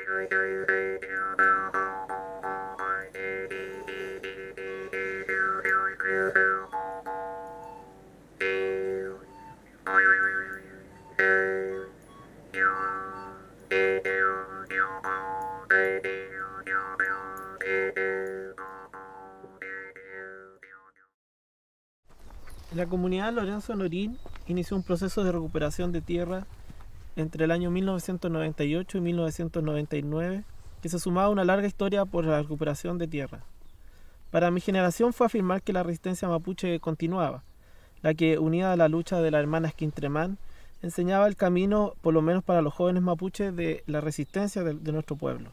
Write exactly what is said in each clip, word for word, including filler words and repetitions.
La comunidad Lorenzo Norín inició un proceso de recuperación de tierra entre el año mil novecientos noventa y ocho y mil novecientos noventa y nueve, que se sumaba a una larga historia por la recuperación de tierra. Para mi generación fue afirmar que la resistencia mapuche continuaba, la que, unida a la lucha de las hermanas Quintremán, enseñaba el camino, por lo menos para los jóvenes mapuches, de la resistencia de, de nuestro pueblo.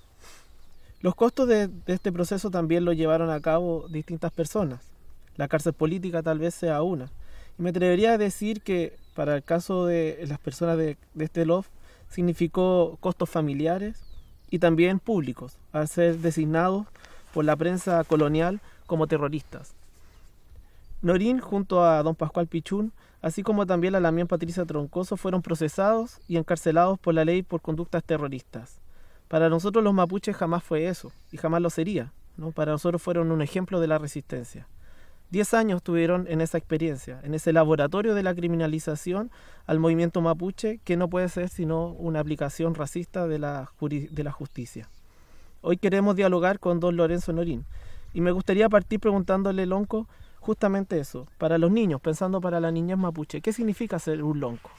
Los costos de, de este proceso también lo llevaron a cabo distintas personas. La cárcel política tal vez sea una. Y me atrevería a decir que para el caso de las personas de, de este L O F significó costos familiares y también públicos, al ser designados por la prensa colonial como terroristas. Norín, junto a don Pascual Pichún, así como también la Lamián Patricia Troncoso, fueron procesados y encarcelados por la ley por conductas terroristas. Para nosotros los mapuches jamás fue eso, y jamás lo sería, ¿no? Para nosotros fueron un ejemplo de la resistencia. Diez años tuvieron en esa experiencia, en ese laboratorio de la criminalización al movimiento mapuche, que no puede ser sino una aplicación racista de la, de la justicia. Hoy queremos dialogar con don Lorenzo Norín, y me gustaría partir preguntándole, Lonco, justamente eso, para los niños, pensando para la niñez mapuche, ¿qué significa ser un lonco?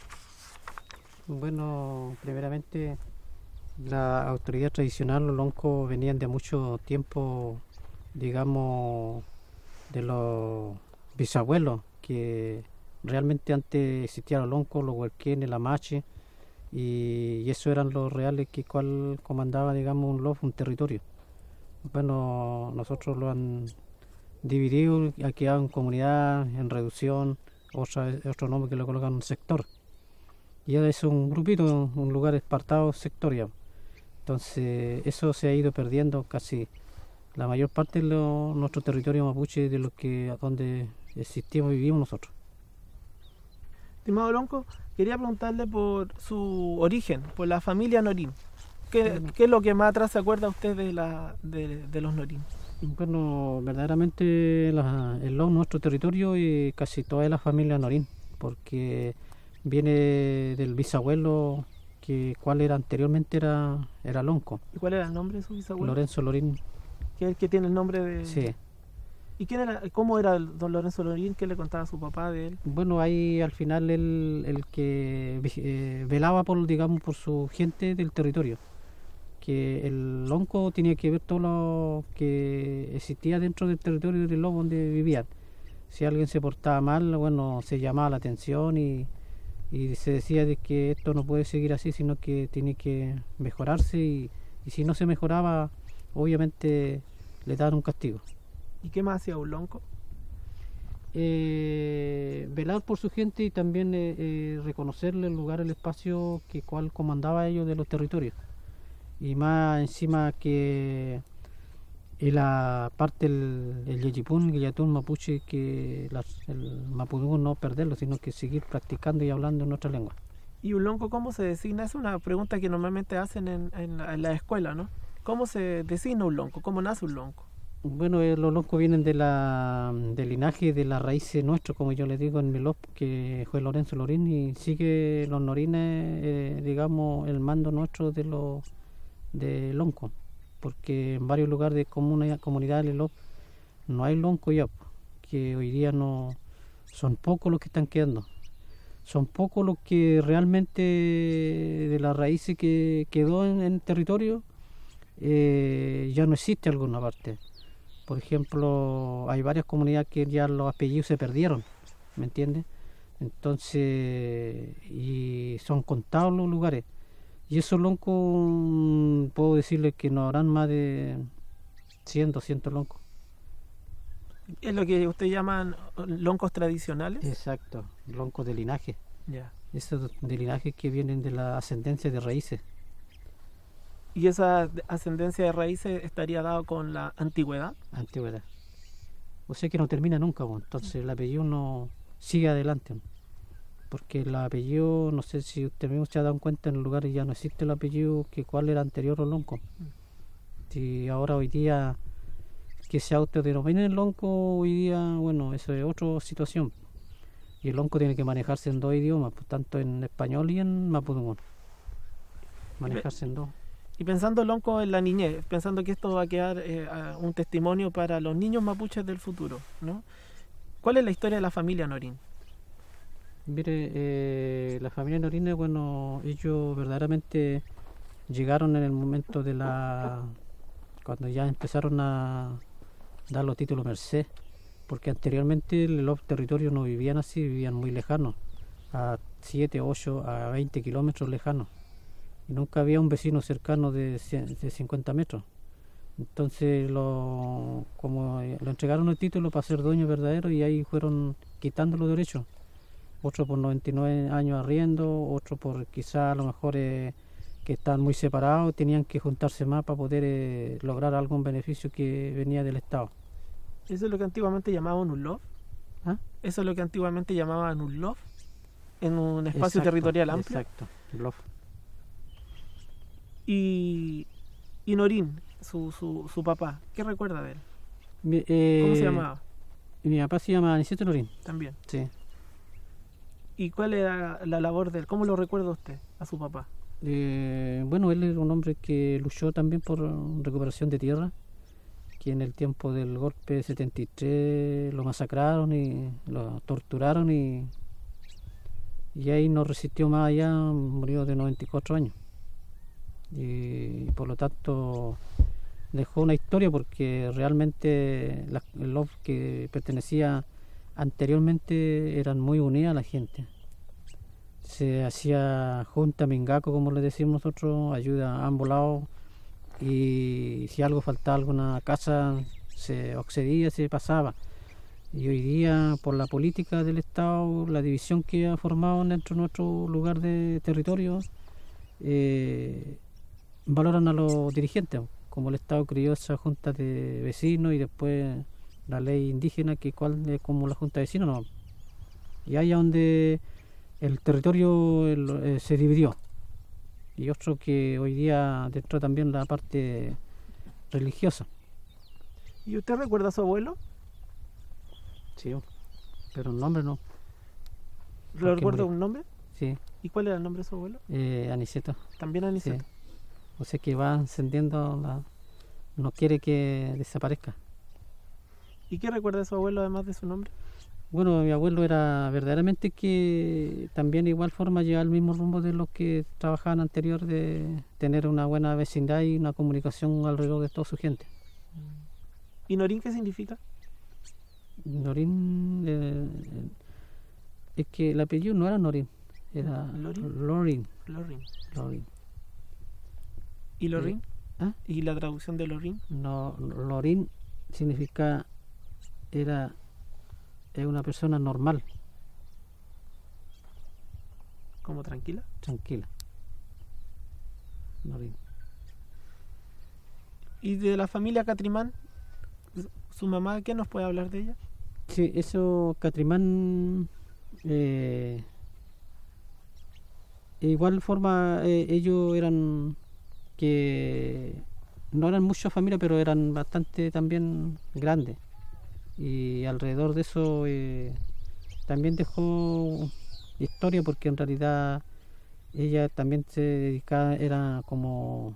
Bueno, primeramente, la autoridad tradicional, los loncos venían de mucho tiempo, digamos, de los bisabuelos, que realmente antes existían los loncos, los huelquenes, la mache, y, y eso eran los reales que cual comandaba, digamos, un lof, un territorio. Bueno, nosotros lo han dividido, ha quedado en comunidad, en reducción, otra, otro nombre que le colocan un sector. Y ya es un grupito, un lugar espartado, sector ya. Entonces eso se ha ido perdiendo casi la mayor parte de lo, nuestro territorio mapuche, de lo que donde existimos y vivimos nosotros. Estimado Lonco, quería preguntarle por su origen, por la familia Norín. ¿Qué, bueno, ¿qué es lo que más atrás se acuerda usted de, la, de, de los Norín? Bueno, verdaderamente la, el L O, nuestro territorio, y casi toda la familia Norín, porque viene del bisabuelo, que cuál era anteriormente era, era Lonco. ¿Y cuál era el nombre de su bisabuelo? Lorenzo Norín. Que es el que tiene el nombre de... Sí. ¿Y quién era, cómo era el don Lorenzo Norín? ¿Qué le contaba a su papá de él? Bueno, ahí al final él, el que eh, velaba por, digamos, por su gente del territorio. Que el lonco tenía que ver todo lo que existía dentro del territorio del lobo donde vivían. Si alguien se portaba mal, bueno, se llamaba la atención y, y se decía de que esto no puede seguir así, sino que tiene que mejorarse, y, y si no se mejoraba, obviamente le daban un castigo. ¿Y qué más hacía un lonco? Eh, velar por su gente y también eh, eh, reconocerle el lugar, el espacio que cual comandaba ellos de los territorios. Y más encima que en la parte el, el yeyipún, el guillatún mapuche, que la, el mapudungun no perderlo, sino que seguir practicando y hablando en nuestra lengua. ¿Y un lonco cómo se designa? Es una pregunta que normalmente hacen en, en, la, en la escuela, ¿no? ¿Cómo se designa un lonco? ¿Cómo nace un lonco? Bueno, eh, los loncos vienen de la, del linaje de las raíces nuestras, como yo les digo en mi L O P, que fue Lorenzo Norín, y sigue los norines, eh, digamos, el mando nuestro de los de lonco, porque en varios lugares de comuna, comunidades del L O P no hay lonco ya, que hoy día no son pocos los que están quedando, son pocos los que realmente de las raíces que quedó en el territorio, eh, ya no existe en alguna parte. Por ejemplo, hay varias comunidades que ya los apellidos se perdieron, ¿me entiendes? Entonces, y son contados los lugares. Y esos loncos, puedo decirles que no habrán más de cien, doscientos loncos. ¿Es lo que ustedes llaman loncos tradicionales? Exacto, loncos de linaje. Ya. Esos de linaje que vienen de la ascendencia de raíces. ¿Y esa ascendencia de raíces estaría dado con la antigüedad? porque el apellido, no sé si usted mismo se ha dado cuenta, en el lugar ya no existe el apellido que cuál era anterior al lonco. Si ahora hoy día que se autodenomina el lonco, hoy día, bueno, eso es otra situación. Y el lonco tiene que manejarse en dos idiomas, pues, tanto en español y en mapudungún. Manejarse en dos. Y pensando, lonco, en la niñez, pensando que esto va a quedar eh, a un testimonio para los niños mapuches del futuro, ¿no? ¿Cuál es la historia de la familia Norín? Mire, eh, la familia Norín, bueno, ellos verdaderamente llegaron en el momento de la... cuando ya empezaron a dar los títulos merced, porque anteriormente los territorios no vivían así, vivían muy lejanos, a siete, ocho, a veinte kilómetros lejanos, y nunca había un vecino cercano de, cien, de cincuenta metros. Entonces, lo, como lo entregaron el título para ser dueños verdaderos, y ahí fueron quitando los derechos. Otro por noventa y nueve años arriendo, otro por quizá a lo mejor eh, que estaban muy separados, tenían que juntarse más para poder eh, lograr algún beneficio que venía del Estado. ¿Eso es lo que antiguamente llamaban un loft? ¿Ah? ¿Eso es lo que antiguamente llamaban un loft? ¿En un espacio Exacto, territorial amplio? Exacto, loft. Y, y Norín, su, su, su papá, ¿qué recuerda de él? Mi, eh, ¿Cómo se llamaba? Mi papá se llama Aniceto Norín. También. Sí. ¿Y cuál era la labor de él? ¿Cómo lo recuerda usted a su papá? Eh, bueno, él era un hombre que luchó también por recuperación de tierra, que en el tiempo del golpe setenta y tres lo masacraron y lo torturaron, y, y ahí no resistió más allá, murió de noventa y cuatro años. Y por lo tanto dejó una historia, porque realmente la, el loft que pertenecía anteriormente eran muy unidas a la gente. Se hacía junta mingaco, como le decimos nosotros, ayuda a ambos lados, y si algo faltaba, alguna casa se accedía, se pasaba. Y hoy día, por la política del Estado, la división que ha formado dentro de nuestro lugar de territorio, eh, valoran a los dirigentes, como el Estado creó esa junta de vecinos y después la ley indígena, que cual es como la junta de vecinos, no. Y allá donde el territorio el, eh, se dividió. Y otro que hoy día dentro también la parte religiosa. ¿Y usted recuerda a su abuelo? Sí, pero el nombre no. ¿Lo recuerda un nombre? Sí. ¿Y cuál era el nombre de su abuelo? Eh, Aniceto. También Aniceto. Sí. O sea que va encendiendo, la, no quiere que desaparezca. ¿Y qué recuerda de su abuelo además de su nombre? Bueno, mi abuelo era verdaderamente que también de igual forma llevaba el mismo rumbo de los que trabajaban anterior, de tener una buena vecindad y una comunicación alrededor de toda su gente. ¿Y Norín qué significa? Norín, eh, es que el apellido no era Norín, era ¿Lorín? Lorín. Lorín. Lorín. ¿Y Lorín? Eh, ¿ah? ¿Y la traducción de Lorín? No, Lorín significa, era es una persona normal. ¿Como tranquila? Tranquila. Lorín. ¿Y de la familia Catrimán? ¿Su mamá qué nos puede hablar de ella? Sí, eso, Catrimán, eh, de igual forma, eh, ellos eran, que no eran muchas familias, pero eran bastante también grandes. Y alrededor de eso eh, también dejó historia, porque en realidad ella también se dedicaba, era como,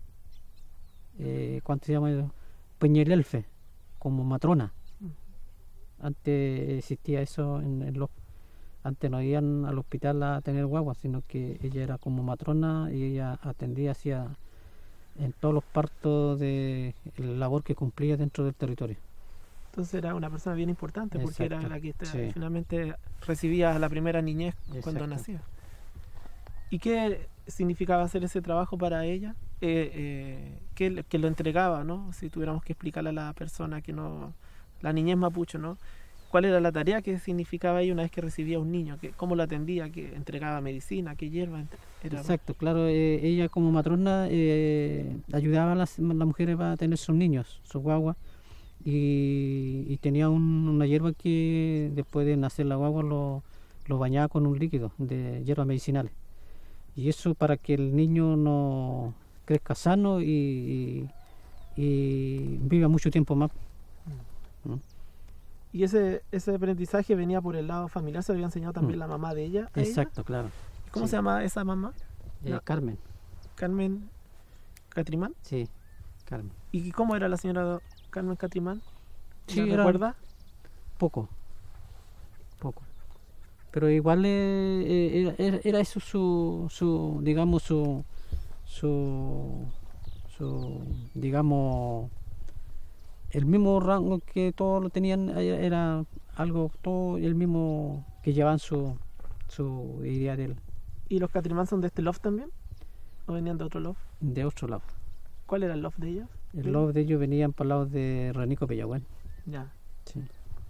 eh, ¿cuánto se llama eso? Peñelelfe, como matrona. Antes existía eso en, en los antes no iban al hospital a tener guagua, sino que ella era como matrona y ella atendía hacia en todos los partos de la labor que cumplía dentro del territorio. Entonces era una persona bien importante, porque Exacto. era la que está, Sí. finalmente recibía a la primera niñez cuando Exacto. nacía. ¿Y qué significaba hacer ese trabajo para ella? Eh, eh, que, que lo entregaba, ¿no? Si tuviéramos que explicarle a la persona que no, la niñez mapuche, ¿no? ¿Cuál era la tarea que significaba ella una vez que recibía a un niño? Que, ¿Cómo lo atendía? ¿Que entregaba medicina? ¿Qué hierba? Era, Exacto, claro, eh, ella como matrona eh, ayudaba a las, las mujeres a tener sus niños, sus guaguas, y, y tenía un, una hierba que después de nacer la guagua lo, lo bañaba con un líquido de hierbas medicinales. Y eso para que el niño no crezca sano y, y, y viva mucho tiempo más. ¿Mm? ¿Y ese, ese aprendizaje venía por el lado familiar? ¿Se lo había enseñado también Mm. la mamá de ella? a Exacto, ella? claro. ¿Cómo Sí. se llama esa mamá? Eh, No. Carmen, Carmen Catrimán. sí, Carmen. ¿Y cómo era la señora Carmen Catrimán? Sí, ¿La era recuerda? poco, poco. Pero igual eh, eh, era, era- era eso su, su digamos, su, su, su, digamos, el mismo rango que todos lo tenían, eh, era algo, todo el mismo que llevaban su, su idea del, ¿Y los Catrimán son de este loft también? ¿O venían de otro loft? de otro lado. ¿Cuál era el loft de ellos? El ¿De love de ellos venían por el lado de Renico Pellagüen. Ya. Sí.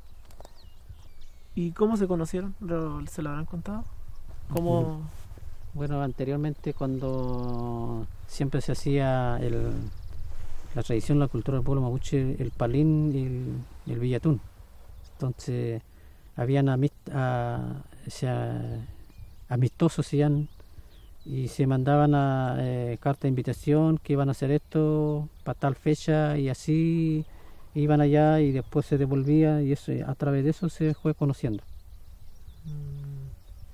¿Y cómo se conocieron? ¿Lo- ¿Se lo habrán contado? ¿Cómo...? Bueno, anteriormente cuando siempre se hacía el, la tradición, la cultura del pueblo mapuche, el palín y el, y el villatún. Entonces, habían amist- a- se a- amistosos se llaman, y se mandaban a, eh, carta de invitación que iban a hacer esto para tal fecha y así iban allá y después se devolvía y eso, a través de eso se fue conociendo. Mm.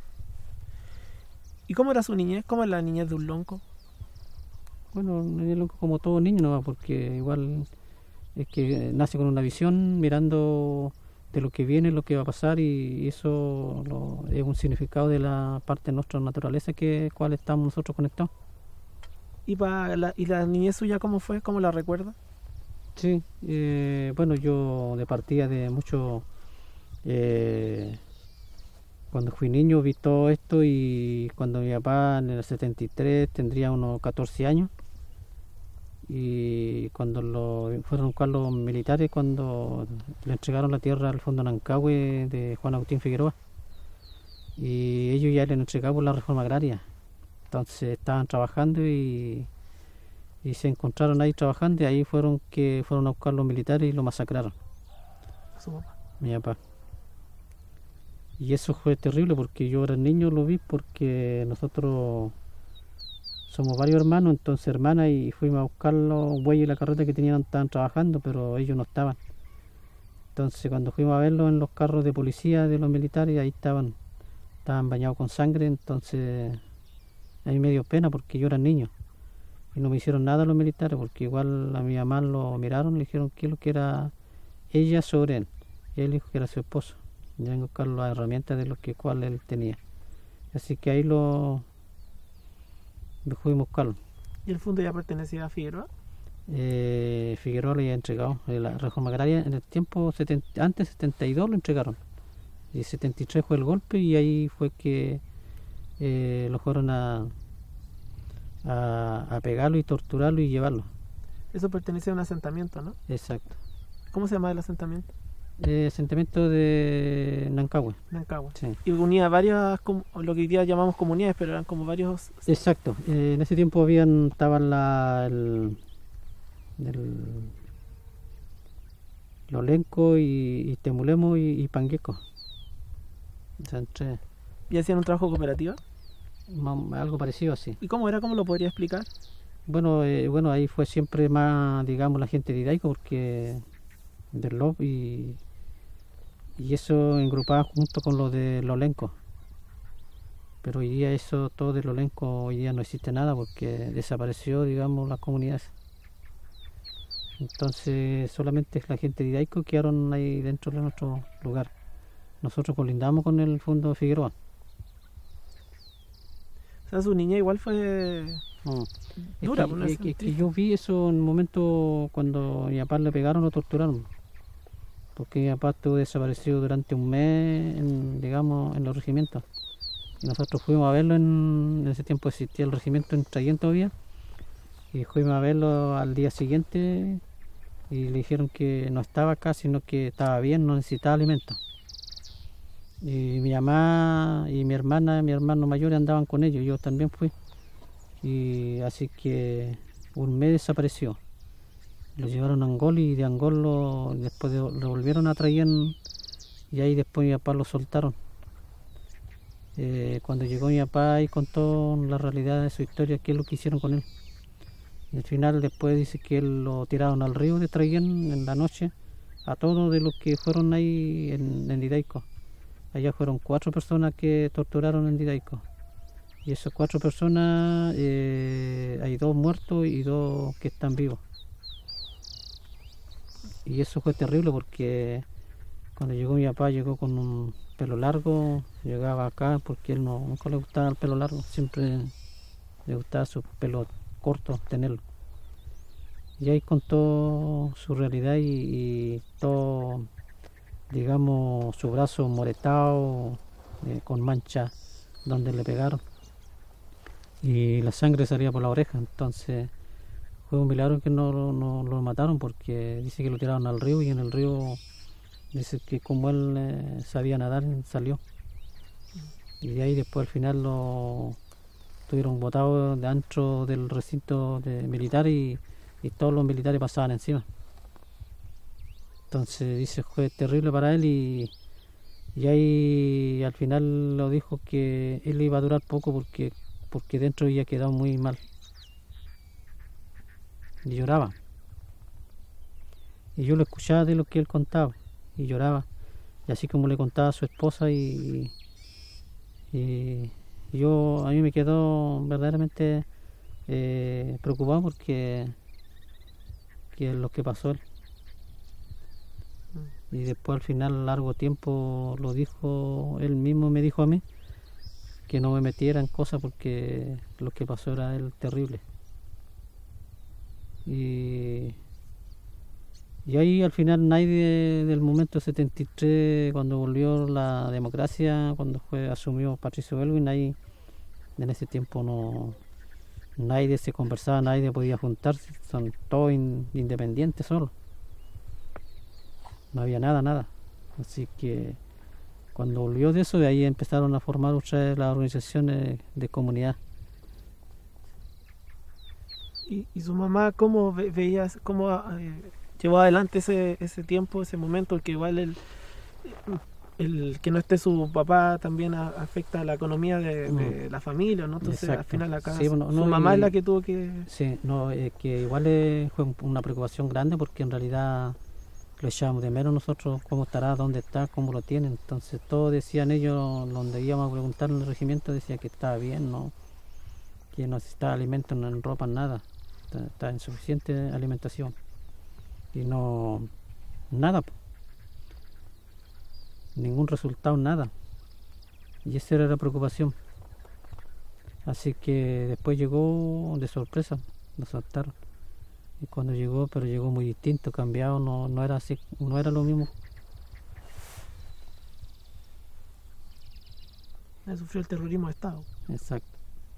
¿Y cómo era su niñez? ¿Cómo es la niñez de un lonco? Bueno, es lo- como todo niño, ¿no? Porque igual es que nace con una visión mirando de lo que viene, lo que va a pasar y eso lo- es un significado de la parte de nuestra naturaleza que cual estamos nosotros conectados. ¿Y, para la, ¿Y la niñez suya cómo fue? ¿Cómo la recuerda? Sí, eh, bueno, yo de partida de mucho, eh, cuando fui niño vi todo esto y cuando mi papá en el setenta y tres tendría unos catorce años y cuando lo, fueron a buscar los militares cuando le entregaron la tierra al Fondo Nancahue de Juan Agustín Figueroa y ellos ya le entregaron la reforma agraria, entonces estaban trabajando y y se encontraron ahí trabajando y ahí fueron que fueron a buscar los militares y lo masacraron, Su papá. mi papá. Y eso fue terrible porque yo era niño, lo vi porque nosotros somos varios hermanos, entonces hermanas, y fuimos a buscar los bueyes y la carreta que tenían, estaban trabajando, pero ellos no estaban. Entonces cuando fuimos a verlos en los carros de policía de los militares, ahí estaban, estaban bañados con sangre, entonces a mí me dio pena porque yo era niño. Y no me hicieron nada los militares porque igual a mi mamá lo miraron y le dijeron que lo que era ella sobre él. Y él dijo que era su esposo. Y vengo a buscar las herramientas de lo que cual él tenía. Así que ahí lo, lo fuimos a buscarlo. ¿Y el fondo ya pertenecía a Figueroa? Eh, Figueroa le había entregado eh, la reforma agraria en el tiempo setenta, antes setenta y dos lo entregaron. Y setenta y tres fue el golpe y ahí fue que eh, lo fueron a A, a pegarlo y torturarlo y llevarlo. Eso pertenecía a un asentamiento, ¿no? Exacto. ¿Cómo se llama el asentamiento? Eh, asentamiento de Nancahue. Nancahue. Sí. Y unía varias, com- lo que hoy día llamamos comunidades, pero eran como varios... Exacto. Eh, en ese tiempo habían estaban la el, el Lolenco y, y Temulemo y, y Pangueco. O sea, entre, ¿Y hacían un trabajo cooperativo? ma- algo parecido así. ¿Y cómo era? ¿Cómo lo podría explicar? Bueno, eh, bueno, ahí fue siempre más, digamos, la gente de Hidalgo porque del L O B y, y eso engrupaba junto con lo de Lolenco. Pero hoy día eso, todo de Lolenco, hoy día no existe nada porque desapareció, digamos, las comunidades. Entonces solamente la gente de Hidalgo quedaron ahí dentro de nuestro lugar. Nosotros colindamos con el Fondo Figueroa. O sea, su niña igual fue Mm. Es dura. que, por no es decir que- que triste. yo vi eso en el momento cuando a mi papá le pegaron, lo torturaron. Porque mi papá estuvo desaparecido durante un mes, en, digamos, en los regimientos. Y nosotros fuimos a verlo, en, en ese tiempo existía el regimiento en Trayén todavía. Y fuimos a verlo al día siguiente y le dijeron que no estaba acá, sino que estaba bien, no necesitaba alimentos. Y mi mamá y mi hermana, mi hermano mayor andaban con ellos, yo también fui. Y así que un mes desapareció. Lo llevaron a Angol y de Angol lo, después de- lo volvieron a traer y ahí después mi papá lo soltaron. eh, cuando llegó mi papá y contó la realidad de su historia, qué es lo que hicieron con él. Y al final después dice que él lo tiraron al río de Traiguén en la noche, a todos de los que fueron ahí en, en Didaico. Allá fueron cuatro personas que torturaron en Didaico. Y esas cuatro personas, eh, hay dos muertos y dos que están vivos. Y eso fue terrible porque cuando llegó mi papá llegó con un pelo largo, llegaba acá porque él no, nunca le gustaba el pelo largo, siempre le gustaba su pelo corto tenerlo. Y ahí contó su realidad y, y todo, digamos, su brazo moretado, eh, con manchas donde le pegaron. Y la sangre salía por la oreja, entonces fue un milagro que no, no lo mataron porque dice que lo tiraron al río y en el río dice que como él eh, sabía nadar salió. Y de ahí después al final lo tuvieron botado dentro del recinto de militar y, y todos los militares pasaban encima. Entonces dice fue terrible para él y, y ahí al final lo dijo que él iba a durar poco porque, porque dentro había quedado muy mal. Y lloraba. Y yo lo escuchaba de lo que él contaba y lloraba. Y así como le contaba a su esposa y, y yo a mí me quedó verdaderamente eh, preocupado porque que es lo que pasó él. Y después al final largo tiempo lo dijo, él mismo me dijo a mí que no me metiera en cosas porque lo que pasó era él terrible. Y, y ahí al final nadie del momento setenta y tres, cuando volvió la democracia, cuando fue asumió Patricio Aylwin, ahí en ese tiempo no nadie se conversaba, nadie podía juntarse, son todos in, independientes solos. No había nada, nada. Así que cuando volvió de eso, de ahí empezaron a formar otra vez las organizaciones de comunidad. ¿Y, y su mamá cómo ve, veía, cómo eh, llevó adelante ese, ese tiempo, ese momento, que igual el, el que no esté su papá también a, afecta a la economía de, de la familia, ¿no? Entonces Exacto. al final acá Sí, bueno, su no, mamá y, es la que tuvo que... Sí, no, eh, que igual eh, fue una preocupación grande porque en realidad lo echábamos de menos nosotros, cómo estará, dónde está, cómo lo tienen. Entonces todos decían ellos, donde íbamos a preguntar en el regimiento, decía que estaba bien, ¿no? Que no necesitaba alimentos, no en ropa, nada. Está en suficiente alimentación y no nada, ningún resultado, nada, y esa era la preocupación. Así que después llegó de sorpresa, nos saltaron, y cuando llegó, pero llegó muy distinto, cambiado, no, no era así, no era lo mismo. Sufrió el terrorismo de Estado. Exacto.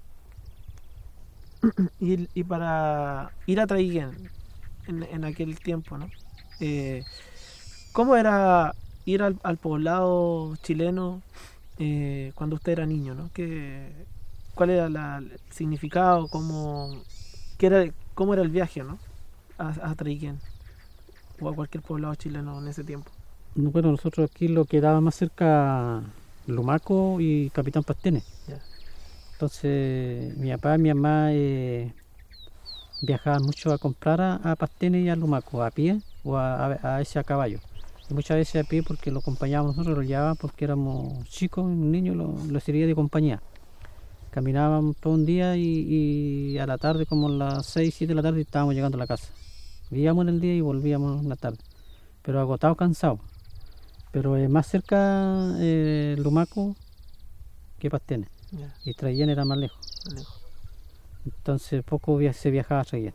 Y, y para ir a Traiguén en, en aquel tiempo, ¿no? Eh, ¿Cómo era ir al, al poblado chileno eh, cuando usted era niño, ¿no? ¿Qué, ¿Cuál era la, el significado? ¿Cómo, qué era, cómo era el viaje, ¿no? a, a Traiguén o a cualquier poblado chileno en ese tiempo? Bueno, nosotros aquí lo quedaba más cerca Lumaco y Capitán Pastene. Yeah. Entonces mi papá y mi mamá eh, viajaban mucho a comprar a, a Pastene y a Lumaco, a pie o a, a, a ese a caballo. Y muchas veces a pie porque lo acompañábamos nosotros, lo llevábamos porque éramos chicos, un niño lo, lo servía de compañía. Caminábamos todo un día y, y a la tarde, como a las seis, siete de la tarde, estábamos llegando a la casa. Vivíamos en el día y volvíamos en la tarde, pero agotados, cansados. Pero eh, más cerca eh, Lumaco que Pastene. Yeah. Y Traiguén era más lejos. Lejos. Entonces poco via se viajaba a Traiguén.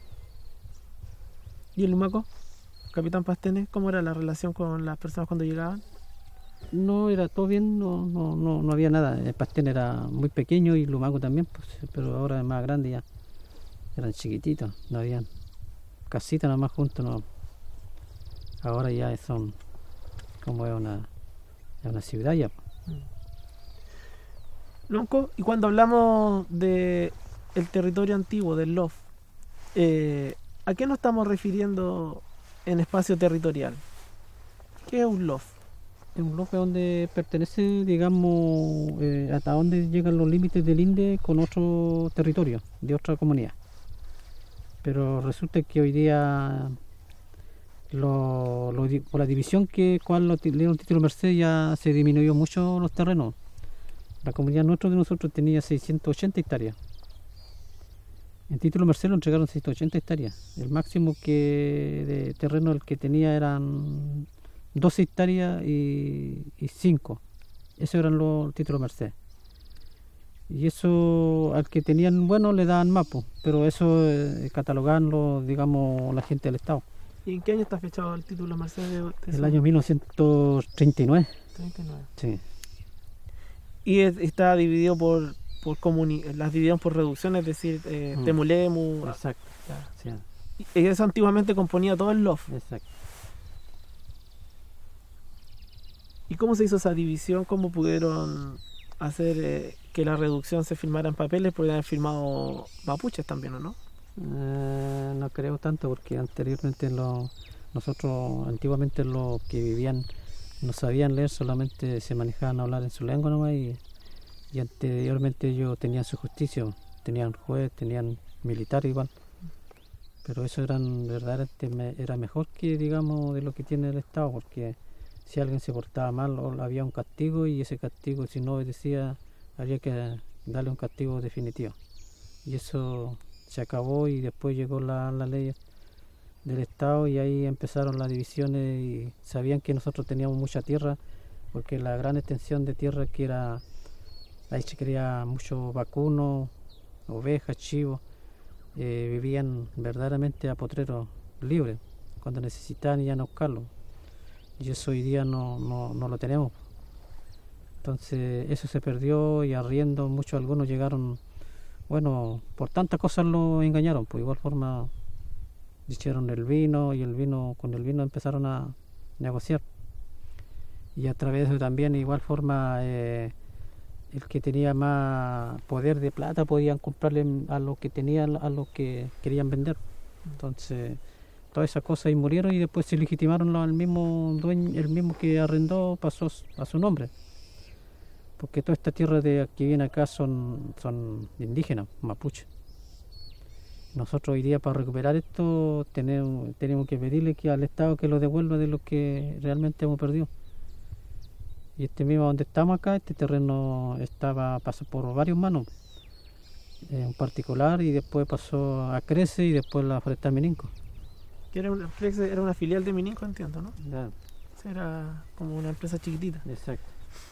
¿Y el Lumaco? Capitán Pastene, ¿cómo era la relación con las personas cuando llegaban? No, era todo bien, no, no, no, no había nada. El Pastene era muy pequeño y Lumaco también, pues, pero ahora es más grande ya. Eran chiquititos, no habían casitas nada más juntos, no. Ahora ya son como es una, es una ciudad ya. Lonco, y cuando hablamos de el territorio antiguo, del L O F, eh, ¿a qué nos estamos refiriendo en espacio territorial? ¿Qué es un L O F? Es un bloque donde pertenece, digamos, eh, hasta donde llegan los límites del INDE con otro territorio, de otra comunidad. Pero resulta que hoy día, lo, lo, por la división que cual lo, le dieron título Merced, ya se disminuyó mucho los terrenos. La comunidad nuestra de nosotros tenía seiscientas ochenta hectáreas. En título Merced lo entregaron seiscientas ochenta hectáreas. El máximo que de terreno el que tenía eran doce hectáreas y, y cinco. Esos eran los títulos Merced. Y eso al que tenían bueno le daban mapo, pero eso eh, catalogarlo, digamos, la gente del Estado. ¿Y en qué año está fechado el título Merced? De, de el año mil novecientos treinta y nueve. treinta y nueve. Sí. Y es, está dividido por, por comuni las dividieron por reducciones, es decir, eh, mm. Temulemu. Exacto. Ya. Sí. Y eso antiguamente componía todo el lof. Exacto. ¿Y cómo se hizo esa división? ¿Cómo pudieron hacer eh, que la reducción se firmara en papeles? Porque han firmado mapuches también, ¿o no? Eh, no creo tanto, porque anteriormente lo, nosotros, antiguamente los que vivían no sabían leer, solamente se manejaban a hablar en su lengua nomás, y, y anteriormente ellos tenían su justicia, tenían juez, tenían militar igual, pero eso eran verdaderamente me, era mejor que, digamos, de lo que tiene el Estado, porque si alguien se portaba mal había un castigo, y ese castigo, si no obedecía, había que darle un castigo definitivo, y eso se acabó. Y después llegó la, la ley del Estado, y ahí empezaron las divisiones, y sabían que nosotros teníamos mucha tierra, porque la gran extensión de tierra que era, ahí se cría mucho vacuno, ovejas, chivos, eh, vivían verdaderamente a potreros libres, cuando necesitaban iban a buscarlo, y eso hoy día no, no, no lo tenemos. Entonces eso se perdió, y arriendo muchos, algunos llegaron, bueno, por tantas cosas lo engañaron, pues igual forma hicieron el vino, y el vino, con el vino empezaron a negociar, y a través de también igual forma eh, el que tenía más poder de plata podían comprarle a los que tenían, a los que querían vender. Entonces todas esas cosas ahí murieron, y después se legitimaron el mismo dueño, el mismo que arrendó pasó a su nombre, porque toda esta tierra de que viene acá son, son indígenas, mapuche. Nosotros hoy día, para recuperar esto, tenemos, tenemos que pedirle que al Estado que lo devuelva de lo que realmente hemos perdido. Y este mismo donde estamos acá, este terreno estaba pasó por varias manos, en particular, y después pasó a Crece, y después la Forestal Mininco. Que era una, era una filial de Mininco, entiendo, ¿no? Ya. Era como una empresa chiquitita. Exacto.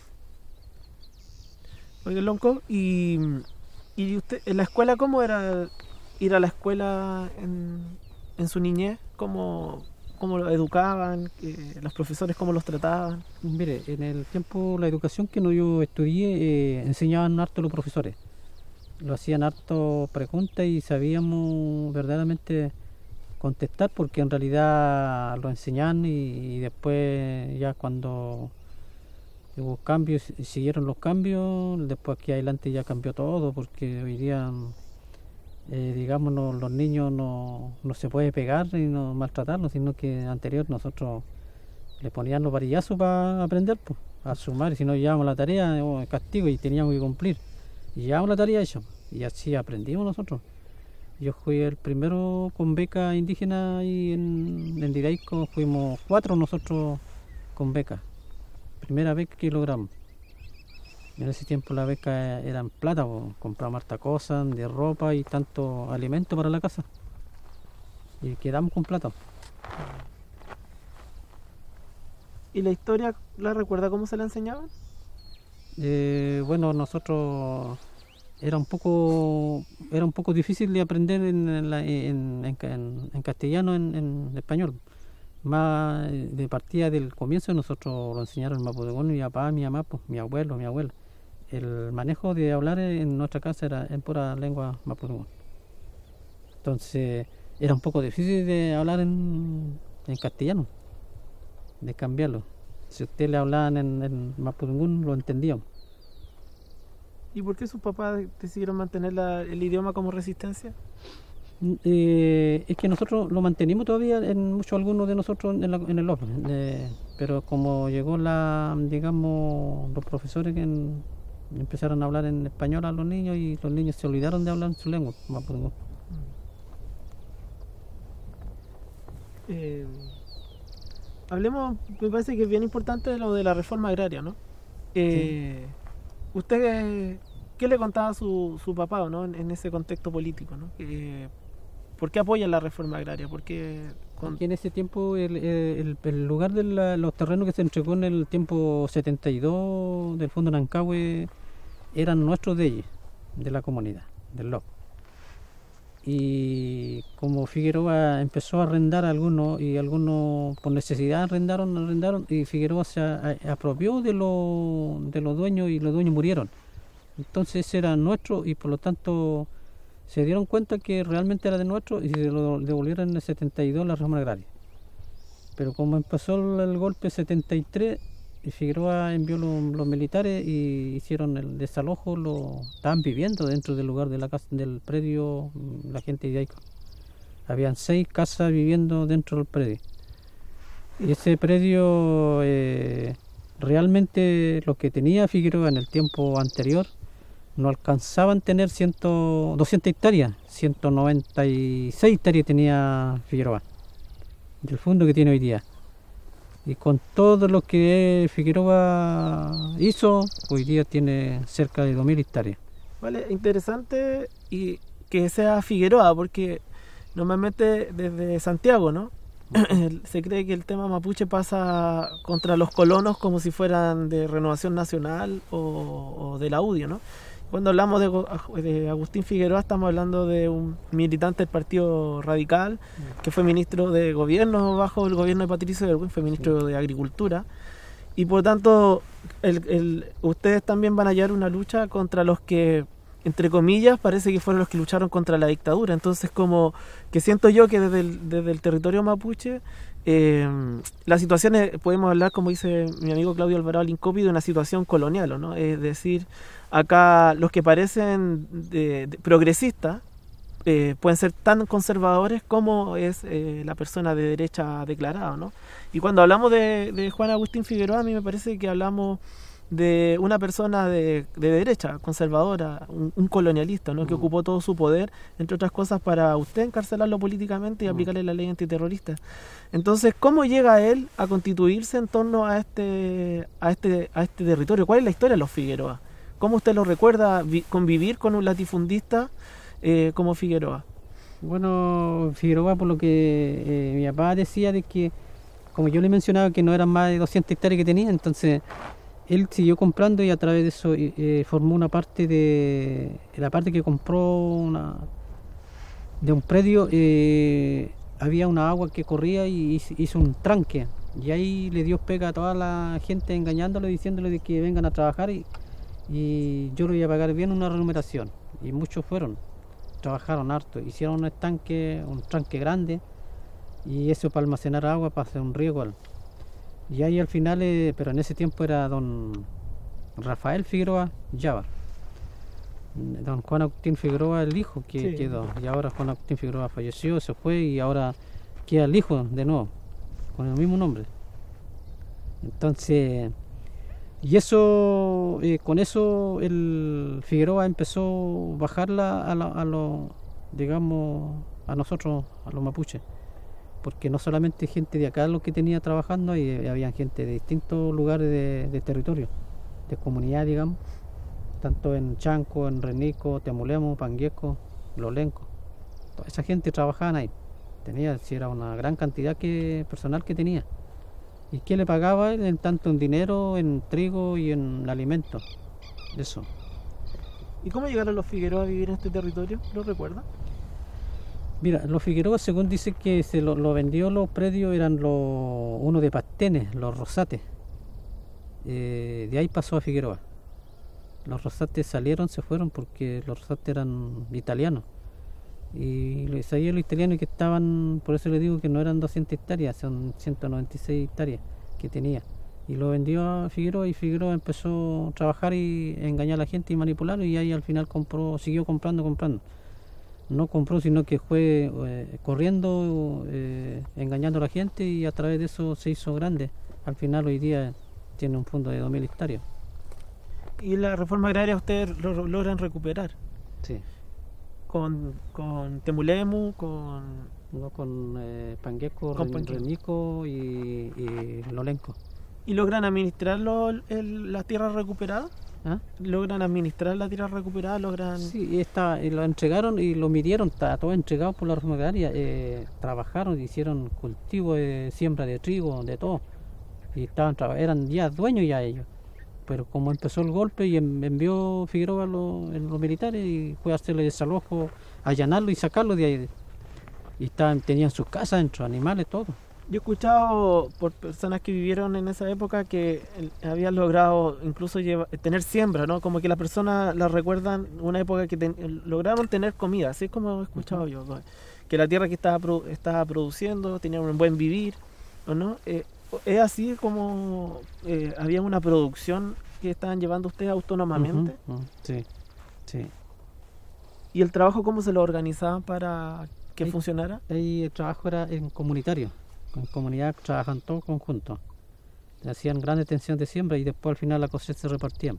Oye, Lonco, y, y usted, en la escuela, ¿cómo era ir a la escuela en, en su niñez? ¿Cómo, cómo lo educaban? Eh, ¿Los profesores cómo los trataban? Mire, en el tiempo, la educación que no yo estudié, eh, enseñaban harto los profesores. Lo hacían harto preguntas, y sabíamos verdaderamente contestar, porque en realidad lo enseñaban, y, y después ya cuando hubo cambios, siguieron los cambios, después aquí adelante ya cambió todo, porque hoy día eh, digamos no, los niños no, no se puede pegar y no maltratarlos, sino que anterior nosotros le ponían los varillazos para aprender, pues, a sumar, y si no llevábamos la tarea, oh, castigo, y teníamos que cumplir, y llevábamos la tarea hecha, y así aprendimos nosotros. Yo fui el primero con beca indígena ahí en, en Didaico, fuimos cuatro nosotros con beca. Primera beca que logramos. En ese tiempo la beca era en plata, pues, compramos harta cosas de ropa y tanto alimento para la casa. Y quedamos con plata. ¿Y la historia la recuerda cómo se la enseñaban? Eh, bueno, nosotros era un poco era un poco difícil de aprender en, la, en, en, en, en castellano, en, en español. Más de partida del comienzo nosotros lo enseñaron en mapudungún, mi papá, mi mamá, pues, mi abuelo, mi abuela. El manejo de hablar en nuestra casa era en pura lengua mapudungún. Entonces era un poco difícil de hablar en, en castellano, de cambiarlo. Si usted le hablaban en, en mapudungún, lo entendíamos. ¿Y por qué sus papás decidieron mantener la, el idioma como resistencia? Eh, es que nosotros lo mantenimos todavía en muchos algunos de nosotros en, la, en el López, eh, pero como llegó la, digamos, los profesores que en, empezaron a hablar en español a los niños y los niños se olvidaron de hablar en su lengua. Eh, hablemos, me parece que es bien importante lo de la reforma agraria, ¿no? Eh, sí. ¿Usted qué le contaba a su, su papá, ¿no? en, en ese contexto político, ¿no? Que, ¿por qué apoya la reforma agraria? Porque con... en ese tiempo el, el, el lugar de la, los terrenos que se entregó en el tiempo setenta y dos del Fondo Nancagüe eran nuestros de ellos, de la comunidad, del L O C. Y como Figueroa empezó a arrendar a algunos y algunos por necesidad arrendaron, arrendaron y Figueroa se a, a, apropió de, lo, de los dueños y los dueños murieron. Entonces ese era nuestro y por lo tanto se dieron cuenta que realmente era de nuestro y se lo devolvieron en el setenta y dos la reforma agraria. Pero como empezó el, el golpe setenta y tres, Figueroa envió los, los militares y hicieron el desalojo, lo estaban viviendo dentro del lugar de la casa, del predio, la gente de Aico. Habían seis casas viviendo dentro del predio. Y ese predio, eh, realmente lo que tenía Figueroa en el tiempo anterior, no alcanzaban a tener cien, doscientas hectáreas, ciento noventa y seis hectáreas tenía Figueroa, del fondo que tiene hoy día. Y con todo lo que Figueroa hizo, hoy día tiene cerca de dos mil hectáreas. Vale, interesante y que sea Figueroa, porque normalmente desde Santiago, ¿no? Se cree que el tema mapuche pasa contra los colonos como si fueran de Renovación Nacional o, o de la U D I, ¿no? Cuando hablamos de, de Agustín Figueroa estamos hablando de un militante del Partido Radical que fue ministro de gobierno bajo el gobierno de Patricio Aylwin, fue ministro de Agricultura y por tanto el, el, ustedes también van a llevar una lucha contra los que, entre comillas, parece que fueron los que lucharon contra la dictadura. Entonces como que siento yo que desde el, desde el territorio mapuche eh, la situación es, podemos hablar, como dice mi amigo Claudio Alvarado Lincopi, de una situación colonial, ¿no? Es decir, acá los que parecen de, de progresistas eh, pueden ser tan conservadores como es eh, la persona de derecha declarada, ¿no? Y cuando hablamos de, de Juan Agustín Figueroa, a mí me parece que hablamos de una persona de, de derecha, conservadora, un, un colonialista, ¿no? Mm. Que ocupó todo su poder, entre otras cosas, para usted encarcelarlo políticamente y mm. aplicarle la ley antiterrorista. Entonces, ¿cómo llega él a constituirse en torno a este, a este, a este territorio? ¿Cuál es la historia de los Figueroa? ¿Cómo usted lo recuerda convivir con un latifundista eh, como Figueroa? Bueno, Figueroa, por lo que eh, mi papá decía, de que, como yo le mencionaba, que no eran más de doscientas hectáreas que tenía, entonces él siguió comprando y a través de eso eh, formó una parte de la parte que compró una, de un predio, eh, había una agua que corría y hizo un tranque y ahí le dio pega a toda la gente engañándole, diciéndole de que vengan a trabajar y, y yo le iba a pagar bien una remuneración y muchos fueron, trabajaron harto, hicieron un estanque, un tranque grande y eso para almacenar agua, para hacer un riego. Y ahí al final, eh, pero en ese tiempo era don Rafael Figueroa Llávar, don Juan Agustín Figueroa el hijo que sí. quedó, y ahora Juan Agustín Figueroa falleció, se fue y ahora queda el hijo de nuevo, con el mismo nombre. Entonces, y eso, eh, con eso el Figueroa empezó a bajarla a, la, a los, digamos, a nosotros, a los mapuches. Porque no solamente gente de acá lo que tenía trabajando, y había gente de distintos lugares de, de territorio, de comunidad, digamos, tanto en Chanco, en Renico, Temulemo, Pangueco, Lolenco. Toda esa gente trabajaba ahí. Tenía, si era una gran cantidad que, personal que tenía. ¿Y qué le pagaba él? En tanto en dinero, en trigo y en alimentos. Eso. ¿Y cómo llegaron los Figueroa a vivir en este territorio? ¿Lo recuerda? Mira, los Figueroa, según dice que se lo, lo vendió los predios, eran los uno de Pastenes, los Rosates. Eh, de ahí pasó a Figueroa. Los Rosates salieron, se fueron porque los Rosates eran italianos. Y los, ahí los italianos que estaban, por eso les digo que no eran doscientas hectáreas, son ciento noventa y seis hectáreas que tenía. Y lo vendió a Figueroa y Figueroa empezó a trabajar y a engañar a la gente y manipularlo y ahí al final compró, siguió comprando, comprando. no compró, sino que fue eh, corriendo, eh, engañando a la gente, y a través de eso se hizo grande. Al final hoy día tiene un fondo de dos mil hectáreas. Y la reforma agraria ustedes lo logran recuperar. Sí. Con, con Temulemu, con... No, con eh, Pangueco, Con Ren- Pangueco. Renico y, y Lolenco. ¿Y logran administrar lo- el- las tierras recuperadas? ¿Ah? ¿Logran administrar las tierras recuperadas? ¿Logran...? Sí, y está, y lo entregaron y lo midieron, está todo entregado por la reforma agraria. Eh, trabajaron, hicieron cultivo, de siembra de trigo, de todo. Y estaban traba- eran ya dueños ya ellos. Pero como empezó el golpe y en- envió Figueroa a los, en los militares, y fue a hacerle desalojo, allanarlo y sacarlo de ahí. Y estaban, tenían sus casas dentro, animales, todo. Yo he escuchado por personas que vivieron en esa época que el- habían logrado incluso lleva- tener siembra, ¿no? Como que las personas la recuerdan una época que ten- lograron tener comida, así es como he escuchado yo, ¿no? Que la tierra que estaba, produ- estaba produciendo tenía un buen vivir, ¿o no? Eh, ¿Es así como eh, había una producción que estaban llevando ustedes autónomamente? Ujú, ujú, sí, sí. ¿Y el trabajo cómo se lo organizaban para que Ahí- funcionara? Ahí el trabajo era en comunitario, en comunidad trabajan todos conjuntos. Hacían grandes tensiones de siembra y después al final la cosecha se repartían.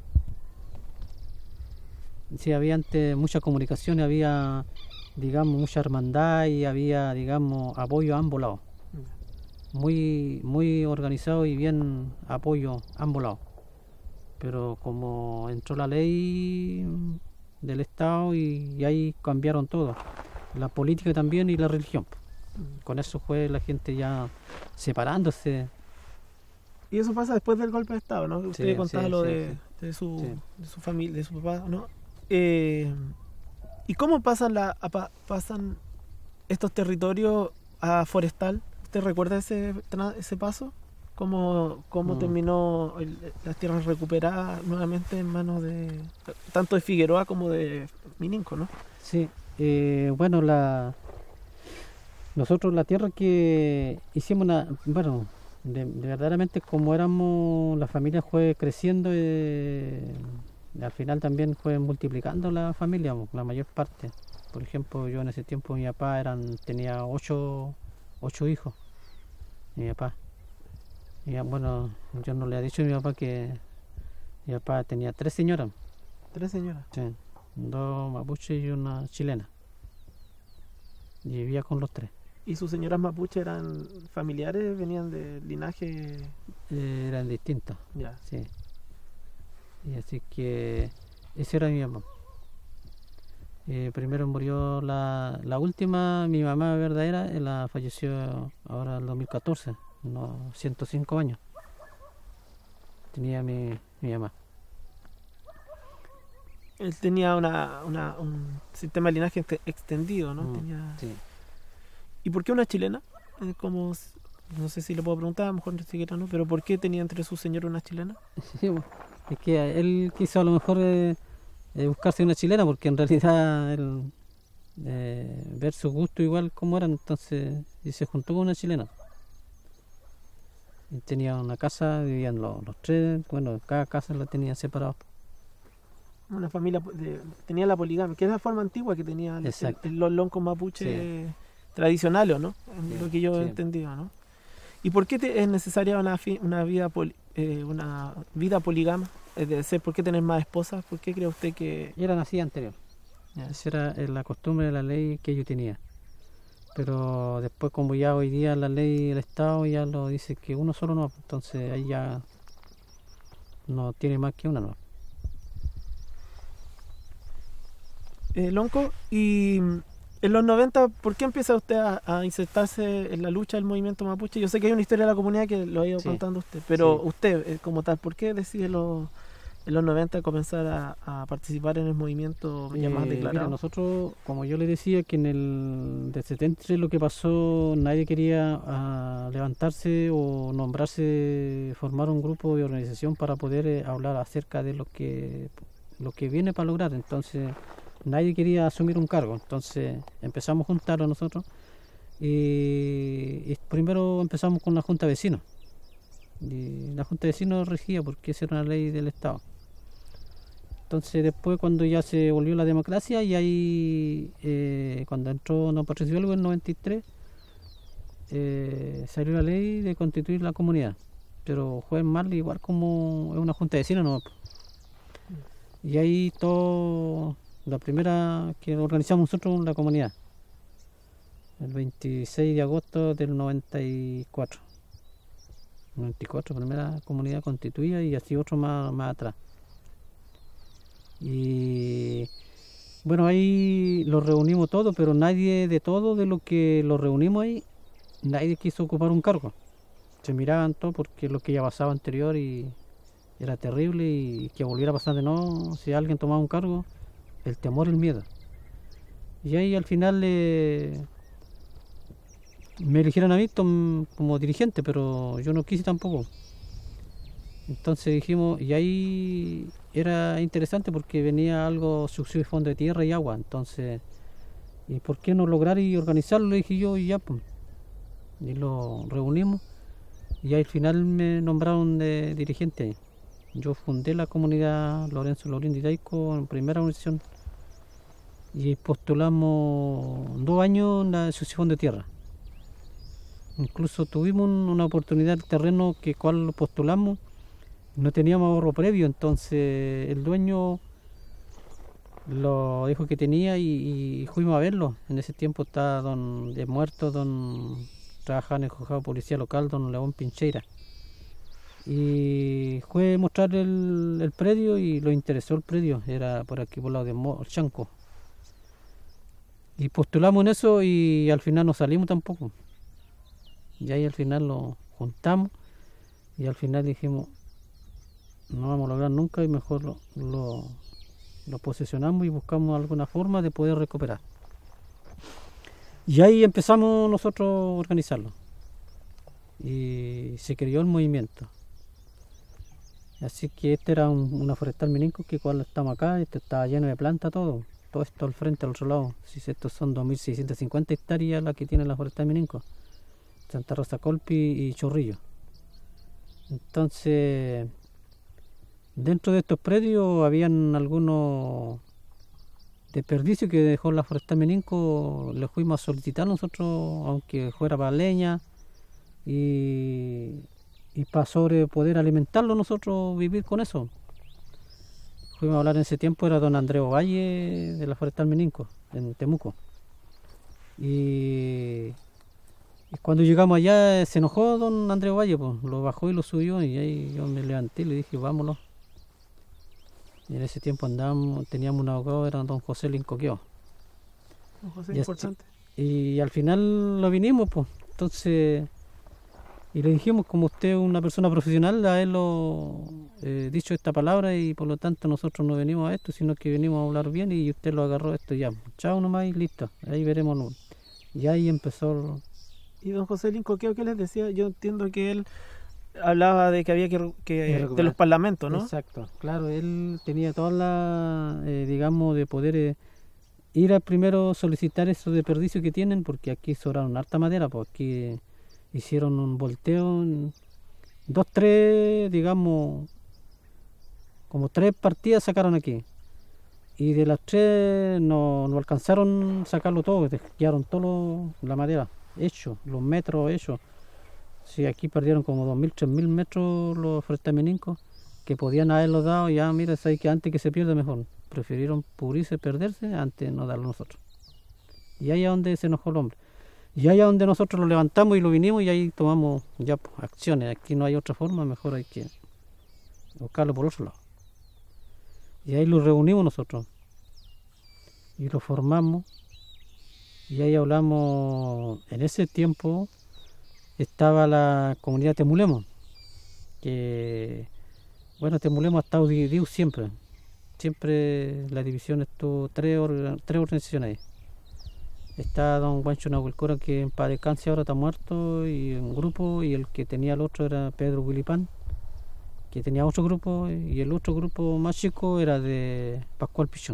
Sí, había antes mucha comunicación, y había, digamos, mucha hermandad, y había, digamos, apoyo a ambos lados. Muy, muy organizado y bien apoyo a ambos lados. Pero como entró la ley del Estado, y, y ahí cambiaron todo, la política también y la religión. Con eso fue la gente ya separándose. Y eso pasa después del golpe de Estado, ¿no? Usted Sí, contaba sí, lo sí, de, sí. de su, Sí. de su familia, de su papá, ¿no? Eh, ¿Y cómo pasan, la, a pa- pasan estos territorios a forestal? ¿Usted recuerda ese, tra- ese paso? ¿Cómo, cómo Mm. terminó el- las tierras recuperadas nuevamente en manos de tanto de Figueroa como de Mininco, ¿no? Sí, eh, bueno, la nosotros la tierra que hicimos, una, bueno, de, de verdaderamente como éramos, la familia fue creciendo, eh, al final también fue multiplicando la familia, la mayor parte. Por ejemplo, yo en ese tiempo mi papá eran, tenía ocho, ocho hijos, mi papá. Y ya, bueno, yo no le he dicho a mi papá que mi papá tenía tres señoras, Tres señoras. sí, dos mapuches y una chilena. Y vivía con los tres. ¿Y sus señoras mapuche eran familiares? ¿Venían de linaje? Eh, eran distintos, Ya. sí. Y así que ese era mi mamá. Eh, primero murió la, la última, mi mamá verdadera, eh, la falleció ahora en dos mil catorce, unos ciento cinco años. Tenía mi, mi mamá. Él tenía una, una- un sistema de linaje ex- extendido, ¿no? Mm, Tenía... Sí. ¿Y por qué una chilena? Eh, como, s- no sé si le puedo preguntar, a lo mejor ni siquiera no, pero ¿por qué tenía entre sus señores una chilena? Sí, bueno, es que él quiso a lo mejor eh, eh, buscarse una chilena, porque en realidad él, eh, ver su gusto igual como eran, entonces, y se juntó con una chilena. Y tenía una casa, vivían los, los tres, bueno, cada casa la tenía separada. Una familia po- de- tenía la poligamia, que es la forma antigua que tenía el- Exacto. el- los loncos mapuche tradicionales, ¿no? En Sí, lo que yo he sí. entendido, ¿no? ¿Y por qué te- es necesaria una, fi- una vida poli- eh, una vida polígama? Es decir, ¿por qué tener más esposas? ¿Por qué cree usted que...? Y eran así anterior. Ya. Esa era eh, la costumbre de la ley que yo tenía. Pero después, como ya hoy día la ley del Estado ya lo dice que uno solo no, entonces ahí ya no tiene más que una, no. Eh, Lonco, y mm, en los noventa, ¿por qué empieza usted a, a insertarse en la lucha del movimiento mapuche? Yo sé que hay una historia de la comunidad que lo ha ido Sí. contando usted, pero Sí. usted, eh, como tal, ¿por qué decide lo- en los noventa comenzar a, a participar en el movimiento ya más Eh, declarado? Mira, nosotros, como yo le decía, que en el del setenta y tres lo que pasó, nadie quería ah, levantarse o nombrarse, formar un grupo de organización para poder eh, hablar acerca de lo que lo que viene para lograr. Entonces, nadie quería asumir un cargo. Entonces, empezamos a juntarlo nosotros y, y primero empezamos con la Junta de Vecinos. Y la Junta de Vecinos regía porque esa era una ley del Estado. Entonces después cuando ya se volvió la democracia y ahí eh, cuando entró don Patricio Hidalgo en el noventa y tres eh, salió la ley de constituir la comunidad, pero fue mal igual como es una junta de vecinos, ¿no? Y ahí todo, la primera que organizamos nosotros la comunidad, el veintiséis de agosto del noventa y cuatro. noventa y cuatro, primera comunidad constituida y así otro más, más atrás. Y bueno, ahí lo reunimos todo, pero nadie de todo de lo que lo reunimos ahí, nadie quiso ocupar un cargo. Se miraban todo porque lo que ya pasaba anterior y era terrible y que volviera a pasar de nuevo, si alguien tomaba un cargo, el temor, el miedo. Y ahí al final eh, me eligieron a mí como dirigente, pero yo no quise tampoco. Entonces dijimos, y ahí era interesante porque venía algo subsidio de fondo de tierra y agua, entonces, ¿y por qué no lograr y organizarlo? Le dije yo y ya, pues, y lo reunimos, y ahí al final me nombraron de dirigente ahí. Yo fundé la comunidad Lorenzo Laurín de Hidalgo en primera organización y postulamos dos años en la subsidio de tierra. Incluso tuvimos una oportunidad del terreno que cual postulamos, no teníamos ahorro previo, entonces el dueño lo dijo que tenía y, y fuimos a verlo. En ese tiempo estaba don de muerto, don trabajaba en el juzgado de policía local, don León Pincheira. Y fue a mostrar el, el predio y lo interesó el predio, era por aquí por el lado de Mo, Chanco. Y postulamos en eso y al final no salimos tampoco. Y ahí al final lo juntamos y al final dijimos, no vamos a lograr nunca y mejor lo, lo, lo posesionamos y buscamos alguna forma de poder recuperar. Y ahí empezamos nosotros a organizarlo. Y se creó el movimiento. Así que este era un, una forestal Mininco, que cuando estamos acá, este estaba lleno de plantas todo. Todo esto al frente, al otro lado. Si estos son dos mil seiscientas cincuenta hectáreas las que tiene la forestal Mininco. Santa Rosa Colpi y Chorrillo. Entonces, dentro de estos predios habían algunos desperdicios que dejó la forestal Mininco, le fuimos a solicitar nosotros, aunque fuera para leña y, y para sobre poder alimentarlo nosotros, vivir con eso. Fuimos a hablar en ese tiempo, era don Andrés Valle de la forestal Mininco, en Temuco. Y Y cuando llegamos allá se enojó don Andrés Valle, pues, lo bajó y lo subió y ahí yo me levanté y le dije, vámonos. Y en ese tiempo andábamos, teníamos un abogado, era don José Lincoqueo. Don José, y importante. Este, y al final lo vinimos, pues, entonces, y le dijimos, como usted es una persona profesional, a él lo eh, dicho esta palabra y por lo tanto nosotros no venimos a esto, sino que venimos a hablar bien y usted lo agarró esto ya. Chao nomás y listo, ahí veremos. ¿No? Y ahí empezó... Y don José Lincoqueo, ¿qué les decía? Yo entiendo que él hablaba de que había que, que de los parlamentos, ¿no? Exacto, claro, él tenía toda la, eh, digamos, de poder eh, ir a primero solicitar esos desperdicios que tienen, porque aquí sobraron harta madera, pues aquí hicieron un volteo, en dos, tres, digamos, como tres partidas sacaron aquí. Y de las tres no, no alcanzaron a sacarlo todo, quedaron todo la madera hecho, los metros hechos. Sí, aquí perdieron como dos mil, tres mil metros los forestales Mininco, que podían haberlos dado, ya mira, sabes que antes que se pierda mejor. Prefirieron pudrirse, perderse, antes de no darlo nosotros. Y ahí es donde se enojó el hombre. Y ahí es donde nosotros lo levantamos y lo vinimos y ahí tomamos ya pues, acciones. Aquí no hay otra forma, mejor hay que buscarlo por otro lado. Y ahí lo reunimos nosotros. Y lo formamos. Y ahí hablamos, en ese tiempo estaba la comunidad Temulemo, que, bueno, Temulemo ha estado dividido siempre, siempre la división estuvo tres, or, tres organizaciones ahí. Está don Juancho Nahuelcora, que en paz descanse ahora está muerto, y un grupo, y el que tenía el otro era Pedro Wilipán, que tenía otro grupo, y el otro grupo más chico era de Pascual Pichón.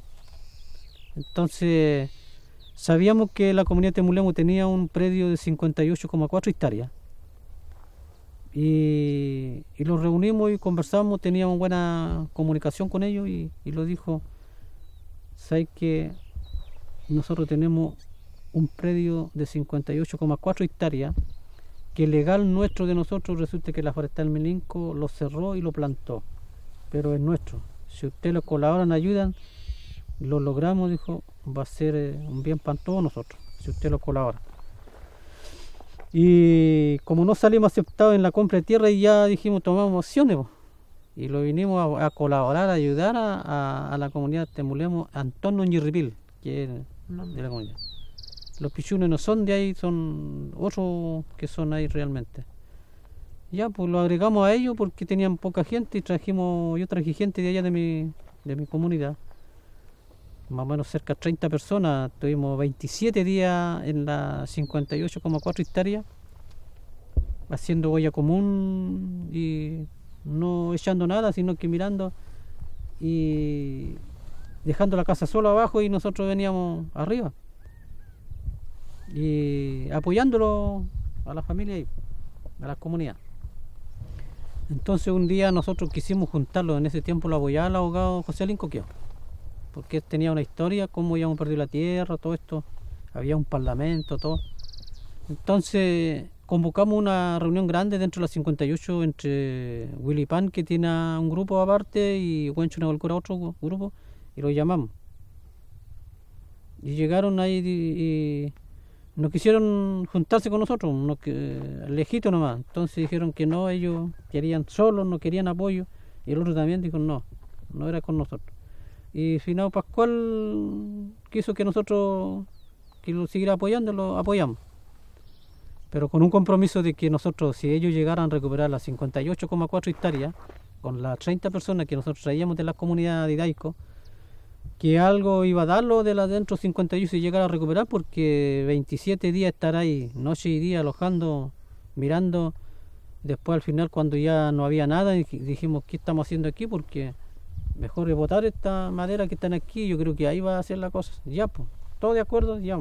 Entonces... sabíamos que la comunidad Temulemo tenía un predio de cincuenta y ocho coma cuatro hectáreas Y, y los reunimos y conversamos, teníamos buena comunicación con ellos y, y lo dijo, ¿sabes que nosotros tenemos un predio de cincuenta y ocho coma cuatro hectáreas que legal nuestro de nosotros? Resulta que la Forestal Milinco lo cerró y lo plantó, pero es nuestro. Si ustedes lo colaboran, ayudan, lo logramos, dijo, va a ser eh, un bien para todos nosotros, si usted lo colabora. Y como no salimos aceptados en la compra de tierra, y ya dijimos, tomamos opciones, po. Y lo vinimos a, a colaborar, a ayudar a, a, a la comunidad de Temulemo, Antonio Ñirripil, que es de la comunidad. Los pichunes no son de ahí, son otros que son ahí realmente. Ya, pues lo agregamos a ellos porque tenían poca gente y trajimos, yo traje gente de allá de mi, de mi comunidad. Más o menos cerca de treinta personas, tuvimos veintisiete días en las cincuenta y ocho coma cuatro hectáreas, haciendo olla común y no echando nada, sino que mirando y dejando la casa solo abajo y nosotros veníamos arriba. Y apoyándolo a la familia y a la comunidad. Entonces un día nosotros quisimos juntarlo, en ese tiempo lo apoyaba el abogado José Alincoqueo, porque él tenía una historia, cómo habíamos perdido la tierra, todo esto, había un parlamento, todo. Entonces convocamos una reunión grande dentro de las cincuenta y ocho entre Willy Pan, que tiene un grupo aparte, y Huencho Nevolcura otro grupo, y lo llamamos. Y llegaron ahí y, y no quisieron juntarse con nosotros, no, que, lejito nomás. Entonces dijeron que no, ellos querían solos, no querían apoyo, y el otro también dijo no, no era con nosotros. Y Finado Pascual quiso que nosotros que lo siguiera apoyando, lo apoyamos, pero con un compromiso de que nosotros, si ellos llegaran a recuperar las cincuenta y ocho coma cuatro hectáreas con las treinta personas que nosotros traíamos de la comunidad de Hidalgo, que algo iba a darlo de la dentro cincuenta y ocho y llegar a recuperar, porque veintisiete días estar ahí noche y día alojando, mirando. Después al final, cuando ya no había nada, dijimos, ¿qué estamos haciendo aquí? Porque mejor es botar esta madera que están aquí, yo creo que ahí va a ser la cosa. Ya, pues, todo de acuerdo, ya.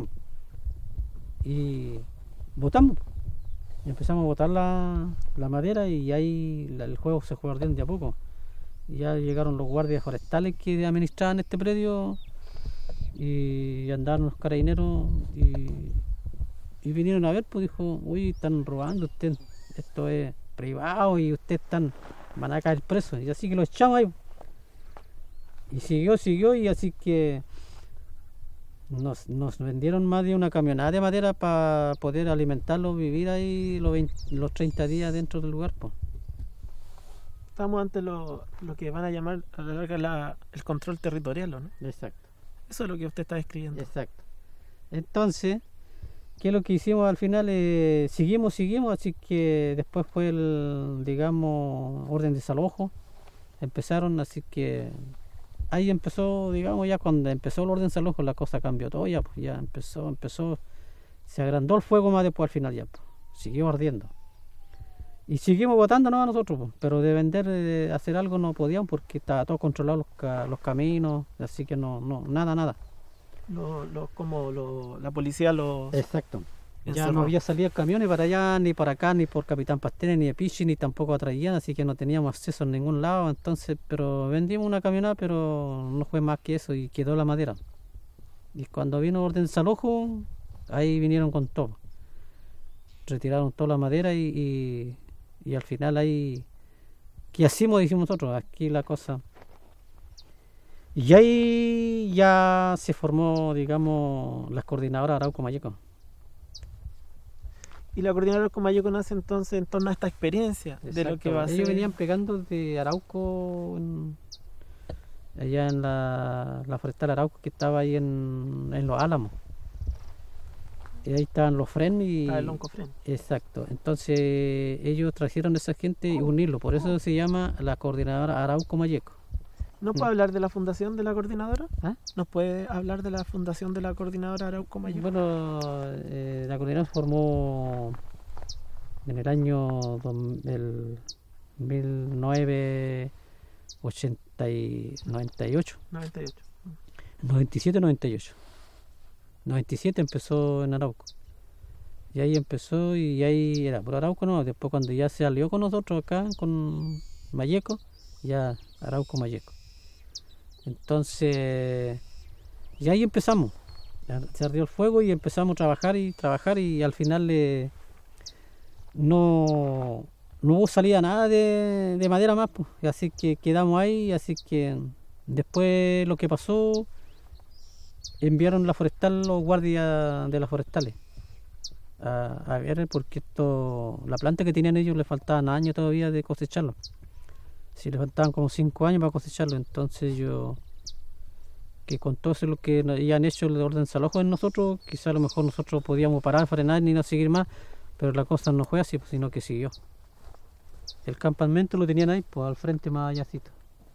Y botamos. Y empezamos a botar la, la madera y ahí la, el juego se fue ardiendo de a poco. Y ya llegaron los guardias forestales que administraban este predio y andaron los carabineros y, y vinieron a ver, pues dijo, uy, están robando, usted, esto es privado y ustedes están, van a caer presos. Y así que lo echamos ahí. Y siguió, siguió, y así que nos, nos vendieron más de una camionada de madera para poder alimentarlos, vivir ahí los, veinte, los treinta días dentro del lugar, pues. Estamos ante lo, lo que van a llamar a la larga la, el control territorial, ¿no? Exacto. Eso es lo que usted está describiendo. Exacto. Entonces, ¿qué es lo que hicimos al final? Eh, seguimos, seguimos, así que después fue el, digamos, orden de desalojo. Empezaron, así que ahí empezó, digamos, ya cuando empezó el orden de desalojo la cosa cambió todo, ya, pues, ya empezó, empezó, se agrandó el fuego más después al final ya, pues, siguió ardiendo. Y seguimos votando no a nosotros, pues, pero de vender, de hacer algo no podíamos porque estaba todo controlado, los, ca los caminos, así que no, no, nada, nada. Lo, lo, como lo, la policía los... Exacto. encerró. Ya no había salido camiones para allá, ni para acá, ni por Capitán Pasteles, ni de Pichi, ni tampoco atraían, así que no teníamos acceso en ningún lado. Entonces, pero vendimos una camioneta, pero no fue más que eso y quedó la madera. Y cuando vino orden de desalojo, ahí vinieron con todo. Retiraron toda la madera y, y, y al final ahí, ¿qué hacemos? Dijimos nosotros, aquí la cosa. Y ahí ya se formó, digamos, las coordinadoras Arauco-Mayeco. Y la coordinadora Comayeco nace entonces en torno a esta experiencia. Exacto. De lo que va a ser. Ellos venían pegando de Arauco, en, allá en la, la forestal Arauco, que estaba ahí en, en Los Álamos. Y ahí estaban los Fren y... Ah, el Oncofren. Exacto. Entonces ellos trajeron a esa gente y unirlo. Por eso se llama la coordinadora Arauco-Mayeco. ¿No puede hablar de la fundación de la coordinadora? ¿Ah? ¿Nos puede hablar de la fundación de la coordinadora Arauco-Mayeco? Bueno, eh, la coordinadora se formó en el año dos, el mil novecientos ochenta y noventa y ocho. noventa y ocho. noventa y siete noventa y ocho. noventa y siete empezó en Arauco. Y ahí empezó y ahí era por Arauco, no. Después cuando ya se alió con nosotros acá, con Malleco, ya Arauco Malleco. Entonces, y ahí empezamos. Se ardió el fuego y empezamos a trabajar y trabajar y al final eh, no, no hubo salida nada de, de madera más, pues. Así que quedamos ahí, así que después lo que pasó, enviaron la forestal, los guardias de las forestales a, a ver, porque esto, la planta que tenían ellos le faltaban años todavía de cosecharlo. Si les faltaban como cinco años para cosecharlo, entonces yo, que con todo eso lo que ya han hecho el orden desalojo en nosotros, quizá a lo mejor nosotros podíamos parar, frenar ni no seguir más, pero la cosa no fue así, pues, sino que siguió. El campamento lo tenían ahí, pues al frente más allácito.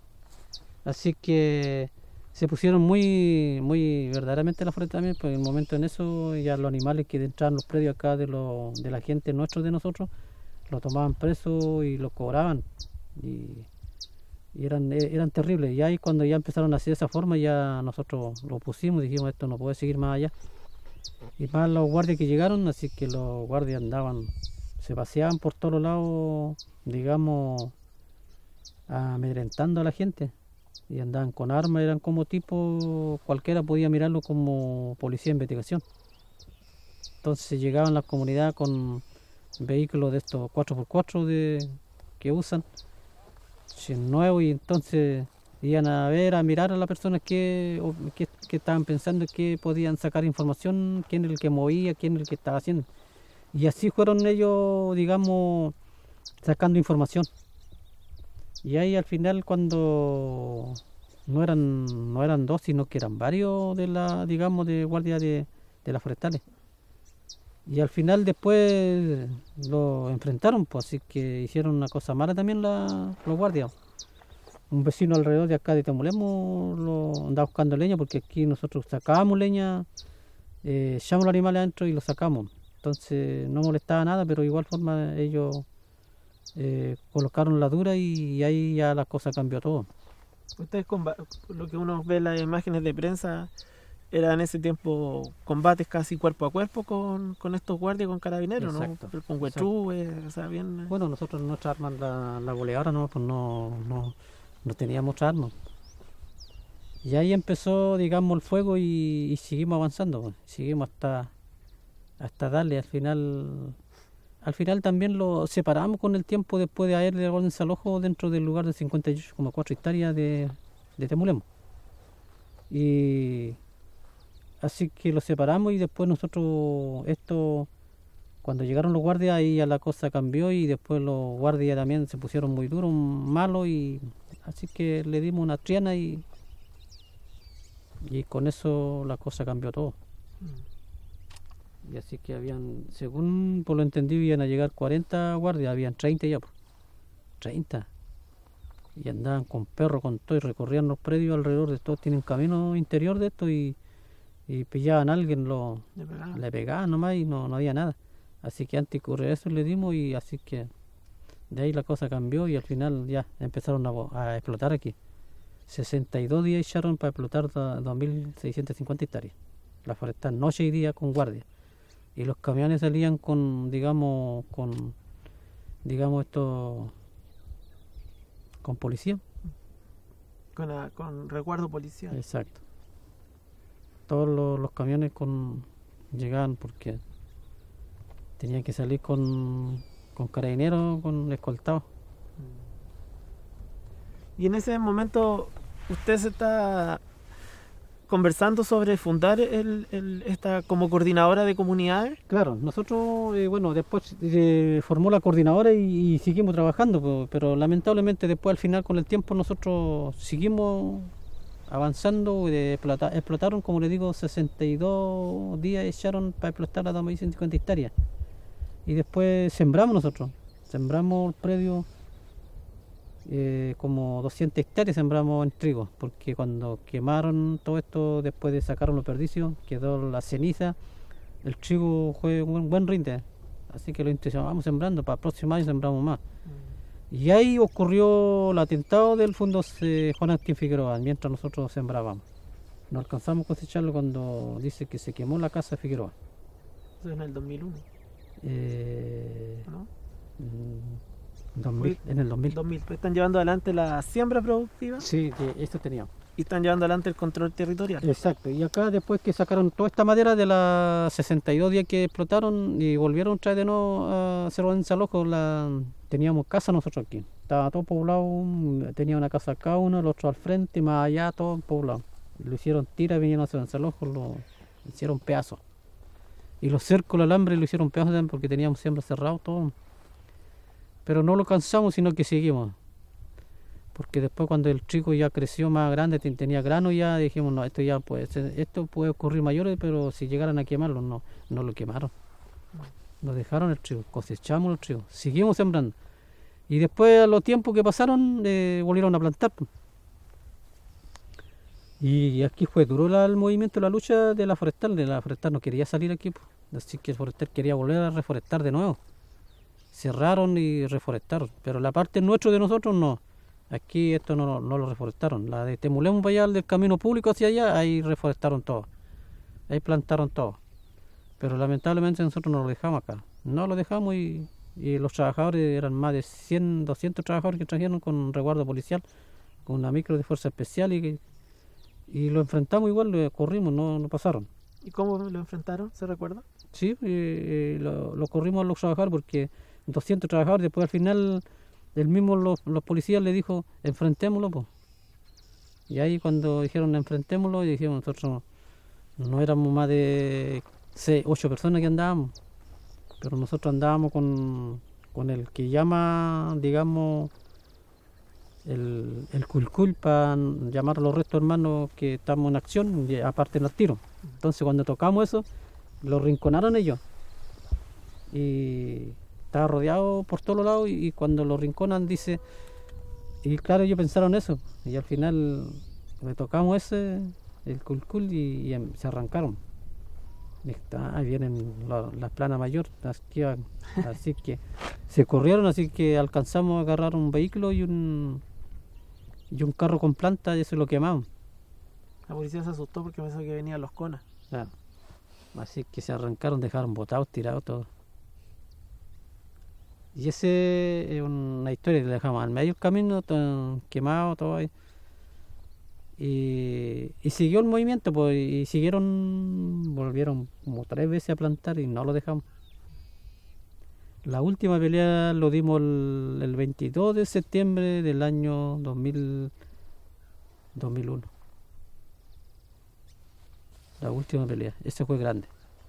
Así que se pusieron muy, muy verdaderamente la foresta también, pues en el momento en eso ya los animales que entraban los predios acá de, lo, de la gente nuestros de nosotros, los tomaban presos y los cobraban. Y, y eran, eran terribles. Y ahí cuando ya empezaron a hacer de esa forma, ya nosotros lo pusimos y dijimos esto no puede seguir más allá. Y más los guardias que llegaron, así que los guardias andaban, se paseaban por todos lados, digamos, amedrentando a la gente. Y andaban con armas, eran como tipo, cualquiera podía mirarlo como policía de investigación. Entonces llegaban a la comunidad con vehículos de estos cuatro por cuatro de, que usan, nuevos, y entonces iban a ver, a mirar a las personas que, que, que estaban pensando que podían sacar información, quién es el que movía, quién es el que estaba haciendo. Y así fueron ellos, digamos, sacando información. Y ahí al final cuando no eran no eran dos, sino que eran varios de la, digamos, de guardia de, de las forestales. Y al final después lo enfrentaron, pues así que hicieron una cosa mala también la, los guardias. Un vecino alrededor de acá de Temulemo lo andaba buscando leña, porque aquí nosotros sacábamos leña, eh, echamos los animales adentro y los sacamos. Entonces no molestaba nada, pero de igual forma ellos Eh, colocaron la dura y, y ahí ya la cosa cambió todo. Ustedes, lo que uno ve en las imágenes de prensa, eran en ese tiempo combates casi cuerpo a cuerpo con, con estos guardias, con carabineros, exacto, ¿no? Con huechú, eh, o sea, bien... Bueno, nosotros nuestra arma, la, la goleadora, no, pues no, no, no teníamos otra arma. Y ahí empezó, digamos, el fuego y, y seguimos avanzando, pues. Seguimos hasta, hasta darle al final... Al final también lo separamos con el tiempo después de haber de orden desalojo dentro del lugar de cincuenta y ocho coma cuatro hectáreas de, de Temulemo. Y así que lo separamos y después nosotros, esto, cuando llegaron los guardias, ahí ya la cosa cambió y después los guardias también se pusieron muy duros, malos, y así que le dimos una triana y, y con eso la cosa cambió todo. Mm. Y así que habían, según por lo entendido, iban a llegar cuarenta guardias, habían treinta ya, treinta. Y andaban con perros, con todo, y recorrían los predios alrededor de todo, tienen camino interior de esto, y, y pillaban a alguien, lo, le pegaban, le pegaban nomás y no, no había nada. Así que antes de eso le dimos, y así que de ahí la cosa cambió y al final ya empezaron a, a explotar aquí. sesenta y dos días echaron para explotar dos mil seiscientas cincuenta hectáreas. La forestal noche y día con guardia. Y los camiones salían con, digamos, con, digamos esto, con policía. Con, a, con resguardo policial. Exacto. Todos los, los camiones con llegaban porque tenían que salir con, con carabineros, con escoltados. Y en ese momento usted se está conversando sobre fundar el, el, esta como coordinadora de comunidades. Claro, nosotros, eh, bueno, después se eh, formó la coordinadora y, y seguimos trabajando, pero, pero lamentablemente después al final con el tiempo nosotros seguimos avanzando. De explota, explotaron, como les digo, sesenta y dos días echaron para explotar a dos mil ciento cincuenta hectáreas. Y después sembramos nosotros, sembramos el predio. Eh, como doscientas hectáreas sembramos en trigo, porque cuando quemaron todo esto, después de sacaron los perdicios, quedó la ceniza, el trigo fue un buen, buen rinde, así que lo intencionamos sembrando, para el próximo año sembramos más. Mm. Y ahí ocurrió el atentado del fondo eh, Juan Agustín Figueroa, mientras nosotros sembrábamos. No alcanzamos a cosecharlo cuando dice que se quemó la casa de Figueroa. Eso en el dos mil uno. Eh, ¿no? mm, dos mil, en el dos mil. dos mil. Pues están llevando adelante la siembra productiva Sí, que esto teníamos. y están llevando adelante el control territorial. Exacto, y acá después que sacaron toda esta madera de las sesenta y dos días que explotaron y volvieron a traer de nuevo a Cerro en Desalojo, la... teníamos casa nosotros aquí. Estaba todo poblado, tenía una casa acá uno, el otro al frente, más allá, todo poblado. Lo hicieron tira, vinieron a Cerro en Desalojo, lo hicieron pedazos. Y los cercos, el alambre, lo hicieron pedazos también porque teníamos siempre cerrado todo. Pero no lo cansamos, sino que seguimos. Porque después cuando el chico ya creció más grande, tenía grano, ya dijimos, no, esto ya puede ser, esto puede ocurrir mayores, pero si llegaran a quemarlo, no, no lo quemaron. Nos dejaron el trigo, cosechamos el trigo, seguimos sembrando. Y después a los tiempos que pasaron, eh, volvieron a plantar. Y aquí fue duro la, el movimiento, la lucha de la forestal, de la forestal no quería salir aquí, pues. Así que el forestal quería volver a reforestar de nuevo. Cerraron y reforestaron, pero la parte nuestra de nosotros no. Aquí esto no, no lo reforestaron. La de Temulemo para allá, del camino público hacia allá, ahí reforestaron todo. Ahí plantaron todo. Pero lamentablemente nosotros no lo dejamos acá. No lo dejamos y, y los trabajadores, eran más de cien, doscientos trabajadores que trajeron con resguardo policial, con una micro de fuerza especial y, y lo enfrentamos igual, lo corrimos, no, no pasaron. ¿Y cómo lo enfrentaron? ¿Se recuerda? Sí, eh, lo, lo corrimos a los trabajadores porque doscientos trabajadores, después al final... El mismo los, los policías le dijo, enfrentémoslo, pues. Y ahí cuando dijeron enfrentémoslo, y dijimos nosotros no éramos más de seis, ocho personas que andábamos, pero nosotros andábamos con, con el que llama, digamos, el, el culcul para llamar a los restos hermanos que estamos en acción, y aparte en el tiro. Entonces cuando tocamos eso, lo rinconaron ellos. Y estaba rodeado por todos lados y, y cuando lo rinconan dice, y claro, ellos pensaron eso, y al final le tocamos ese, el culcul y, y se arrancaron. Y está, ahí vienen la, la plana mayor, así, así que se corrieron, así que alcanzamos a agarrar un vehículo y un y un carro con planta y eso lo quemamos. La policía se asustó porque pensó que venían los conas. Claro. Así que se arrancaron, dejaron botados, tirados todo. Y ese es una historia que le dejamos al medio del camino, todo quemado, todo ahí. Y, y siguió el movimiento, pues, y siguieron, volvieron como tres veces a plantar y no lo dejamos. La última pelea lo dimos el, el veintidós de septiembre del año dos mil, dos mil uno. La última pelea, ese fue grande.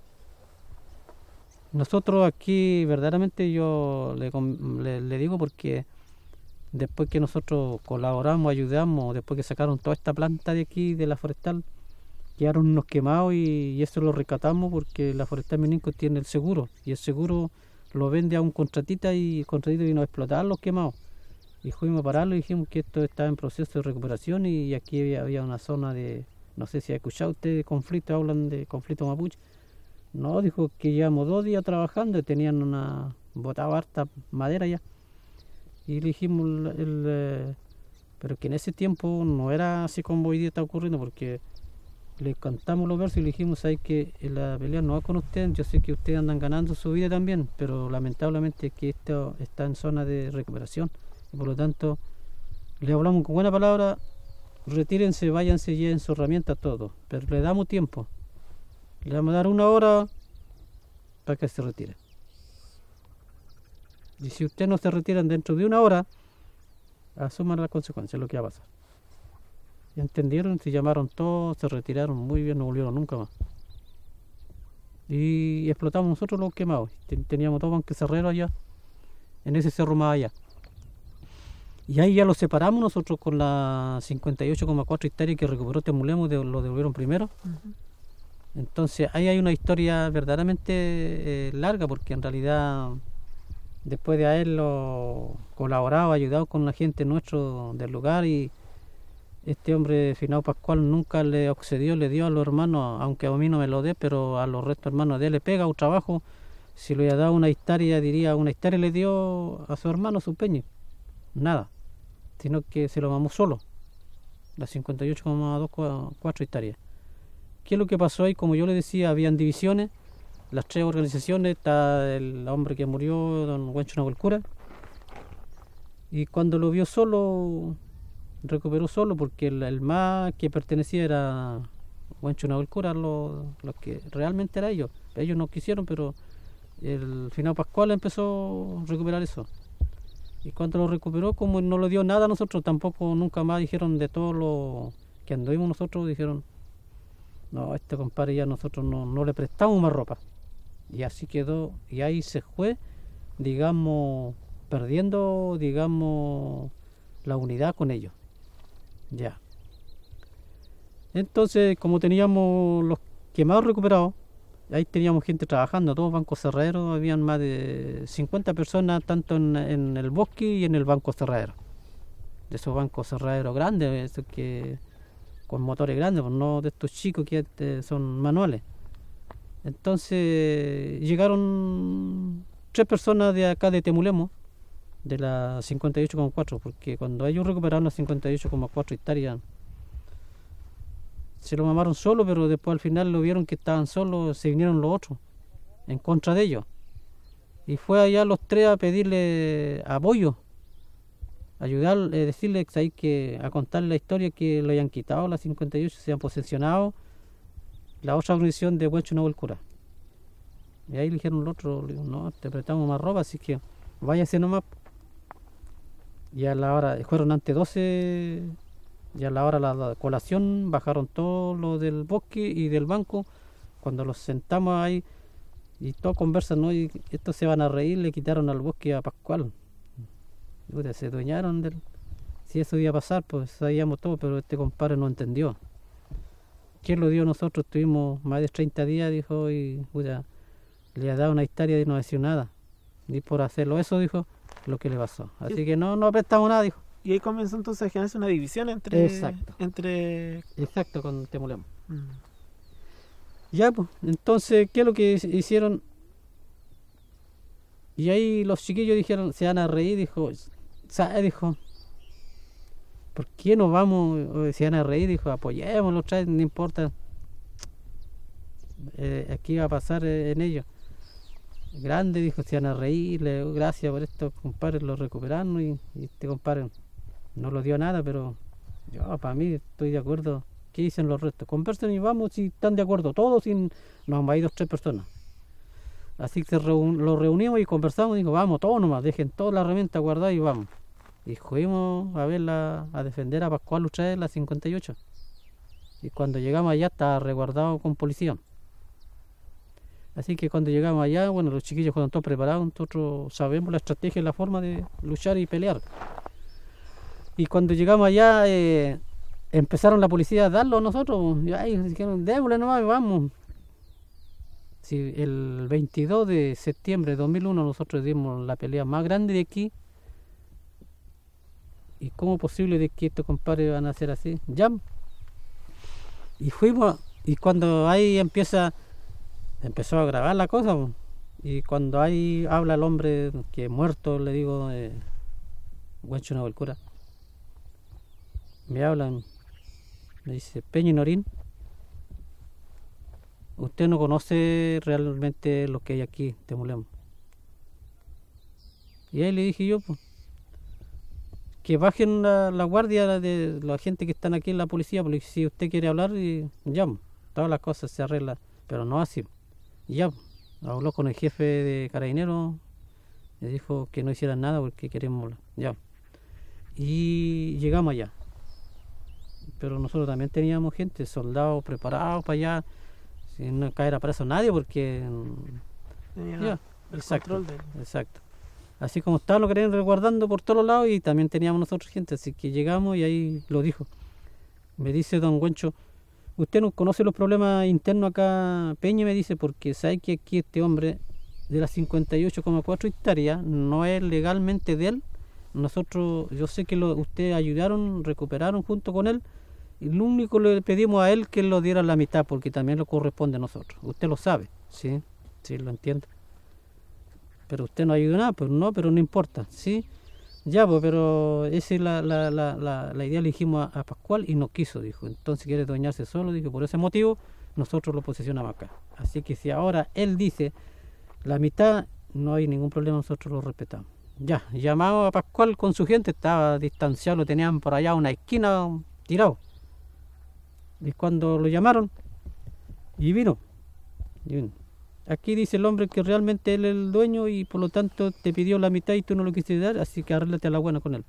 Nosotros aquí verdaderamente yo le, le, le digo porque después que nosotros colaboramos, ayudamos, después que sacaron toda esta planta de aquí, de la forestal, quedaron unos quemados y, y eso lo rescatamos porque la forestal Mininco tiene el seguro y el seguro lo vende a un contratista y el contratista vino a explotar los quemados. Y fuimos a pararlo y dijimos que esto estaba en proceso de recuperación y aquí había, había una zona de, no sé si ha escuchado usted de conflicto, hablan de conflicto mapuche. No, dijo que llevamos dos días trabajando y tenían una botada harta madera ya. Y le dijimos, el, el, eh, pero que en ese tiempo no era así como hoy día está ocurriendo, porque le cantamos los versos y le dijimos, ¿sabes que la pelea no va con ustedes? Yo sé que ustedes andan ganando su vida también, pero lamentablemente que esto está en zona de recuperación. Y por lo tanto, le hablamos con buena palabra, retírense, váyanse y lleven su herramienta todo, pero le damos tiempo. Le vamos a dar una hora para que se retire. Y si ustedes no se retiran dentro de una hora, asuman las consecuencias, lo que va a pasar. Y entendieron, se llamaron todos, se retiraron muy bien, no volvieron nunca más. Y explotamos nosotros los quemados. Teníamos dos banques cerreros allá, en ese cerro más allá. Y ahí ya los separamos nosotros con las cincuenta y ocho coma cuatro hectáreas que recuperó Temulemo, de, lo devolvieron primero. Uh-huh. Entonces ahí hay una historia verdaderamente eh, larga, porque en realidad después de haberlo colaborado, ayudado con la gente nuestro del lugar, y este hombre Finado Pascual nunca le accedió, le dio a los hermanos, aunque a mí no me lo dé, pero a los restos hermanos de él le pega un trabajo. Si le hubiera dado una hectárea, diría una hectárea le dio a su hermano su peña, nada, sino que se lo mamó solo, las cincuenta y ocho coma cuatro hectáreas. ¿Qué es lo que pasó ahí? Como yo le decía, habían divisiones las tres organizaciones, está el hombre que murió, don Huencho Nahuelcura, y cuando lo vio solo, recuperó solo, porque el, el más que pertenecía era Huencho Nahuelcura, los lo que realmente era ellos. Ellos no quisieron, pero el finado Pascual empezó a recuperar eso. Y cuando lo recuperó, como no le dio nada a nosotros, tampoco nunca más dijeron de todo lo que anduvimos nosotros, dijeron, no, este compadre ya nosotros no, no le prestamos más ropa. Y así quedó, y ahí se fue, digamos, perdiendo, digamos, la unidad con ellos. Ya. Entonces, como teníamos los quemados recuperados, ahí teníamos gente trabajando, todos bancos cerraderos, habían más de cincuenta personas, tanto en, en el bosque y en el banco cerradero. De esos bancos cerraderos grandes, esos que con motores grandes, pues no de estos chicos que este, son manuales. Entonces llegaron tres personas de acá de Temulemo, de la cincuenta y ocho coma cuatro, porque cuando ellos recuperaron las cincuenta y ocho coma cuatro hectáreas, se lo mamaron solo, pero después al final lo vieron que estaban solos, se vinieron los otros en contra de ellos. Y fue allá los tres a pedirle apoyo, ayudar, eh, decirle ahí que a contar la historia, que lo hayan quitado las cincuenta y ocho, se han posesionado la otra organización de Huencho Nahuelcura. Y ahí le dijeron al otro, le digo, no, te prestamos más ropa, así que váyase nomás. Y a la hora, fueron ante doce, y a la hora de la, la colación bajaron todos los del bosque y del banco. Cuando los sentamos ahí y todos conversan, ¿no? Y estos se van a reír, le quitaron al bosque a Pascual. Uy, se dueñaron del... Si eso iba a pasar, pues sabíamos todo, pero este compadre no entendió. ¿Quién lo dio? Nosotros tuvimos más de treinta días, dijo, y uy, le ha dado una historia y no decía nada. Y por hacerlo eso, dijo, lo que le pasó. Así que no, no prestamos nada, dijo. Y ahí comenzó entonces a generarse una división entre... Exacto. Entre... Exacto, con Temulemo. Mm. Ya, pues, entonces, ¿qué es lo que hicieron? Y ahí los chiquillos dijeron, se van a reír, dijo, ¿sabes? Dijo, ¿por qué nos vamos? Se van a reír, dijo, apoyémoslo, trae, no importa. Eh, aquí va a pasar eh, en ellos. Grande, dijo, se van a reír, le doy gracias por esto, compadre, lo recuperaron y, y este compadre no lo dio nada, pero yo para mí estoy de acuerdo. ¿Qué dicen los restos? Conversen y vamos si están de acuerdo todos, y nos han ido tres personas. Así que reun lo reunimos y conversamos y dijo, vamos todos nomás, dejen toda la herramienta guardada y vamos. Y fuimos a verla, a defender a Pascual Luchaez, la cincuenta y ocho. Y cuando llegamos allá estaba resguardado con policía. Así que cuando llegamos allá, bueno, los chiquillos fueron todos preparados, nosotros sabemos la estrategia y la forma de luchar y pelear. Y cuando llegamos allá, eh, empezaron la policía a darlo a nosotros, y ahí dijeron, démosle nomás, vamos. Sí, el veintidós de septiembre de dos mil uno nosotros dimos la pelea más grande de aquí. ¿Y cómo es posible de que estos compadres van a hacer así? Ya. Y fuimos, y cuando ahí empieza... empezó a grabar la cosa, y cuando ahí habla el hombre que es muerto, le digo, eh, Huencho Nahuelcura, me hablan, me dice, Peña y Norín, usted no conoce realmente lo que hay aquí, Temulemo. Y ahí le dije yo, pues, que bajen la, la guardia de la gente que están aquí en la policía, porque si usted quiere hablar, y ya, todas las cosas se arreglan, pero no así. Y ya, habló con el jefe de Carabineros, le dijo que no hicieran nada porque queremos, ya. Y llegamos allá. Pero nosotros también teníamos gente, soldados preparados para allá, sin no caer a preso a nadie porque... Tenía ya, el exacto, control de... exacto. Así como estaban, lo querían resguardando por todos lados, y también teníamos nosotros gente, así que llegamos y ahí lo dijo. Me dice don Huencho, usted no conoce los problemas internos acá, Peña, me dice, porque sabe que aquí este hombre de las cincuenta y ocho coma cuatro hectáreas no es legalmente de él. Nosotros, yo sé que lo, ustedes ayudaron, recuperaron junto con él, y lo único que le pedimos a él que lo diera la mitad, porque también lo corresponde a nosotros. Usted lo sabe, sí, sí, lo entiendo. Pero usted no ayudó nada, pues no, pero no importa, sí. Ya, pues, pero esa es la, la, la, la, la idea, le dijimos a, a Pascual y no quiso, dijo. Entonces quiere doñarse solo, dijo, por ese motivo nosotros lo posesionamos acá. Así que si ahora él dice la mitad, no hay ningún problema, nosotros lo respetamos. Ya, llamado a Pascual con su gente, estaba distanciado, lo tenían por allá a una esquina tirado. Y cuando lo llamaron, y vino. Y vino. Aquí dice el hombre que realmente él es el dueño y por lo tanto te pidió la mitad y tú no lo quisiste dar, así que arréglate a la buena con él.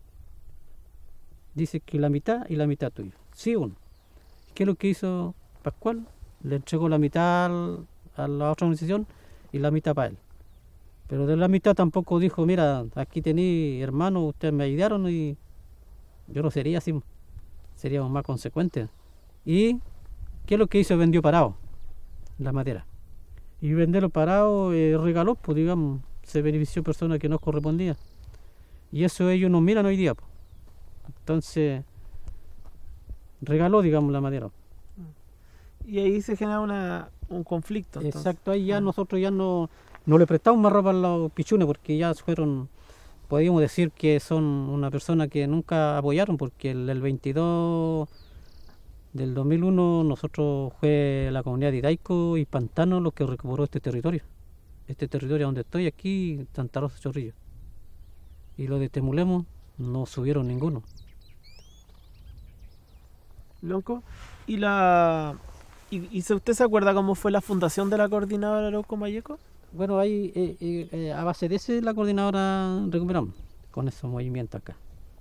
Dice que la mitad y la mitad tuya. Sí o no. ¿Qué es lo que hizo Pascual? Le entregó la mitad al, a la otra organización y la mitad para él. Pero de la mitad tampoco dijo, mira, aquí tení hermano, ustedes me ayudaron y yo no sería así, seríamos más consecuentes. ¿Y qué es lo que hizo? Vendió parado la madera. Y venderlo parado eh, regaló, pues digamos, se benefició personas que no correspondía. Y eso ellos no miran hoy día, pues. Entonces, regaló, digamos, la madera. Y ahí se genera una, un conflicto. Entonces. Exacto, ahí ya ah. nosotros ya no, no le prestamos más ropa a los pichunes porque ya fueron, podríamos decir que son una persona que nunca apoyaron porque el, el veintidós del dos mil uno nosotros fue la comunidad de Idaico y Pantano los que recuperó este territorio. Este territorio donde estoy aquí, Santa Rosa Chorrillo. Y los de Temulemo no subieron ninguno. Loco. Y la... ¿Y, y usted se acuerda cómo fue la fundación de la coordinadora Arauco Mayeco? Bueno, ahí eh, eh, eh, a base de ese la coordinadora recuperamos con esos movimientos acá.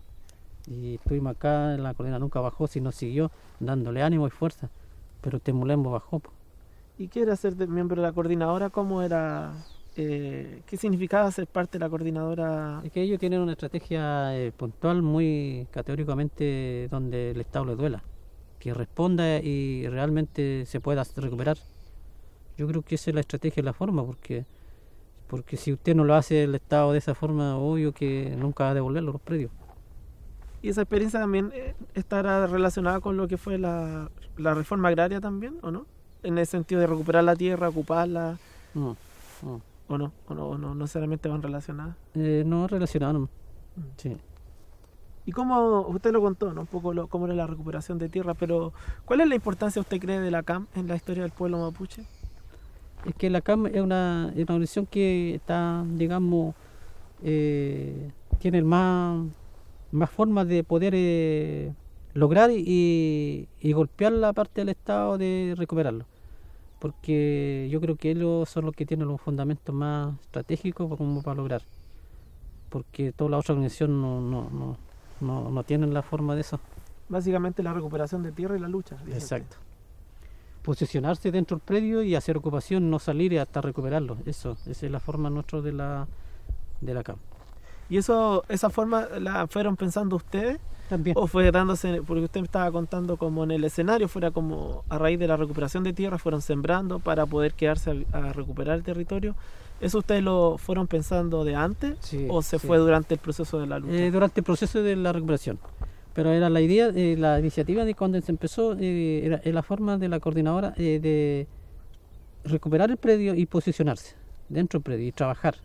Y estuvimos acá, la coordinadora nunca bajó, sino siguió dándole ánimo y fuerza, pero Temulemo bajó. Po. ¿Y qué era ser de miembro de la coordinadora? ¿Cómo era? Eh, ¿Qué significaba ser parte de la coordinadora? Es que ellos tienen una estrategia eh, puntual muy categóricamente donde el Estado le duela, que responda y realmente se pueda recuperar. Yo creo que esa es la estrategia y la forma, porque porque si usted no lo hace el Estado de esa forma, obvio que nunca va a devolverlo los predios. ¿Y esa experiencia también estará relacionada con lo que fue la, la reforma agraria también, o no? En el sentido de recuperar la tierra, ocuparla, No, no. ¿o no? ¿O no, o no, no necesariamente van relacionadas? Eh, no relacionado, no. Sí. ¿Y cómo, usted lo contó, ¿no? Un poco lo, cómo era la recuperación de tierra, pero ¿cuál es la importancia, usted cree, de la C A M en la historia del pueblo mapuche? Es que la C A M es una, es una organización que está, digamos, eh, tiene más, más formas de poder eh, lograr y, y golpear la parte del Estado de recuperarlo. Porque yo creo que ellos son los que tienen los fundamentos más estratégicos como para lograr. Porque toda la otra organización no, no, no, no, no tienen la forma de eso. Básicamente la recuperación de tierra y la lucha. Exacto. Posicionarse dentro del predio y hacer ocupación, no salir hasta recuperarlo. Eso, esa es la forma nuestra de la de la C A M. ¿Y eso, esa forma la fueron pensando ustedes? También. ¿O fue dándose, porque usted me estaba contando como en el escenario, fuera como a raíz de la recuperación de tierra, fueron sembrando para poder quedarse a, a recuperar el territorio? ¿Eso ustedes lo fueron pensando de antes Sí, o se sí. fue durante el proceso de la lucha? Eh, durante el proceso de la recuperación. Pero era la idea, eh, la iniciativa de cuando se empezó, eh, era, era la forma de la coordinadora eh, de recuperar el predio y posicionarse dentro del predio y trabajar.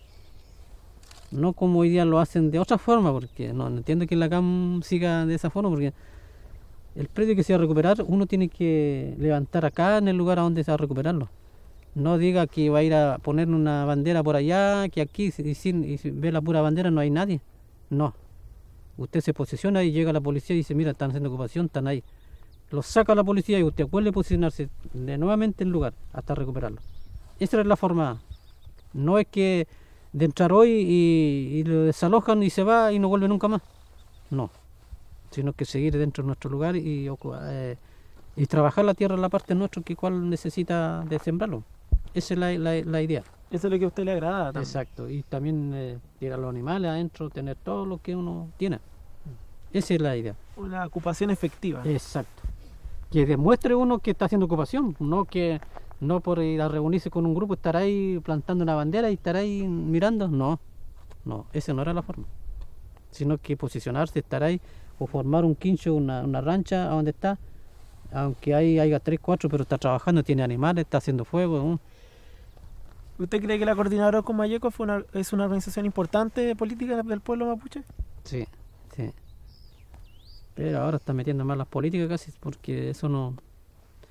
No como hoy día lo hacen de otra forma, porque no, no entiendo que la C A M siga de esa forma, porque el predio que se va a recuperar, uno tiene que levantar acá en el lugar a donde se va a recuperarlo. No diga que va a ir a poner una bandera por allá, que aquí, y si, y si ve la pura bandera no hay nadie. No. Usted se posiciona y llega la policía y dice, mira, están haciendo ocupación, están ahí. Lo saca la policía y usted vuelve a posicionarse de nuevamente en el lugar hasta recuperarlo. Esa es la forma. No es que de entrar hoy y, y lo desalojan y se va y no vuelve nunca más. No. Sino que seguir dentro de nuestro lugar y, eh, y trabajar la tierra en la parte nuestra que cual necesita de sembrarlo. Esa es la, la, la idea. Eso es lo que a usted le agrada también. Exacto, y también eh, tirar los animales adentro, tener todo lo que uno tiene. Esa es la idea. Una ocupación efectiva. Exacto. Que demuestre uno que está haciendo ocupación, no que no por ir a reunirse con un grupo, estar ahí plantando una bandera y estar ahí mirando. No, no, esa no era la forma. Sino que posicionarse, estar ahí o formar un quincho, una, una rancha a donde está, aunque hay haya tres, cuatro, pero está trabajando, tiene animales, está haciendo fuego. ¿no? ¿Usted cree que la coordinadora con Mayeco fue una, es una organización importante política del pueblo mapuche? Sí, sí. Pero ahora está metiendo más las políticas casi, porque eso no...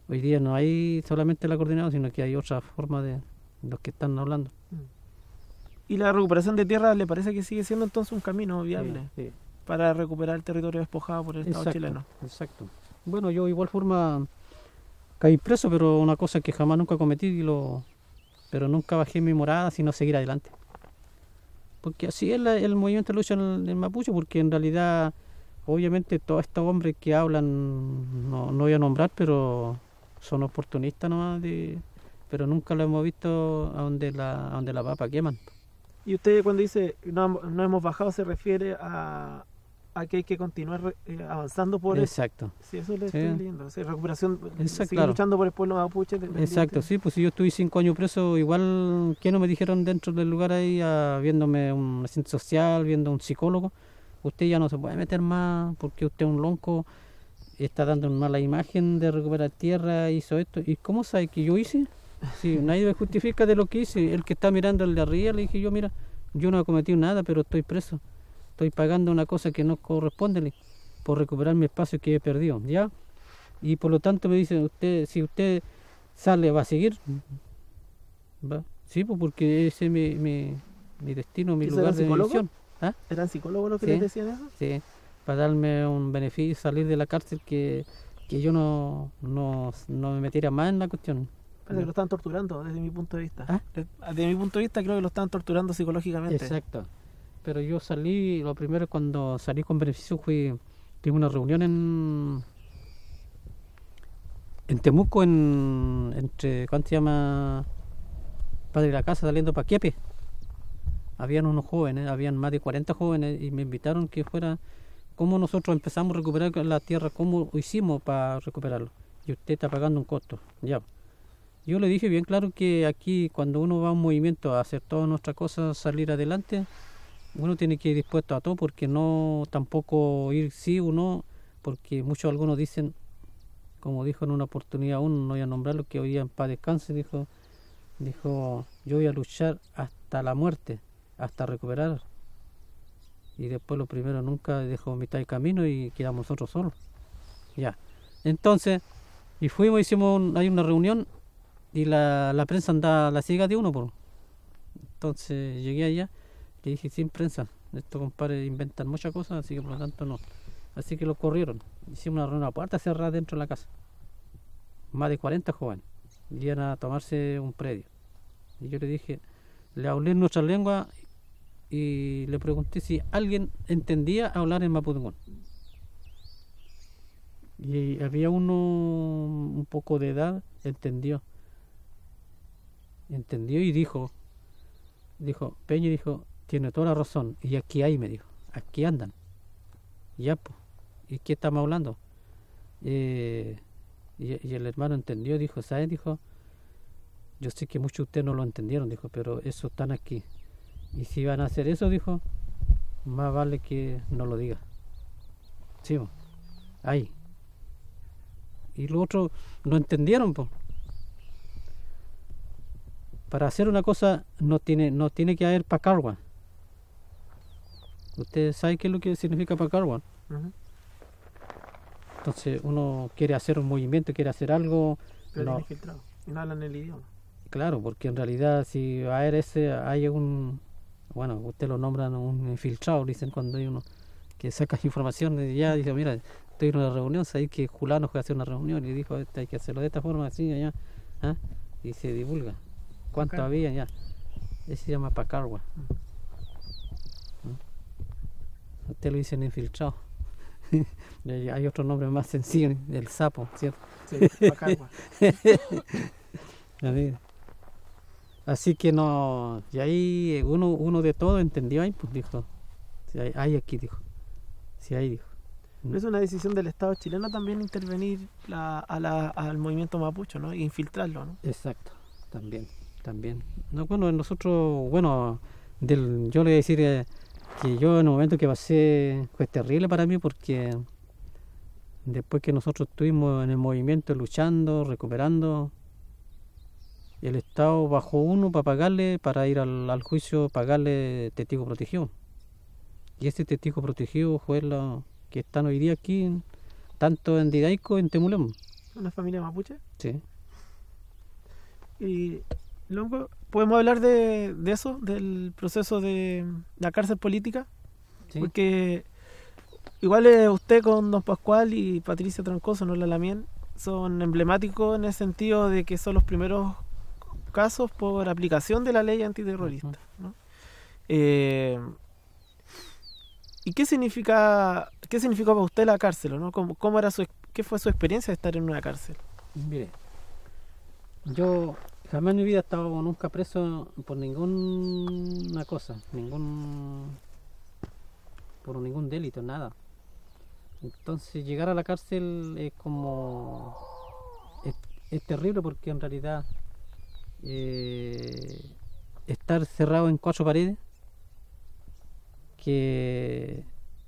Hoy día no hay solamente la coordinadora, sino que hay otra forma de los que están hablando. ¿Y la recuperación de tierras le parece que sigue siendo entonces un camino viable Sí, sí. para recuperar el territorio despojado por el Estado Exacto, chileno? exacto. Bueno, yo igual forma caí preso, pero una cosa que jamás nunca cometí, y lo, pero nunca bajé mi morada, sino seguir adelante. Porque así es la- el movimiento de lucha en el, en mapuche, porque en realidad, obviamente, todos estos hombres que hablan, no, no voy a nombrar, pero son oportunistas nomás, de, pero nunca lo hemos visto a donde la, a donde la papa queman. Y usted cuando dice no, ham- no hemos bajado se refiere a, a que hay que continuar eh, avanzando por eso. Exacto. Sí, eso le Sí. estoy leyendo. O sea, recuperación, Exacto, seguir claro. luchando por el pueblo mapuche. independiente. Exacto, sí, pues si yo estuve cinco años preso, igual que no me dijeron dentro del lugar ahí, ah, viéndome un asistente social, viendo un psicólogo, usted ya no se puede meter más porque usted es un lonco, está dando una mala imagen de recuperar tierra, hizo esto. ¿Y cómo sabe que yo hice? Si nadie me justifica de lo que hice, el que está mirando el de arriba, le dije yo, mira, yo no he cometido nada, pero estoy preso, estoy pagando una cosa que no corresponde le- por recuperar mi espacio que he perdido, ¿ya? Y por lo tanto me dice, usted, si usted sale, ¿va a seguir? ¿Va? Sí, pues porque ese es mi, mi, mi destino, mi ¿Y ese lugar era de psicólogo? misión. ¿Eran psicólogos los que Sí. les decían eso? Sí, para darme un beneficio, salir de la cárcel, que, que yo no, no, no me metiera más en la cuestión. Parece que lo están torturando desde mi punto de vista. ¿Ah? De- Desde mi punto de vista creo que lo están torturando psicológicamente. Exacto. Pero yo salí, lo primero cuando salí con beneficio fui, tuve una reunión en en Temuco, en, entre, ¿cuánto se llama? Padre de la Casa, saliendo para Quiepe. Habían unos jóvenes, habían más de cuarenta jóvenes y me invitaron que fuera cómo nosotros empezamos a recuperar la tierra, cómo hicimos para recuperarlo. Y usted está pagando un costo, ya. Yo le dije bien claro que aquí cuando uno va a un movimiento a hacer todas nuestras cosas, salir adelante, uno tiene que ir dispuesto a todo, porque no tampoco ir sí o no, porque muchos algunos dicen, como dijo en una oportunidad uno, no voy a nombrarlo, que hoy día en paz descanse, dijo, dijo, yo voy a luchar hasta la muerte, hasta recuperar. Y después lo primero nunca dejó mitad de camino y quedamos nosotros solos. Ya. Entonces, y fuimos, hicimos, un- hay una reunión y la, la prensa anda a la ciega de uno, por. Entonces llegué allá y dije, sin prensa, estos compadres inventan muchas cosas, así que por lo tanto no. Así que lo corrieron. Hicimos una reunión a puerta cerrada dentro de la casa. Más de cuarenta jóvenes. Y iban a tomarse un predio. Y yo le dije, le hablé en nuestra lengua y le pregunté si alguien entendía hablar en mapudungún. Y había uno un poco de edad, entendió. Entendió y dijo, dijo, Peña dijo, tiene toda la razón. Y aquí hay, me dijo, aquí andan. Ya, pues. ¿Y qué estamos hablando? Eh, y, y el hermano entendió, dijo, ¿sabes? Dijo, yo sé que muchos de ustedes no lo entendieron, dijo, pero eso están aquí. Y si van a hacer eso, dijo, más vale que no lo diga. Sí, po, ahí. Y los otros no entendieron, pues. Para hacer una cosa no tiene, no tiene que haber pacarwa. ¿Ustedes saben qué es lo que significa pacarwa? Ujú. Entonces uno quiere hacer un movimiento, quiere hacer algo, Pero no, no. Infiltrado. Y no hablan el idioma. claro, porque en realidad si a ver ese hay un, bueno, usted lo nombran un infiltrado, dicen cuando hay uno que saca información y ya dice, mira, estoy en una reunión, sabéis que Julano fue a hacer una reunión y dijo, este hay que hacerlo de esta forma, así, allá, ¿ah? Y se divulga. ¿Cuánto Pacarwa. había ya? Ese se llama pacarwa. Usted lo dicen infiltrado. Y hay otro nombre más sencillo, el sapo, ¿cierto? Sí, Pacarwa. A ver. Así que no, y ahí uno, uno de todo entendió ahí, pues dijo, si hay, hay aquí, dijo, si hay, dijo. Pero es una decisión del Estado chileno también intervenir la- a la- al movimiento mapuche, ¿no? E infiltrarlo, ¿no? Exacto, también, también. No, bueno, nosotros, bueno, del, yo le voy a decir eh, que yo en un momento que pasé fue terrible para mí, porque después que nosotros estuvimos en el movimiento luchando, recuperando, el Estado bajó uno para pagarle, para ir al, al juicio, pagarle testigo protegido. Y ese testigo protegido fue lo que están hoy día aquí, tanto en Didaico como en Temulén. una familia mapuche. Sí. Y luego, ¿podemos hablar de, de eso, del proceso de la cárcel política? Sí. Porque igual eh, usted con Don Pascual y Patricia Troncoso, no la Lamien, son emblemáticos en el sentido de que son los primeros casos por aplicación de la ley antiterrorista, Uh-huh. ¿no? Eh, ¿Y qué significa, qué significó para usted la cárcel, ¿no? ¿Cómo, cómo era su, qué fue su experiencia de estar en una cárcel? Mire, yo jamás en mi vida he estado nunca preso por ninguna cosa, ningún por ningún delito, nada. Entonces llegar a la cárcel es como es, es terrible porque en realidad eh, estar cerrado en cuatro paredes que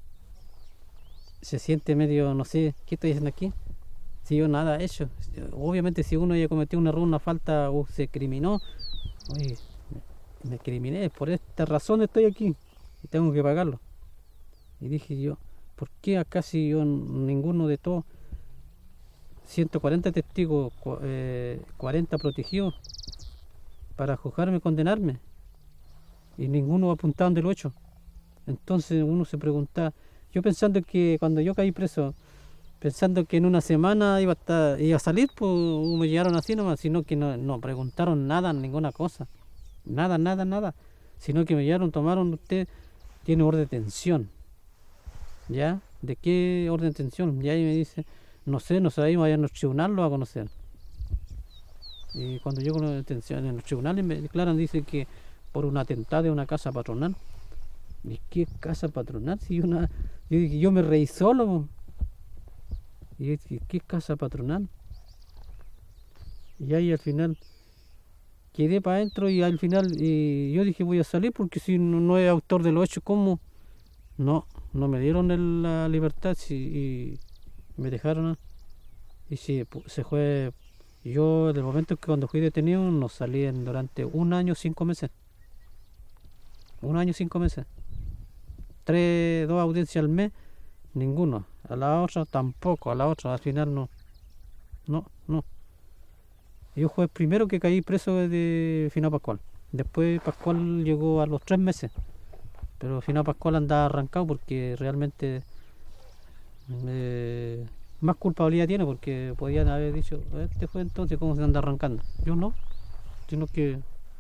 se siente medio, no sé, ¿qué estoy haciendo aquí? Si yo nada he hecho. Obviamente si uno ya cometió un error, una falta o se criminó, oye, me, me criminé, por esta razón estoy aquí y tengo que pagarlo. Y dije yo, ¿por qué acá si yo ninguno de todos, ciento cuarenta testigos, eh, cuarenta protegidos para juzgarme, condenarme? Y ninguno apuntaba donde lo he hecho. Entonces uno se pregunta, yo pensando que cuando yo caí preso, pensando que en una semana iba a, estar, iba a salir, pues me llegaron así nomás, sino que no, no preguntaron nada, ninguna cosa, nada, nada, nada, sino que me llegaron, tomaron, usted tiene orden de detención, ¿ya? ¿De qué orden de detención? Y ahí me dice, no sé, no sabemos, allá en los tribunales lo va a conocer. Y cuando yo con la detención en los tribunales me declaran, dice que por un atentado de una casa patronal. ¿Y qué casa patronal? Si yo, una, yo dije, yo me reí solo. Y yo dije, ¿qué casa patronal? Y ahí al final quedé para adentro y al final y yo dije, voy a salir porque si no, no es autor de los hechos, ¿cómo? No, no me dieron el, la libertad si, y me dejaron. Y sí, se fue. Yo, del momento que cuando fui detenido, no salí en, durante un año, cinco meses. Un año, cinco meses. Tres, dos audiencias al mes, ninguno. A la otra tampoco, a la otra al final no. No, no. Yo fue el primero que caí preso de Finado Pascual. Después Pascual llegó a los tres meses. Pero Finado Pascual andaba arrancado porque realmente eh, más culpabilidad tiene porque podían haber dicho, este fue entonces cómo se anda arrancando. Yo no, sino que...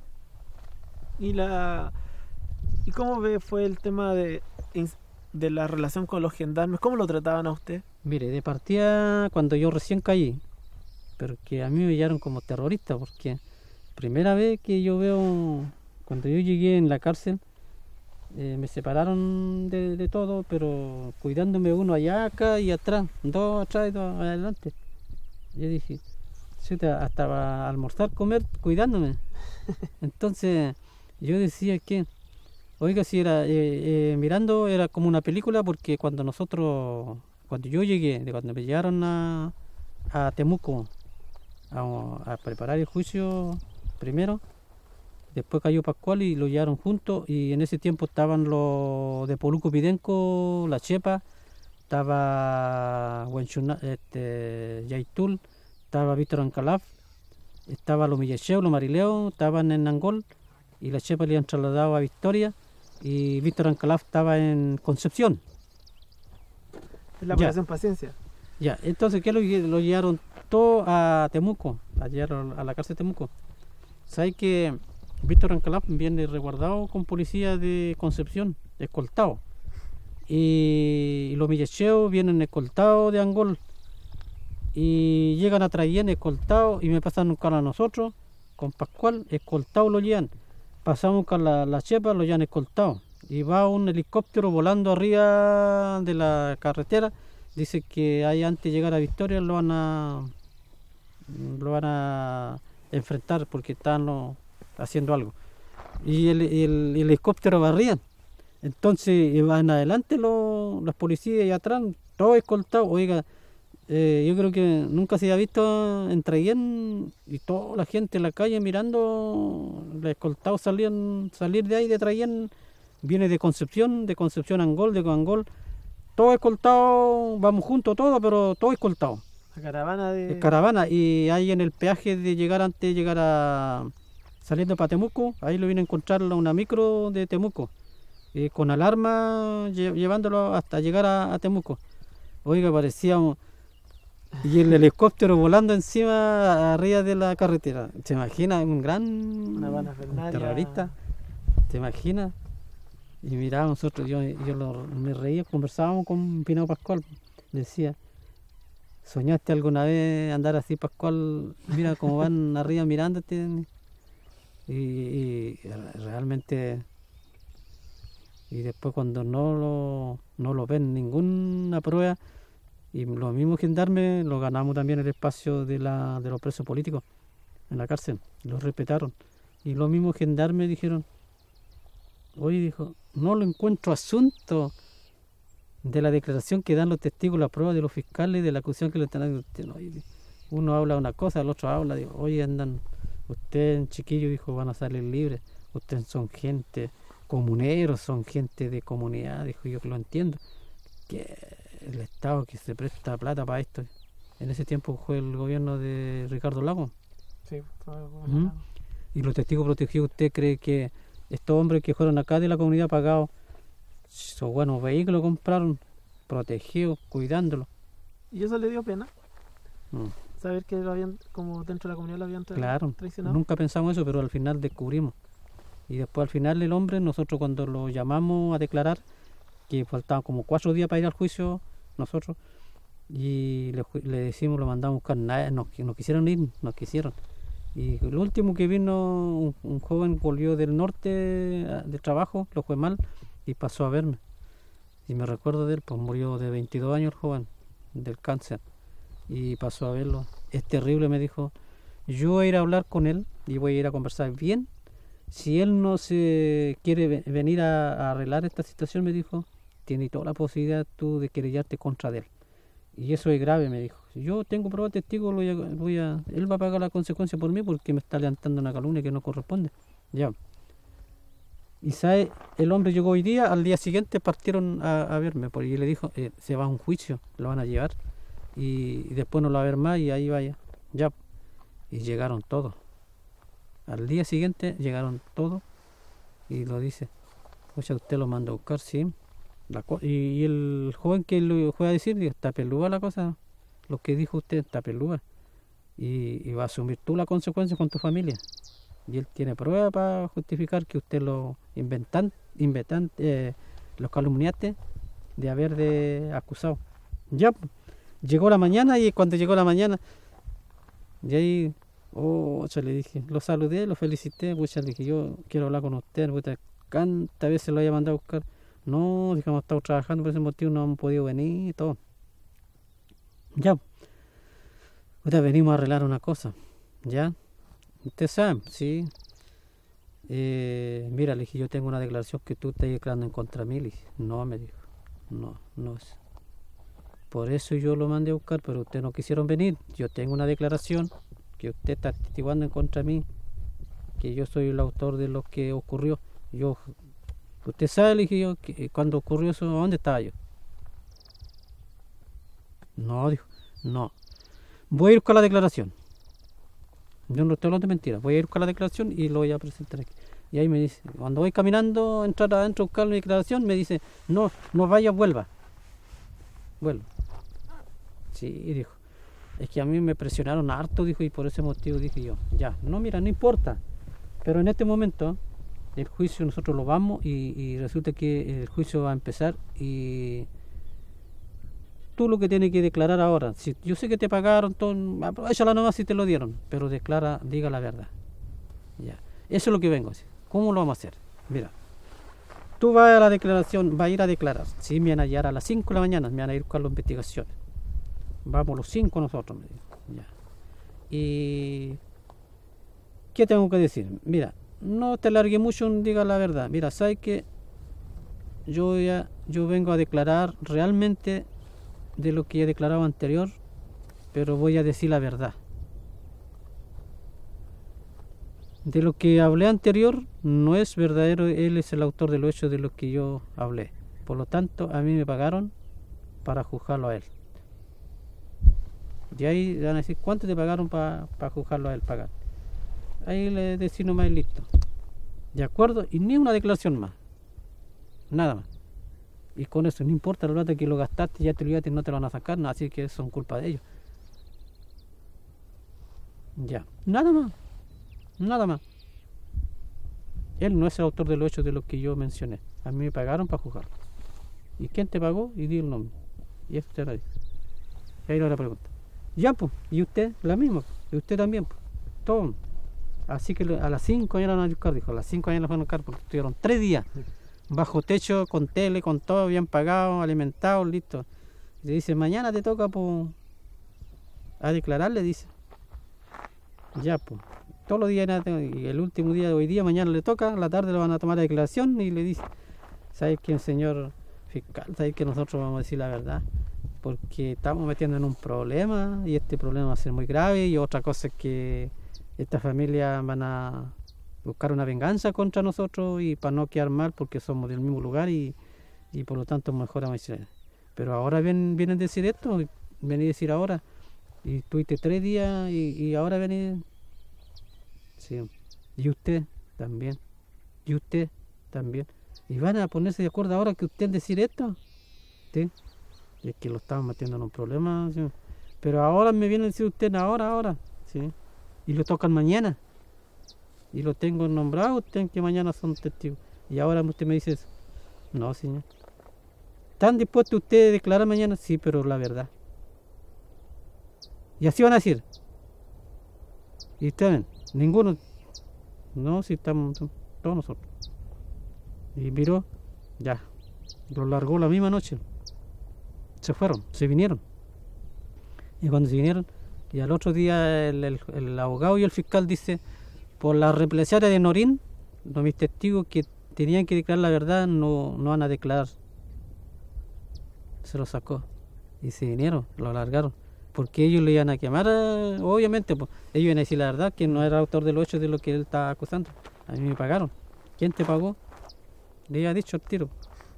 ¿Y la y cómo ve fue el tema de, de la relación con los gendarmes? ¿Cómo lo trataban a usted? Mire, de partida cuando yo recién caí, pero que a mí me hallaron como terrorista, porque primera vez que yo veo, cuando yo llegué en la cárcel, eh, me separaron de, de todo, pero cuidándome uno allá, acá y atrás, dos atrás y dos adelante. Yo dije, hasta para almorzar, comer, cuidándome. Entonces yo decía que, oiga, si era, eh, eh, mirando era como una película, porque cuando nosotros, cuando yo llegué, de cuando me llegaron a, a Temuco, A, a preparar el juicio primero, después cayó Pascual y lo llevaron juntos, y en ese tiempo estaban los de Poluco Pidenco, La Chepa, estaba Huenchuna, este, Yaitul, estaba Víctor Ancalaf, estaba los Millecheo, los Marileo, estaban en Angol, y La Chepa le han trasladado a Victoria, y Víctor Ancalaf estaba en Concepción. Es la operación Paciencia. Ya, entonces, ¿qué lo, lo llevaron todo a Temuco? A llevar a la cárcel de Temuco. ¿Sabes que Víctor Ancalaf viene resguardado con policía de Concepción, escoltado? Y, y los Millecheo vienen escoltados de Angol. Y llegan a Traillén escoltados y me pasan un carro a nosotros, con Pascual, escoltado lo llevan. Pasamos con la, la Chepa, lo llevan escoltado. Y va un helicóptero volando arriba de la carretera. Dice que ahí antes de llegar a Victoria lo van a lo van a enfrentar porque están lo, haciendo algo. Y el, el, el helicóptero barría. Entonces van adelante los, las policías y atrás, todo escoltado. Oiga, eh, yo creo que nunca se había visto en Traillén y toda la gente en la calle mirando los escoltados salían, salir de ahí de Traillén. Viene de Concepción, de Concepción a Angol, de Angol. Todo escoltado, vamos juntos todos, pero todo escoltado. La caravana de... de caravana, y ahí en el peaje de llegar antes de llegar a saliendo para Temuco, ahí lo vine a encontrar una micro de Temuco, eh, con alarma lle llevándolo hasta llegar a, a Temuco. Oiga, parecía un... y el helicóptero volando encima arriba de la carretera. ¿Se imagina? Un gran Una un terrorista. ¿Te imaginas? Y miraba nosotros, yo, yo lo, me reía, conversábamos con Pinao Pascual, decía, ¿soñaste alguna vez andar así, Pascual? Mira cómo van arriba mirándote. Y, y realmente, y después cuando no lo, no lo ven ninguna prueba, y los mismos gendarmes lo ganamos también el espacio de, la, de los presos políticos en la cárcel, los respetaron. Y los mismos gendarmes dijeron, oye, dijo, no lo encuentro asunto de la declaración que dan los testigos, la prueba de los fiscales, de la acusación que le están haciendo. Uno habla una cosa, el otro habla, digo, oye, andan, ustedes, chiquillos, dijo, van a salir libres, ustedes son gente, comuneros, son gente de comunidad, dijo, yo que lo entiendo, que el Estado que se presta plata para esto. En ese tiempo fue el gobierno de Ricardo Lagos. Sí, fue el gobierno. ¿Mm? Y los testigos protegidos, ¿usted cree que estos hombres que fueron acá de la comunidad pagados, esos buenos vehículos compraron, protegidos, cuidándolos? ¿Y eso le dio pena? Mm. Saber que lo habían, como dentro de la comunidad lo habían tra claro, traicionado. Nunca pensamos eso, pero al final descubrimos. Y después al final el hombre, nosotros cuando lo llamamos a declarar, que faltaban como cuatro días para ir al juicio, nosotros, y le, le decimos, lo mandamos a buscar, nada, nos, nos quisieron ir, nos quisieron. Y lo último que vino, un, un joven volvió del norte de trabajo, lo fue mal, y pasó a verme. Y me recuerdo de él, pues murió de veintidós años el joven, del cáncer. Y pasó a verlo. Es terrible, me dijo. Yo voy a ir a hablar con él y voy a ir a conversar bien. Si él no se quiere venir a, a arreglar esta situación, me dijo, tiene toda la posibilidad tú de querellarte contra de él. Y eso es grave, me dijo. Yo tengo prueba de testigo, voy a, voy a, él va a pagar la consecuencia por mí porque me está levantando una calumnia que no corresponde. Ya. Y sabe, el hombre llegó hoy día, al día siguiente partieron a, a verme, porque le dijo, eh, se va a un juicio, lo van a llevar, y, y después no lo va a ver más, y ahí vaya. Ya. Y llegaron todos. Al día siguiente llegaron todos, y lo dice, oye, usted lo manda a buscar, sí. La, y, y el joven que lo fue a decir, dijo, está peluda la cosa, lo que dijo usted está peluda, y, y va a asumir tú la consecuencia con tu familia. Y él tiene prueba para justificar que usted lo inventan, inventan, eh, los calumniaste de haber de acusado. Ya, llegó la mañana, y cuando llegó la mañana, y ahí, oh, yo le dije, lo saludé, lo felicité, pues le dije, yo quiero hablar con usted, ¿cuántas veces lo haya mandado a buscar? No, digamos, estado trabajando, por ese motivo no hemos podido venir y todo. Ya, ahora venimos a arreglar una cosa, ¿ya? Usted sabe, sí. Eh, mira, le dije, yo tengo una declaración que tú estás declarando en contra mí. Le dije, no, me dijo, no, no es. Por eso yo lo mandé a buscar, pero ustedes no quisieron venir. Yo tengo una declaración que usted está atestiguando en contra mí, que yo soy el autor de lo que ocurrió. Yo, usted sabe, le dije yo, que cuando ocurrió eso, ¿dónde estaba yo? No, dijo, no. Voy a ir con la declaración. Yo no estoy hablando de mentiras, voy a ir con la declaración y lo voy a presentar aquí. Y ahí me dice, cuando voy caminando, entrar adentro a buscar mi declaración, me dice, no, no vayas, vuelva. Vuelva. Sí, dijo, es que a mí me presionaron harto, dijo, y por ese motivo dije yo, ya, no, mira, no importa. Pero en este momento, el juicio nosotros lo vamos y, y resulta que el juicio va a empezar y tú lo que tienes que declarar ahora, si yo sé que te pagaron todo, aprovechala nomás si te lo dieron, pero declara, diga la verdad. Ya, eso es lo que vengo a decir. ¿Cómo lo vamos a hacer? Mira, tú vas a la declaración, vas a ir a declarar. Sí, me van a hallar a las cinco de la mañana, me van a ir con las investigaciones. Vamos los cinco nosotros, me dijo. Ya. Y ¿qué tengo que decir? Mira, no te largue mucho, diga la verdad. Mira, sabes que yo ya, yo vengo a declarar realmente de lo que he declarado anterior, pero voy a decir la verdad. De lo que hablé anterior no es verdadero, él es el autor de los hechos de lo que yo hablé. Por lo tanto, a mí me pagaron para juzgarlo a él. Y ahí van a decir, ¿cuánto te pagaron para pa juzgarlo a él pagar? Ahí le decís nomás y listo. ¿De acuerdo? Y ni una declaración más. Nada más. Y con eso, no importa la plata que lo gastaste, ya te olvidaste, no te lo van a sacar, no, así que son culpa de ellos. Ya. Nada más. Nada más. Él no es el autor de los hechos de los que yo mencioné. A mí me pagaron para juzgarlo. ¿Y quién te pagó? Y di el nombre. Y eso te lo dice. Y ahí la pregunta. Ya, pues. ¿Y usted? La misma. Y usted también, pues. Todo. Así que a las cinco años la van a buscar, dijo. A las cinco años la van a buscar porque estuvieron tres días. Bajo techo, con tele, con todo, bien pagado, alimentado, listo. Y le dice, mañana te toca, pues, a declarar, le dice. Ya, pues. Todos los días, y el último día de hoy día, mañana le toca, a la tarde lo van a tomar la declaración y le dice, ¿sabes qué, señor fiscal? ¿Sabes que nosotros vamos a decir la verdad? Porque estamos metiendo en un problema y este problema va a ser muy grave, y otra cosa es que esta familia van a buscar una venganza contra nosotros y para no quedar mal porque somos del mismo lugar y, y por lo tanto mejor vamos a decir. Pero ahora vienen, vienen a decir esto, vienen a decir ahora, y estuviste tres días y, y ahora vienen. Sí. Y usted también, y usted también. Y van a ponerse de acuerdo ahora que usted decir esto. ¿Sí? Y es que lo estaban metiendo en un problema. ¿Sí? Pero ahora me viene a decir usted ahora, ahora. ¿Sí? Y lo tocan mañana. Y lo tengo nombrado usted que mañana son testigos. Y ahora usted me dice eso. No, señor. ¿Están dispuestos ustedes a declarar mañana? Sí, pero la verdad. Y así van a decir. Y ustedes, ninguno. No, si estamos todos nosotros. Y miró, ya. Lo largó la misma noche. Se fueron, se vinieron. Y cuando se vinieron, y al otro día el, el, el abogado y el fiscal dice, por la represalia de Norín, los mis testigos que tenían que declarar la verdad no, no van a declarar. Se lo sacó. Y se vinieron, lo alargaron. Porque ellos le iban a quemar, obviamente, pues, ellos iban a decir la verdad, que no era autor de los hechos de lo que él estaba acusando. A mí me pagaron. ¿Quién te pagó? Le había dicho el tiro.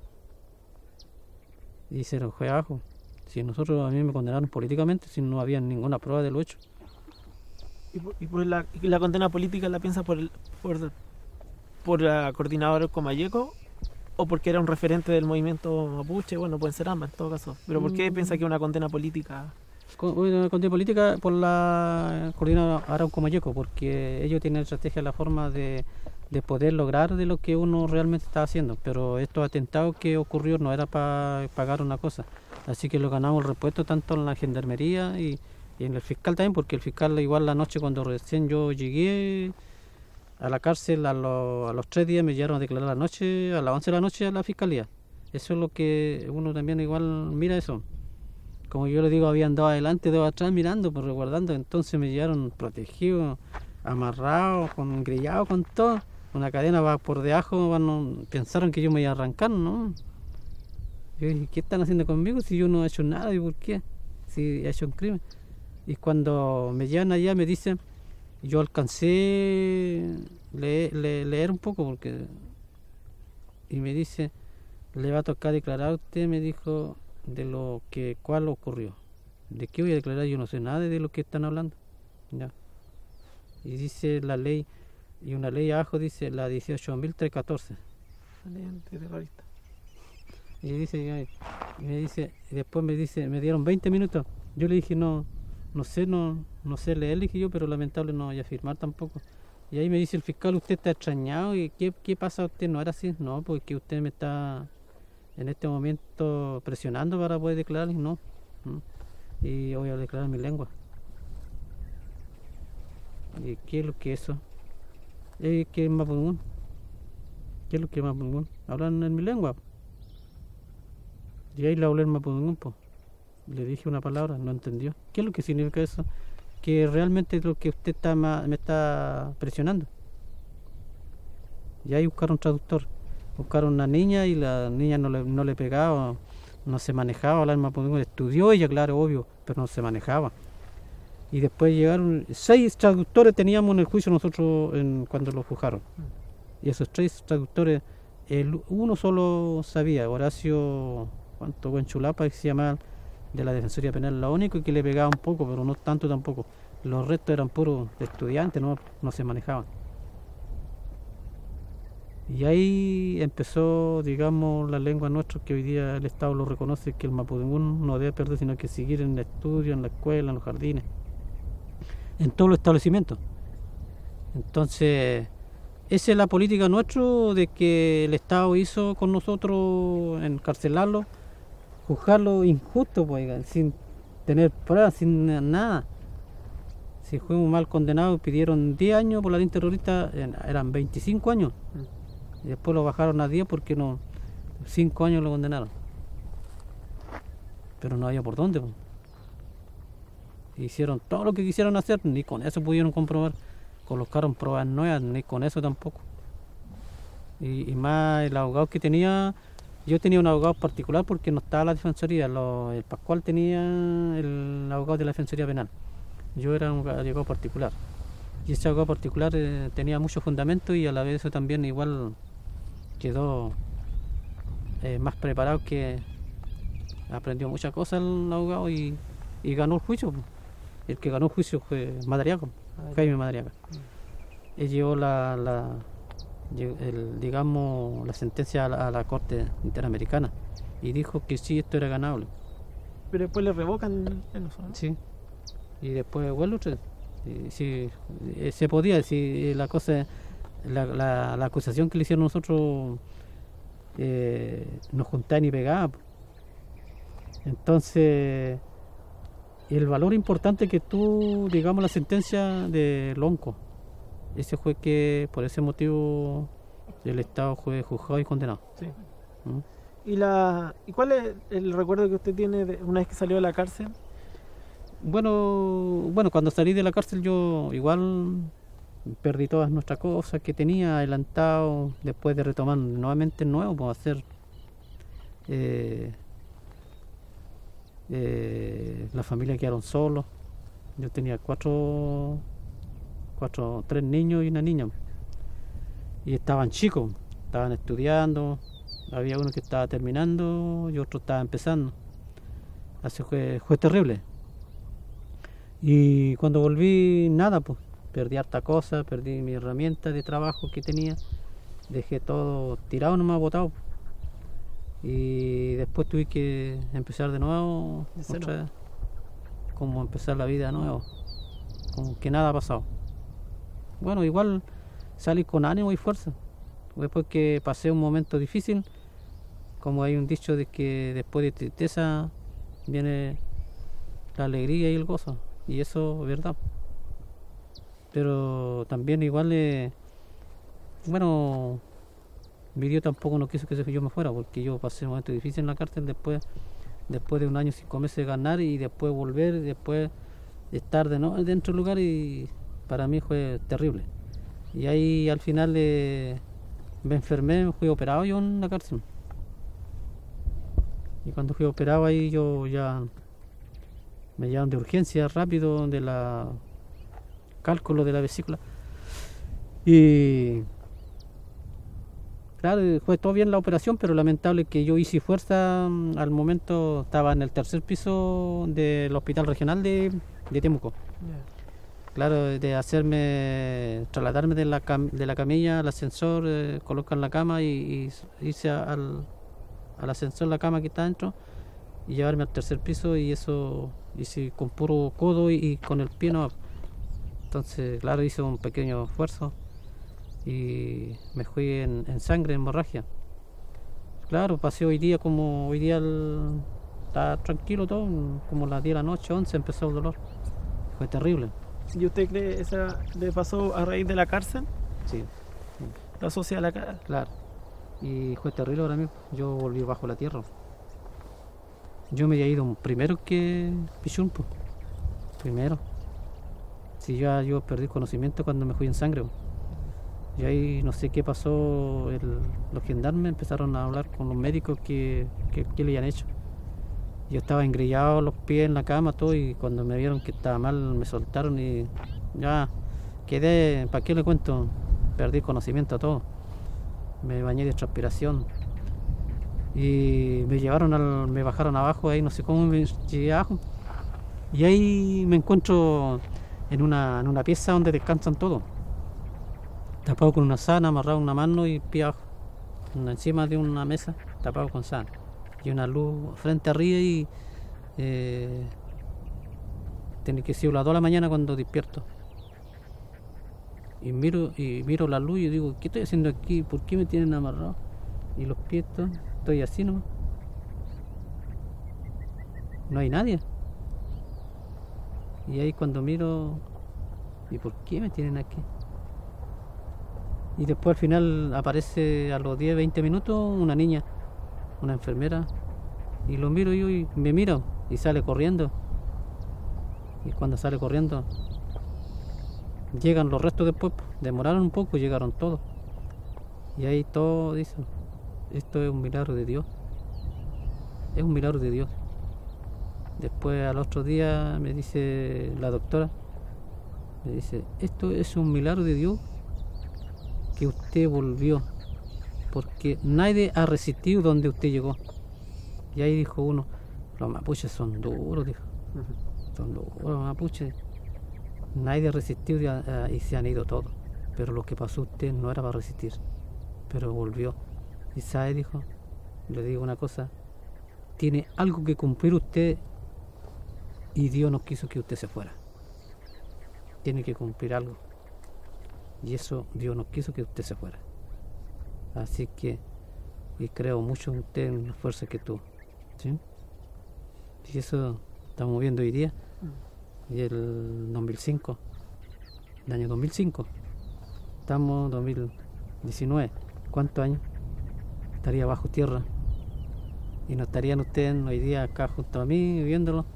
Y se lo fue abajo. Si nosotros, a mí me condenaron políticamente, si no había ninguna prueba de los hechos. ¿Y por, y por la, y la condena política la piensa por el, por, por la coordinadora Comayeco o porque era un referente del movimiento mapuche? Bueno, pueden ser ambas en todo caso. Pero ¿por qué mm. piensa que es una condena política? Una condena política por la coordinadora Arauco Mayeco, porque ellos tienen estrategia, la forma de, de poder lograr de lo que uno realmente está haciendo. Pero estos atentados que ocurrió no era para pagar una cosa. Así que lo ganamos el repuesto tanto en la gendarmería y, y en el fiscal también, porque el fiscal igual la noche cuando recién yo llegué a la cárcel, a, lo, a los tres días me llegaron a declarar la noche, a las once de la noche a la fiscalía. Eso es lo que uno también igual mira eso. Como yo le digo, habían dos adelante, dos atrás mirando, pues resguardando, entonces me llevaron protegido, amarrado, con grillado, con todo. Una cadena va por debajo, bueno, pensaron que yo me iba a arrancar, ¿no? Yo dije, ¿qué están haciendo conmigo si yo no he hecho nada? ¿Y por qué? Si he hecho un crimen. Y cuando me llevan allá me dicen, yo alcancé le, le, leer un poco porque... Y me dice, le va a tocar declarar a usted, me dijo, de lo que cuál ocurrió. ¿De qué voy a declarar? Yo no sé nada de lo que están hablando. Ya. Y dice la ley, y una ley abajo dice la dieciocho mil trescientos catorce. La ley antiterrorista. Y dice, y me dice, y después me dice, me dieron veinte minutos. Yo le dije, no, no sé, no, no sé leer, dije yo, pero lamentable no voy a firmar tampoco. Y ahí me dice el fiscal, usted está extrañado, y ¿qué, qué pasa? Usted no era así, no, porque usted me está en este momento presionando para poder declarar, y no. Y voy a declarar mi lengua. ¿Y qué es lo que es eso? ¿Qué es mapudungún? ¿Qué es lo que es mapudungún? Hablan en mi lengua. Y ahí le hablé en mapudungún, pues. Le dije una palabra, no entendió. ¿Qué es lo que significa eso? Que realmente es lo que usted está me está presionando. Y ahí buscaron un traductor. Buscaron una niña y la niña no le, no le pegaba, no se manejaba hablar mapudungún. Estudió ella, claro, obvio, pero no se manejaba. Y después llegaron, seis traductores teníamos en el juicio nosotros en, cuando lo juzgaron. Y esos tres traductores, el, uno solo sabía, Horacio, ¿cuánto? Buen Chulapa, que se llamaba, de la Defensoría Penal, lo único que le pegaba un poco, pero no tanto tampoco. Los restos eran puros estudiantes, no, no se manejaban. Y ahí empezó, digamos, la lengua nuestra, que hoy día el Estado lo reconoce, que el mapudungún no debe perder, sino que seguir en el estudio, en la escuela, en los jardines, en todos los establecimientos. Entonces, esa es la política nuestra, de que el Estado hizo con nosotros, encarcelarlo, juzgarlo injusto, pues, sin tener pruebas, sin nada. Si fuimos mal condenados, pidieron diez años por la ley terrorista, eran veinticinco años. Y después lo bajaron a diez porque no, cinco años lo condenaron. Pero no había por dónde, pues. Hicieron todo lo que quisieron hacer, ni con eso pudieron comprobar. Colocaron pruebas nuevas, ni con eso tampoco. Y, y más el abogado que tenía, yo tenía un abogado particular porque no estaba la defensoría, lo, el Pascual tenía el abogado de la Defensoría Penal. Yo era un abogado particular. Y ese abogado particular eh, tenía mucho fundamento, y a la vez eso también igual quedó eh, más preparado, que aprendió muchas cosas el abogado y, y ganó el juicio. El que ganó el juicio fue Madariaga, Jaime Madariaga. Él llevó la, la el, digamos, la sentencia a la, a la Corte Interamericana y dijo que sí, esto era ganable. Pero después le revocan el uso, ¿no? Sí. Y después vuelve otra. Sí, se podía decir la cosa, la, la, la acusación que le hicieron nosotros eh, nos juntaba y pegaba. Entonces, el valor importante que tú, digamos, la sentencia de Lonco, ese fue que por ese motivo el Estado fue juzgado y condenado. Sí. ¿Mm? ¿Y, la, ¿Y cuál es el recuerdo que usted tiene de una vez que salió de la cárcel? Bueno, bueno, cuando salí de la cárcel yo igual perdí todas nuestras cosas que tenía adelantado, después de retomar nuevamente nuevo, pues hacer eh, eh, la familia quedaron solos. Yo tenía cuatro, cuatro, tres niños y una niña, y estaban chicos, estaban estudiando, había uno que estaba terminando y otro estaba empezando. Así fue, fue terrible. Y cuando volví, nada, pues perdí harta cosa, perdí mi herramienta de trabajo que tenía, dejé todo tirado, nomás botado. Y después tuve que empezar de nuevo, ¿De otra vez, como empezar la vida de nuevo, como que nada ha pasado. Bueno, igual salí con ánimo y fuerza. Después que pasé un momento difícil, como hay un dicho de que después de tristeza viene la alegría y el gozo. Y eso es verdad. Pero también igual, eh, bueno, mi Dios tampoco no quiso que yo me fuera, porque yo pasé un momento difícil en la cárcel después, después de un año, cinco meses de ganar, y después volver, y después estar de nuevo dentro del lugar, y para mí fue terrible. Y ahí al final eh, me enfermé, me fui operado yo en la cárcel. Y cuando fui operado ahí yo ya me llevaron de urgencia rápido de la cálculo de la vesícula, y claro, fue todo bien la operación, pero lamentable que yo hice fuerza. Al momento estaba en el tercer piso del hospital regional de, de Temuco. Yeah. Claro, de hacerme trasladarme de la, cam, de la camilla al ascensor, eh, colocar la cama y, y irse al, al ascensor, la cama que está dentro, y llevarme al tercer piso, y eso hice con puro codo y, y con el pie no. Entonces, claro, hice un pequeño esfuerzo y me fui en, en sangre, en hemorragia. Claro, pasé hoy día como hoy día el, está tranquilo todo, como las diez de la noche, once, empezó el dolor. Fue terrible. ¿Y usted cree esa le pasó a raíz de la cárcel? Sí. ¿La asocia a la cárcel? Claro. Y fue terrible ahora mismo. Yo volví bajo la tierra. Yo me había ido primero que Pichumpo. Primero. Si ya yo perdí conocimiento cuando me fui en sangre. Y ahí no sé qué pasó, el, los gendarmes empezaron a hablar con los médicos que, que, que le habían hecho. Yo estaba engrillado, los pies en la cama, todo, y cuando me vieron que estaba mal me soltaron y ya quedé, ¿para qué le cuento? Perdí conocimiento a todo. Me bañé de transpiración. y me llevaron al, me bajaron abajo, ahí no sé cómo me llegué abajo, y ahí me encuentro en una, en una pieza donde descansan todos, tapado con una sábana, amarrado una mano y pie abajo, encima de una mesa, tapado con sábana, y una luz frente arriba, y eh, tiene que ser las dos de la mañana cuando despierto. Y miro, y miro la luz y digo, ¿qué estoy haciendo aquí? ¿Por qué me tienen amarrado? Y los pies, todo, estoy así nomás. No hay nadie. Y ahí cuando miro, ¿y por qué me tienen aquí? Y después al final aparece a los diez, veinte minutos una niña, una enfermera, y lo miro yo y me miro y sale corriendo. Y cuando sale corriendo, llegan los restos después, demoraron un poco, llegaron todos. Y ahí todos dicen, esto es un milagro de Dios. Es un milagro de Dios. Después al otro día me dice la doctora, me dice, esto es un milagro de Dios que usted volvió, porque nadie ha resistido donde usted llegó. Y ahí dijo uno, los mapuches son duros, dijo. Son duros los mapuches. Nadie ha resistido y, a, y se han ido todos. Pero lo que pasó a usted no era para resistir. Pero volvió. Y sabe, dijo, le digo una cosa, tiene algo que cumplir usted y Dios no quiso que usted se fuera. Tiene que cumplir algo. Y eso Dios no quiso que usted se fuera. Así que, y creo mucho en usted, en la fuerza que tuvo. ¿Sí? Y eso estamos viendo hoy día. Y el dos mil cinco, el año dos mil cinco, estamos en dos mil diecinueve, ¿cuántos años? Estaría bajo tierra y no estarían ustedes hoy día acá junto a mí viéndolo.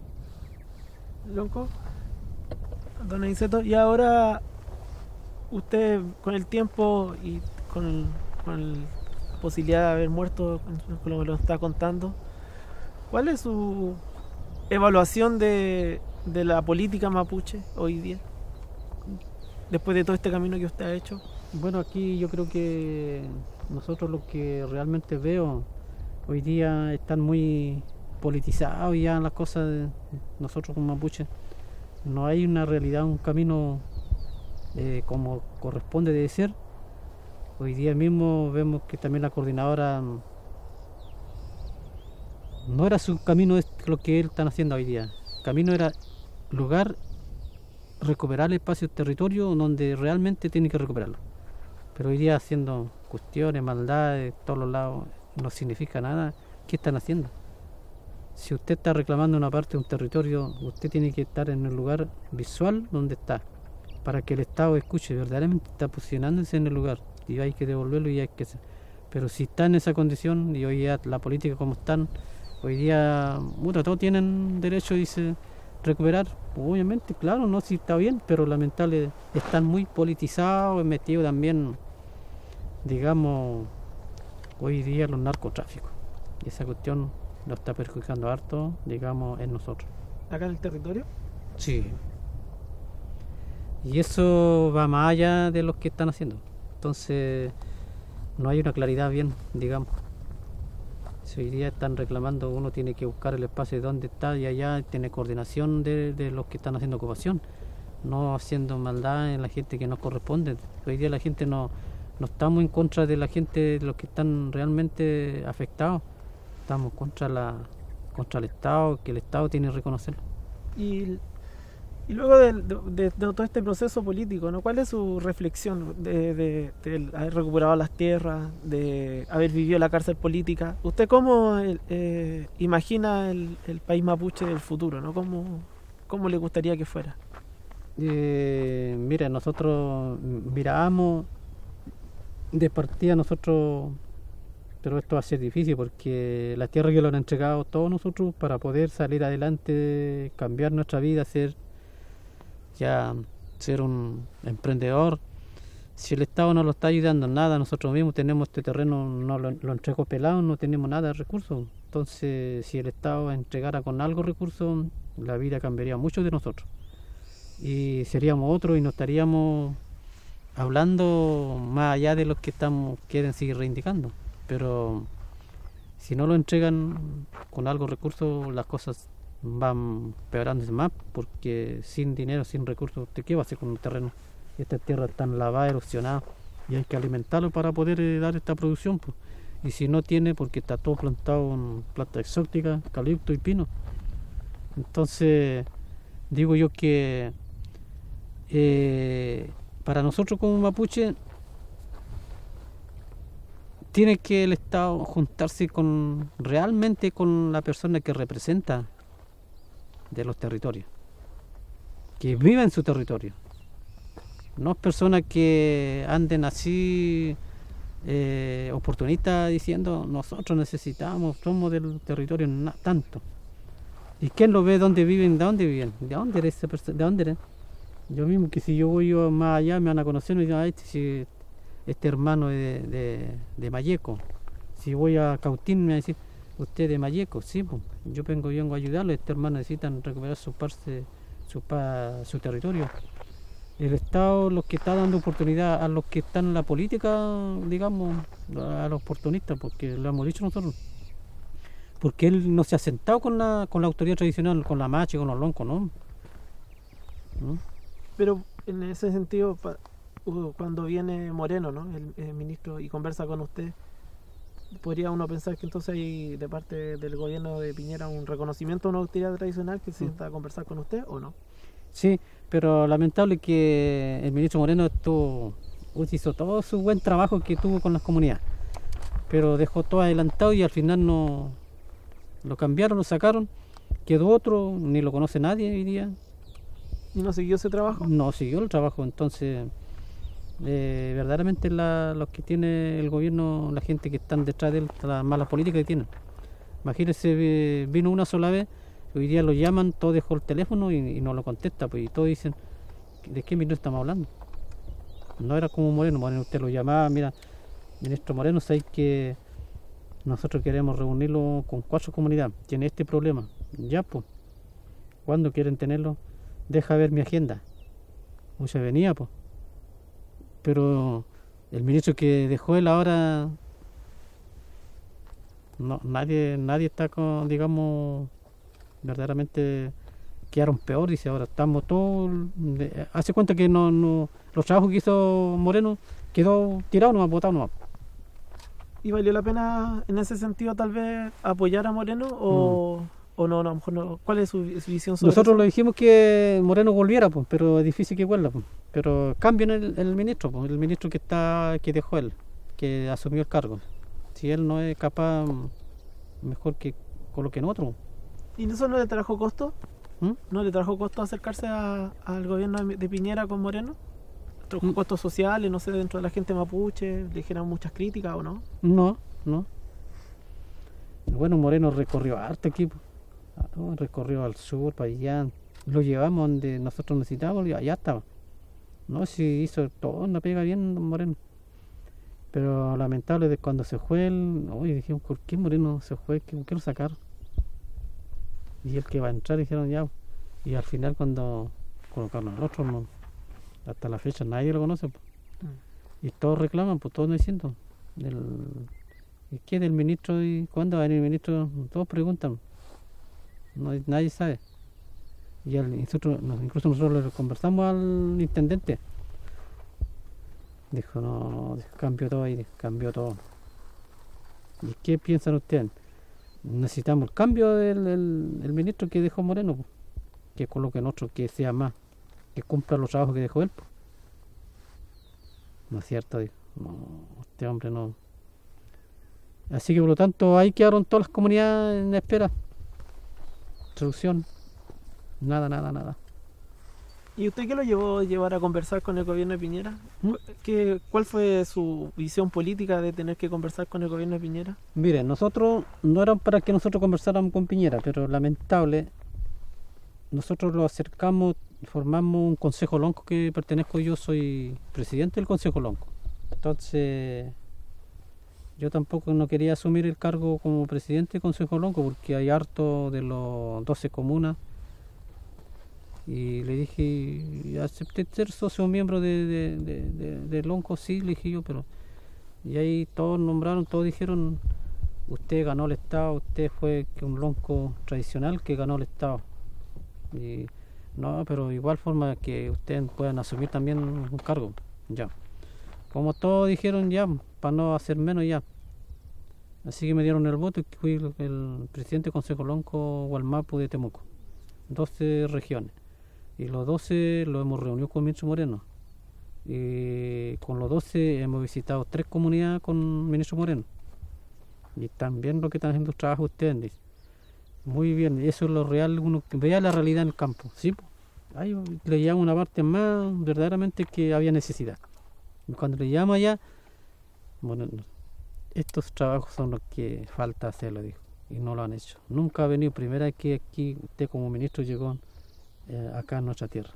Loco, don Aniceto, y ahora usted con el tiempo y con, con la posibilidad de haber muerto, con lo que lo está contando, ¿cuál es su evaluación de de la política mapuche hoy día, después de todo este camino que usted ha hecho? Bueno, aquí yo creo que nosotros lo que realmente veo hoy día están muy politizados ya las cosas de nosotros como mapuche. No hay una realidad, un camino eh, como corresponde de ser. Hoy día mismo vemos que también la coordinadora no era su camino lo que él están haciendo hoy día. El camino era lugar, recuperar el espacio territorio donde realmente tiene que recuperarlo. Pero hoy día haciendo cuestiones, maldades, todos los lados, no significa nada. ¿Qué están haciendo? Si usted está reclamando una parte de un territorio, usted tiene que estar en el lugar visual donde está, para que el Estado escuche, verdaderamente está posicionándose en el lugar, y hay que devolverlo y hay que hacer. Pero si está en esa condición, y hoy día la política como están, hoy día, puta, todos tienen derecho, dice, recuperar, obviamente, claro, no, si está bien, pero lamentable, están muy politizados, metidos también, digamos, hoy día los narcotráficos. Y esa cuestión lo está perjudicando harto, digamos, en nosotros. ¿Acá en el territorio? Sí. Y eso va más allá de lo que están haciendo. Entonces, no hay una claridad bien, digamos. Si hoy día están reclamando, uno tiene que buscar el espacio de donde está y allá tiene coordinación de, de los que están haciendo ocupación, no haciendo maldad en la gente que no corresponde. Hoy día la gente no, no estamos en contra de la gente, de los que están realmente afectados, estamos contra la contra el Estado, que el Estado tiene que reconocerlo. Y, y luego de, de, de, de todo este proceso político, ¿no? ¿Cuál es su reflexión de, de, de haber recuperado las tierras, de haber vivido la cárcel política? ¿Usted cómo eh, imagina el, el país mapuche del futuro, ¿no? ¿Cómo, cómo le gustaría que fuera? Eh, mira, nosotros mirábamos de partida nosotros, pero esto va a ser difícil porque la tierra que lo han entregado todos nosotros para poder salir adelante, cambiar nuestra vida, ser ya ser un emprendedor. Si el Estado no lo está ayudando en nada, nosotros mismos tenemos este terreno, no lo, lo entregó pelado, no tenemos nada de recursos. Entonces, si el Estado entregara con algo recursos, la vida cambiaría mucho de nosotros. Y seríamos otros y no estaríamos hablando más allá de los que estamos quieren seguir reivindicando. Pero Si no lo entregan con algo recursos, las cosas van peorándose más, porque sin dinero, sin recursos, ¿usted qué va a hacer con un terreno? Esta tierra está lavada, erosionada, y hay que alimentarlo para poder eh, dar esta producción, pues. Y si no tiene, porque está todo plantado en plantas exóticas, eucalipto y pino. Entonces, digo yo que eh, para nosotros como mapuche, tiene que el Estado juntarse con realmente con la persona que representa de los territorios, que viva en su territorio, no personas que anden así eh, oportunistas diciendo nosotros necesitamos, somos del territorio na, tanto. ¿Y quién lo ve? ¿Dónde viven? ¿De dónde viven? ¿De dónde eres esa persona? ¿De dónde eres? Yo mismo, que si yo voy yo más allá me van a conocer y me dicen, ah, este, si, este hermano de, de, de Mayeco. Si voy a Cautín me van a decir, usted de Mayeco, sí, pues, yo vengo, vengo a ayudarlo, este hermano necesitan recuperar su parte, su, pa, su territorio. El Estado, los que está dando oportunidad a los que están en la política, digamos, a los oportunistas, porque lo hemos dicho nosotros, porque él no se ha sentado con la, con la autoridad tradicional, con la macha y con los loncos, ¿no? ¿no? Pero en ese sentido, cuando viene Moreno, ¿no? el, el ministro, y conversa con usted, podría uno pensar que entonces hay de parte del gobierno de Piñera un reconocimiento a una autoridad tradicional que se sienta a conversar con usted, ¿o no? Sí, pero lamentable que el ministro Moreno estuvo, hizo todo su buen trabajo que tuvo con las comunidades, pero dejó todo adelantado y al final no lo cambiaron, lo sacaron, quedó otro, ni lo conoce nadie hoy día. ¿Y no siguió ese trabajo? No siguió el trabajo, entonces eh, verdaderamente la, los que tiene el gobierno, la gente que están detrás de él, las malas políticas que tienen. Imagínense, vino una sola vez, hoy día lo llaman, todo dejó el teléfono y, y no lo contesta, pues, y todos dicen, ¿de qué ministro estamos hablando? No era como Moreno, Moreno usted lo llamaba, mira, ministro Moreno, sabéis que nosotros queremos reunirlo con cuatro comunidades, tiene este problema, ya pues, ¿cuándo quieren tenerlo? Deja ver mi agenda. Mucha venía, pues. Pero el ministro que dejó él ahora, no, nadie, nadie está con, digamos, verdaderamente quedaron peor, dice ahora, estamos todos, de, hace cuenta que no, no, los trabajos que hizo Moreno quedó tirado nomás, botado nomás. ¿Y valió la pena en ese sentido tal vez apoyar a Moreno o...? Mm. ¿O no, no, a lo mejor no? ¿Cuál es su, su visión sobre Nosotros eso? lo dijimos que Moreno volviera, pues, pero es difícil que vuelva, pues. Pero cambien el, el ministro, pues, el ministro que está que dejó él, que asumió el cargo. Si él no es capaz, mejor que coloquen otro. ¿Y eso no le trajo costo? ¿Mm? ¿No le trajo costo acercarse a, al gobierno de Piñera con Moreno? ¿Trajo ¿Mm? Costos sociales, no sé, dentro de la gente mapuche? ¿Le dijeron muchas críticas o no? No, no. Bueno, Moreno recorrió harto aquí, pues. ¿no? Recorrió al sur, para allá, lo llevamos donde nosotros necesitábamos y allá estaba. No, si hizo todo una pega bien Moreno. Pero lamentable de cuando se fue él, oye, dijimos, ¿por qué Moreno se fue? ¿Por qué lo sacaron? Y el que va a entrar dijeron ya. Y al final cuando colocaron al otro, no, hasta la fecha nadie lo conoce. Pues. Mm. Y todos reclaman, pues todos no diciendo. Del, ¿y qué del ministro? ¿Y cuándo va a venir el ministro? Todos preguntan. No, nadie sabe. Y el, nosotros, incluso nosotros le conversamos al intendente. Dijo, no, cambió todo ahí, cambió todo. ¿Y qué piensan ustedes? Necesitamos el cambio del el, el ministro que dejó Moreno, pues, que coloquen otro que sea más, que cumpla los trabajos que dejó él. Pues. No es cierto, dijo. No, este hombre no. Así que por lo tanto ahí quedaron todas las comunidades en espera. Solución, nada, nada, nada. ¿Y usted qué lo llevó a llevar a conversar con el gobierno de Piñera? ¿Mm? ¿Qué, ¿Cuál fue su visión política de tener que conversar con el gobierno de Piñera? Mire, nosotros, no era para que nosotros conversáramos con Piñera, pero lamentable, nosotros lo acercamos, formamos un consejo lonco que pertenezco, yo soy presidente del consejo lonco. Entonces... yo tampoco no quería asumir el cargo como presidente del Consejo Lonco porque hay harto de los doce comunas y le dije, y acepté ser socio miembro de, de, de, de, de Lonco, sí, le dije yo, pero y ahí todos nombraron, todos dijeron, usted ganó el Estado, usted fue un lonco tradicional que ganó el Estado. Y no, pero igual forma que ustedes puedan asumir también un cargo, ya. Como todos dijeron ya, para no hacer menos ya. Así que me dieron el voto y fui el, el presidente del Consejo Lonco Gualmapu de Temuco. doce regiones. Y los doce los hemos reunido con ministro Moreno. Y con los doce hemos visitado tres comunidades con ministro Moreno. Y también lo que están haciendo trabajo ustedes, dice. Muy bien, y eso es lo real, uno vea la realidad en el campo, ¿sí? Ahí le llamo una parte más verdaderamente que había necesidad. Y cuando le llamo allá, bueno, estos trabajos son los que falta hacerlo, dijo, y no lo han hecho. Nunca ha venido, primera vez que aquí usted como ministro llegó eh, acá en nuestra tierra.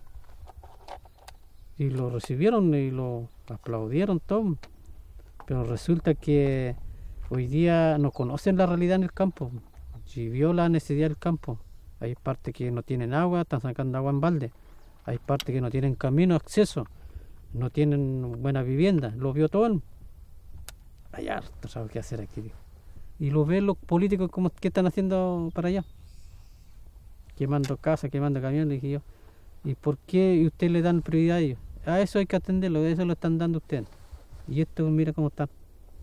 Y lo recibieron y lo aplaudieron todo, pero resulta que hoy día no conocen la realidad en el campo. Si vio la necesidad del campo, hay partes que no tienen agua, están sacando agua en balde, hay partes que no tienen camino, acceso, no tienen buena vivienda, lo vio todo él. Hay harto, ¿sabes qué hacer aquí? Dijo. Y lo ven los políticos como que están haciendo para allá, quemando casas, quemando camiones, dije yo. ¿Y por qué usted le dan prioridad a ellos? A eso hay que atenderlo, a eso lo están dando ustedes. Y esto, mira cómo está.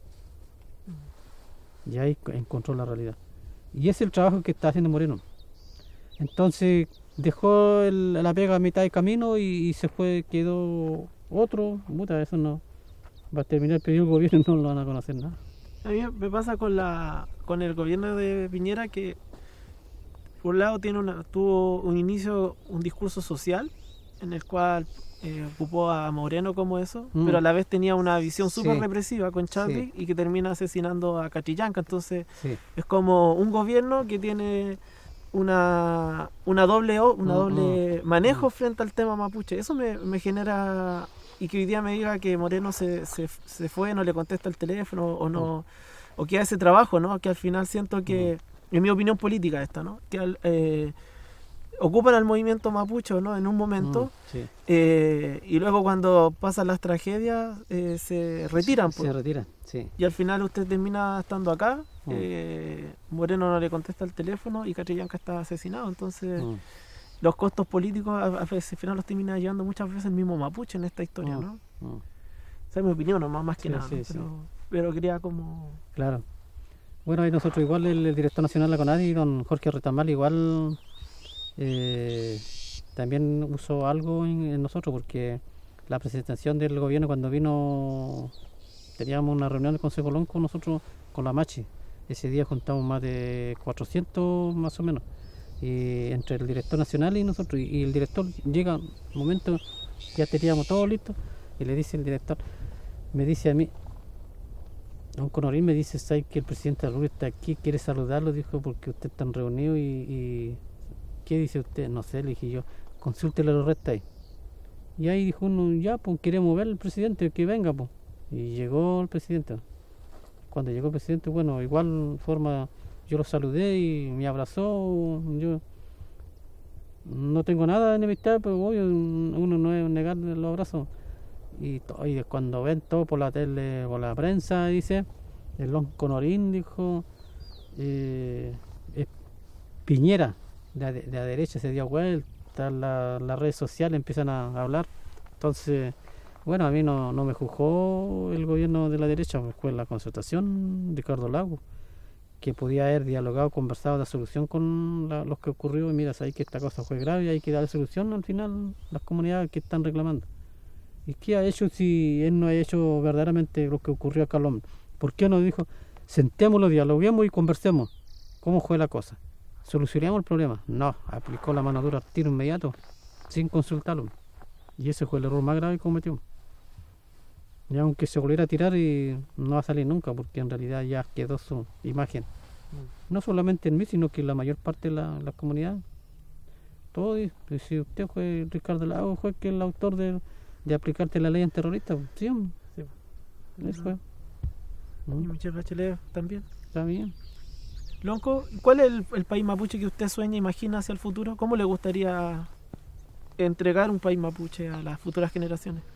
Y ahí encontró la realidad. Y ese es el trabajo que está haciendo Moreno. Entonces dejó el, la pega a mitad de camino y, y se fue, quedó otro. Puta, eso no va a terminar el periodo del gobierno y no lo van a conocer nada. A mí me pasa con la con el gobierno de Piñera que por un lado tiene una, tuvo un inicio, un discurso social en el cual eh, ocupó a Moreno como eso, mm. pero a la vez tenía una visión súper sí. represiva con Chadwick sí. y que termina asesinando a Catrillanca. Entonces sí. es como un gobierno que tiene una una doble una mm, doble mm, manejo mm. frente al tema mapuche. Eso me, me genera, y que hoy día me diga que Moreno se, se, se fue, no le contesta el teléfono o no, mm. o que hace trabajo, ¿no? Que al final siento que, mm. en mi opinión política esta, ¿no? Que al, eh, ocupan al movimiento mapuche, ¿no? En un momento, mm, sí. eh, y luego cuando pasan las tragedias eh, se retiran. Se, se retiran, sí. Y al final usted termina estando acá, mm. eh, Moreno no le contesta el teléfono y Catrillanca está asesinado. Entonces, mm. los costos políticos a, a veces, al final los termina llevando muchas veces el mismo mapuche en esta historia, mm. ¿no? Mm. Esa es mi opinión, nomás, más que sí, nada, sí, ¿no? pero, sí. pero quería como... Claro. Bueno, ahí nosotros igual, el, el director nacional de la CONADI, don Jorge Retamal, igual... Eh, también usó algo en, en nosotros, porque la presentación del gobierno cuando vino, teníamos una reunión del Consejo Lonco nosotros con la Machi. Ese día juntamos más de cuatrocientos más o menos, y entre el director nacional y nosotros, y, y el director llega un momento, ya teníamos todo listo, y le dice el director, me dice a mí, don Conorín, me dice, ¿sabes que el presidente de la República está aquí, quiere saludarlo? Dijo, porque ustedes están reunidos y... y ¿qué dice usted? No sé, le dije yo, consúltele los restos ahí. Y ahí dijo uno, ya, pues queremos ver al presidente, que venga, pues. Y llegó el presidente. Cuando llegó el presidente, bueno, igual forma, yo lo saludé y me abrazó. Yo no tengo nada de enemistad, pero obvio, uno no es negar los abrazos. Y, y cuando ven todo por la tele, por la prensa, dice, el Lonco Conorín dijo, eh, es Piñera. De, de la derecha se dio vuelta, la, las redes sociales empiezan a, a hablar. Entonces, bueno, a mí no, no me juzgó el gobierno de la derecha, fue la concertación Ricardo Lago, que podía haber dialogado, conversado la solución con la, los que ocurrió. Y mira, sabéis que esta cosa fue grave y hay que dar solución al final las comunidades que están reclamando. ¿Y qué ha hecho si él no ha hecho verdaderamente lo que ocurrió acá al hombre? ¿Por qué no dijo, sentémoslo, dialoguemos y conversemos? ¿Cómo fue la cosa? ¿Solucionamos el problema? No, aplicó la mano dura al tiro inmediato, sin consultarlo. Y ese fue el error más grave que cometió. Y aunque se volviera a tirar, y no va a salir nunca, porque en realidad ya quedó su imagen. No solamente en mí, sino que en la mayor parte de la, la comunidad. Todo, si usted fue Ricardo Lago, fue que el autor de, de aplicarte la ley antiterrorista. Sí, sí. Eso fue. Y Michelle Bachelet también. También. Lonco, ¿cuál es el, el país mapuche que usted sueña, imagina hacia el futuro? ¿Cómo le gustaría entregar un país mapuche a las futuras generaciones?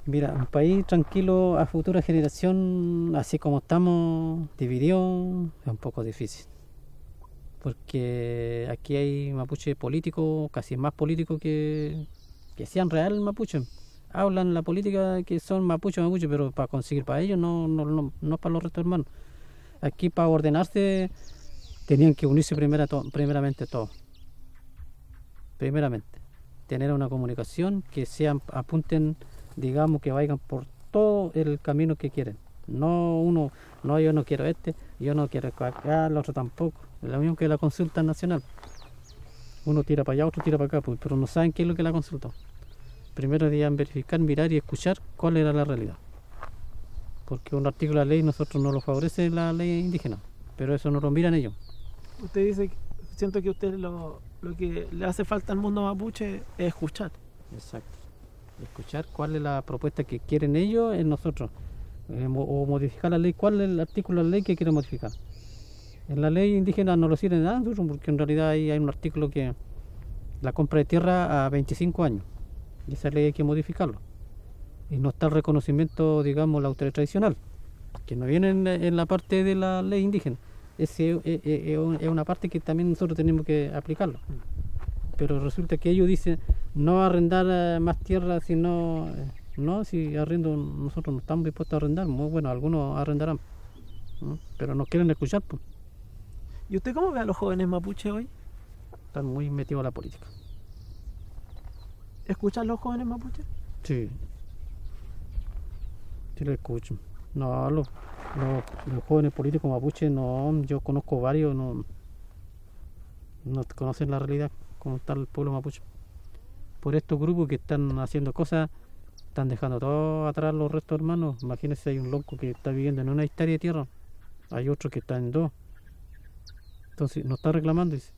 Mira, un país tranquilo a futura generación, así como estamos divididos, es un poco difícil. Porque aquí hay mapuche políticos, casi más políticos que, que sean real mapuche. Hablan la política que son mapuche, mapuche, pero para conseguir para ellos, no, no, no, no para los restos hermanos. Aquí para ordenarse tenían que unirse primera to- primeramente todos. Primeramente. Tener una comunicación que sean, apunten, digamos, que vayan por todo el camino que quieren. No uno, no, yo no quiero este, yo no quiero acá, el otro tampoco. Es lo mismo que la consulta nacional. Uno tira para allá, otro tira para acá, pues, pero no saben qué es lo que es la consulta. Primero debían verificar, mirar y escuchar cuál era la realidad. Porque un artículo de la ley nosotros no lo favorece la ley indígena, pero eso no lo miran ellos. Usted dice, que- siento que usted lo, lo que le hace falta al mundo mapuche es escuchar. Exacto. Escuchar cuál es la propuesta que quieren ellos en nosotros. Eh, mo- o modificar la ley, cuál es el artículo de la ley que quieren modificar. En la ley indígena no lo sirven nada, porque en realidad hay, hay un artículo que la compra de tierra a veinticinco años. Y esa ley hay que modificarlo. Y no está el reconocimiento, digamos, la autoridad tradicional, que no viene en, en la parte de la ley indígena. Ese es, es- es un- es una parte que también nosotros tenemos que aplicarlo. Pero resulta que ellos dicen no arrendar eh, más tierra, sino eh, no, si arriendo nosotros no estamos dispuestos a arrendar, muy bueno, algunos arrendarán, ¿no? Pero no quieren escuchar, pues, ¿Y usted cómo ve a los jóvenes mapuche hoy? están muy metidos a la política. ¿Escuchan los jóvenes mapuche? Sí, sí lo escucho. No, los, los, los jóvenes políticos mapuche, no, yo conozco varios, no, no conocen la realidad como está el pueblo mapuche. Por estos grupos que están haciendo cosas, están dejando todo atrás los restos hermanos. Imagínense, hay un loco que está viviendo en una hectárea de tierra, hay otro que está en dos. Entonces no está reclamando, dice.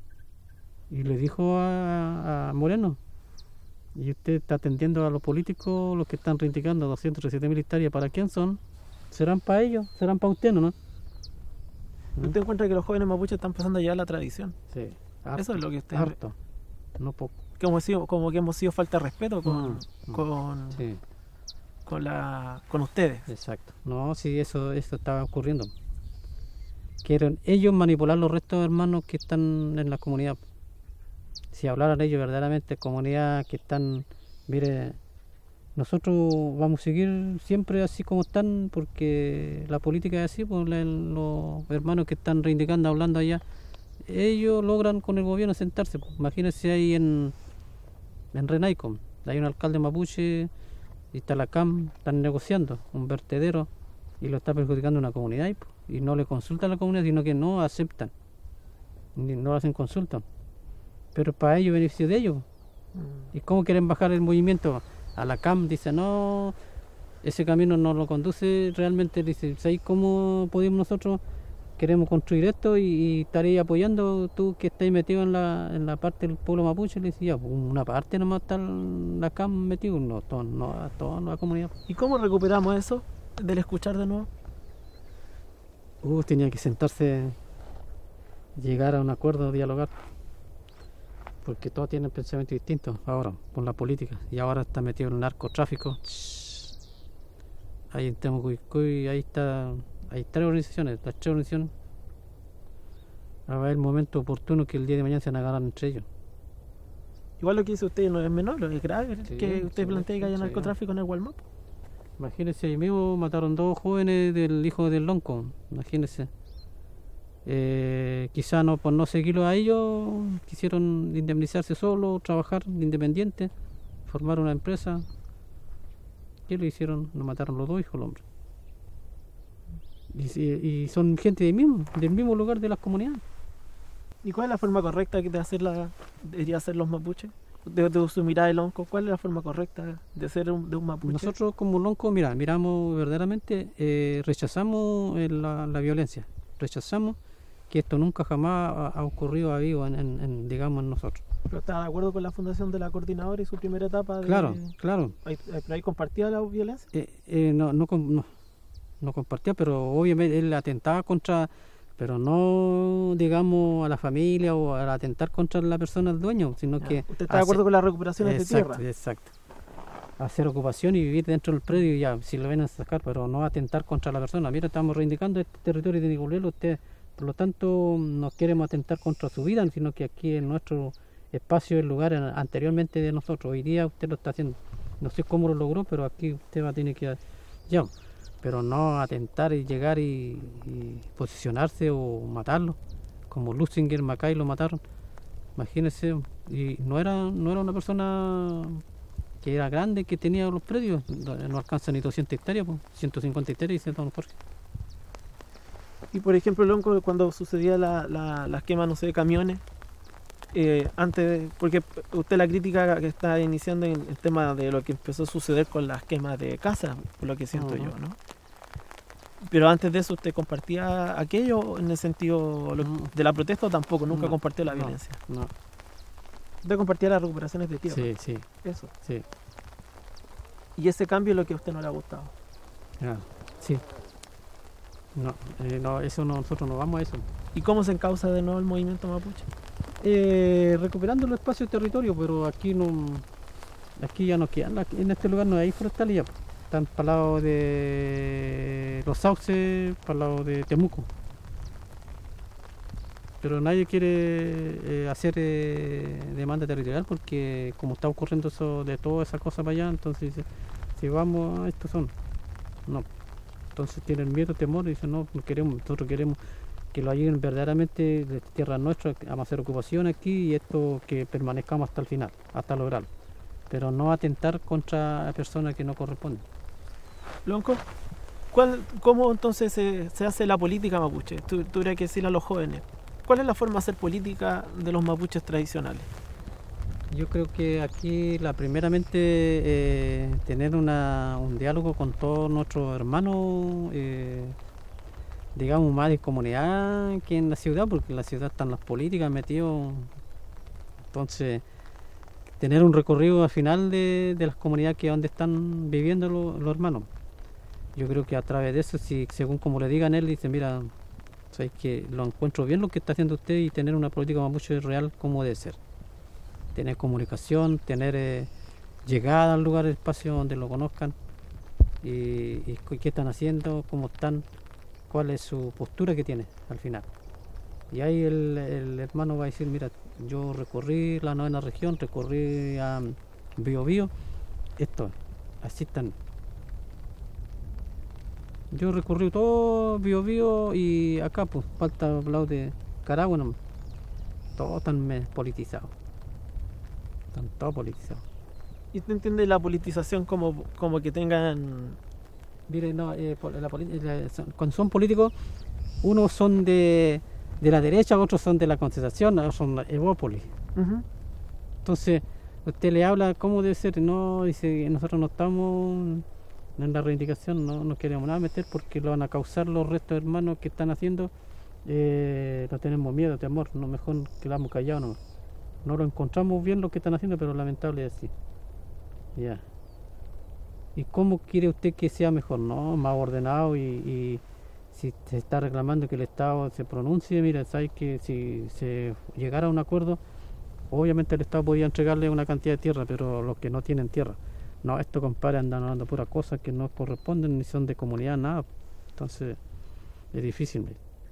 Y le dijo a, a Moreno, y usted está atendiendo a los políticos, los que están reivindicando doscientas treinta y siete mil hectáreas, ¿para quién son? ¿Serán para ellos? ¿Serán para usted, no? ¿Mm? ¿Usted encuentra que los jóvenes mapuche están pasando ya la tradición? Sí, Eso es lo que usted... harto, no poco. Que hemos sido, como que hemos sido falta de respeto con, Mm, mm. con, Sí, con, la, con ustedes. exacto. No, sí, eso, eso estaba ocurriendo. Quieren ellos manipular los restos hermanos que están en la comunidad. Si hablaran ellos verdaderamente, comunidad que están, mire, nosotros vamos a seguir siempre así como están, porque la política es así, pues la- los hermanos que están reivindicando, hablando allá, ellos logran con el gobierno sentarse. Pues, imagínense ahí en, en Renaico, hay un alcalde mapuche y está la C A M, están negociando un vertedero y lo está perjudicando una comunidad y, pues, y no le consultan a la comunidad, sino que no aceptan, ni no hacen consulta. Pero para ellos, beneficio de ellos. Mm. ¿Y cómo quieren bajar el movimiento? A la C A M dice, no, ese camino no lo conduce realmente. Dice, ¿sabes cómo podemos nosotros? Queremos construir esto y, y estaré apoyando tú que estás metido en la, en la parte del pueblo mapuche. Le decía, pues, una parte nomás está la C A M metido, no, todo, no, a toda la comunidad. ¿Y cómo recuperamos eso del escuchar de nuevo? Uh, tenía que sentarse, llegar a un acuerdo, dialogar. Porque todos tienen pensamientos distintos ahora, con la política. Y ahora está metido en el narcotráfico. Ahí en Temucuicui, ahí está, hay tres organizaciones, las tres organizaciones. Ahora es el momento oportuno que el día de mañana se van a agarrar entre ellos. Igual lo que dice usted no es menor, lo es grave Sí, que usted sí, plantea que haya sí. narcotráfico en el Walmap. Imagínense, ahí mismo mataron dos jóvenes del hijo del Lonco. Imagínense. Eh, quizá no, por no seguirlo a ellos, quisieron indemnizarse solo, trabajar independiente, formar una empresa. ¿Qué lo hicieron? Lo mataron los dos hijos del hombre. Y, si- y son gente del mismo, del mismo lugar de las comunidades. ¿Y cuál es la forma correcta de hacerla, debería hacer los mapuches? De, de su mirada de lonco, ¿cuál es la forma correcta de ser un, de un mapuche? Nosotros como Lonco, mira, miramos verdaderamente, eh, rechazamos eh, la, la violencia, rechazamos que esto nunca jamás ha, ha ocurrido a vivo en, en- en, digamos, en nosotros. ¿Pero está de acuerdo con la fundación de la coordinadora y su primera etapa? De, Claro, claro. ¿Hay, hay- ¿Pero ahí compartía la violencia? Eh, eh, no, no, com- no, no compartía, pero obviamente él atentaba contra, pero no, digamos, a la familia o al atentar contra la persona del dueño, sino Ya. que... ¿Usted está de acuerdo hace- con las recuperaciones exacto, de tierra? Exacto. hacer ocupación y vivir dentro del predio, ya, si lo ven a sacar, pero no atentar contra la persona. Mira, estamos reivindicando este territorio de Nicolelo, usted, por lo tanto, no queremos atentar contra su vida, sino que aquí en nuestro espacio, el lugar anteriormente de nosotros. Hoy día usted lo está haciendo. No sé cómo lo logró, pero aquí usted va a tener que... Ya, pero no atentar y llegar y, y posicionarse o matarlo, como Lusinger, Macay lo mataron. Imagínese, y no era, no era una persona que era grande, que tenía los predios, no, no alcanza ni doscientas hectáreas, pues, ciento cincuenta hectáreas, dice don Jorge. Y por ejemplo, Lonco, cuando sucedía la, la, las quemas, no sé, de camiones, eh, antes, porque usted la crítica que está iniciando en el tema de lo que empezó a suceder con las quemas de casas, por lo que siento uh-huh. yo, ¿no? Pero antes de eso, ¿usted compartía aquello en el sentido lo, uh-huh. de la protesta o tampoco? Nunca no, compartió la no, violencia. No. ¿Usted compartía las recuperaciones de tierra? Sí, sí. Eso. Sí. ¿Y ese cambio es lo que a usted no le ha gustado? Ah, sí. No, eh, no, eso no, nosotros no vamos a eso. ¿Y cómo se encausa de nuevo el movimiento mapuche? Eh, recuperando el espacio y territorio, pero aquí no, aquí ya no quedan, en este lugar no hay forestales ya. Están para el lado de los sauces, para el lado de Temuco. Pero nadie quiere eh, hacer eh, demanda territorial porque como está ocurriendo eso de toda esa cosa para allá, entonces si vamos a estos son, no. Entonces tienen miedo, temor y dicen no, no queremos, nosotros queremos que lo ayuden verdaderamente de tierra nuestra, vamos a hacer ocupación aquí y esto que permanezcamos hasta el final, hasta lograrlo. Pero no atentar contra personas que no corresponden. Lonco, ¿cuál, ¿cómo entonces se, se hace la política mapuche? Tú, tú habría que decirle a los jóvenes. ¿Cuál es la forma de hacer política de los mapuches tradicionales? Yo creo que aquí, la primeramente, eh, tener una, un diálogo con todos nuestros hermanos, eh, digamos, más de comunidad que en la ciudad, porque en la ciudad están las políticas metidos. Entonces, tener un recorrido al final de, de las comunidades que donde están viviendo los, los hermanos. Yo creo que a través de eso, si según como le digan él, dice, mira, sabes que lo encuentro bien lo que está haciendo usted y tener una política mapuche real como debe ser. Tener comunicación, tener eh, llegada al lugar, al espacio donde lo conozcan y, y qué están haciendo, cómo están, cuál es su postura que tiene al final. Y ahí el, el hermano va a decir, mira, yo recorrí la novena región, recorrí a Biobío, esto, así están. Yo recorrí todo Biobío y acá pues falta hablar de Caragua nomás. Todos están politizados. Están todos politizados. ¿Y usted entiende la politización como, como que tengan...? Mire, no, eh, la, la, cuando son políticos, unos son de, de la derecha, otros son de la Concertación, otros son Evópolis. Uh-huh. Entonces, usted le habla cómo debe ser, no dice, nosotros no estamos en la reivindicación, no, no queremos nada meter porque lo van a causar los restos de hermanos que están haciendo, eh, no tenemos miedo, temor, no mejor quedamos callados, no, no lo encontramos bien lo que están haciendo, pero lamentable es así. Ya. Yeah. ¿Y cómo quiere usted que sea mejor? No, más ordenado y, y si se está reclamando que el Estado se pronuncie, mira, sabes que si se llegara a un acuerdo, obviamente el Estado podía entregarle una cantidad de tierra, pero los que no tienen tierra, no, esto compadre andan dando puras cosas que no corresponden ni son de comunidad, nada, entonces es difícil.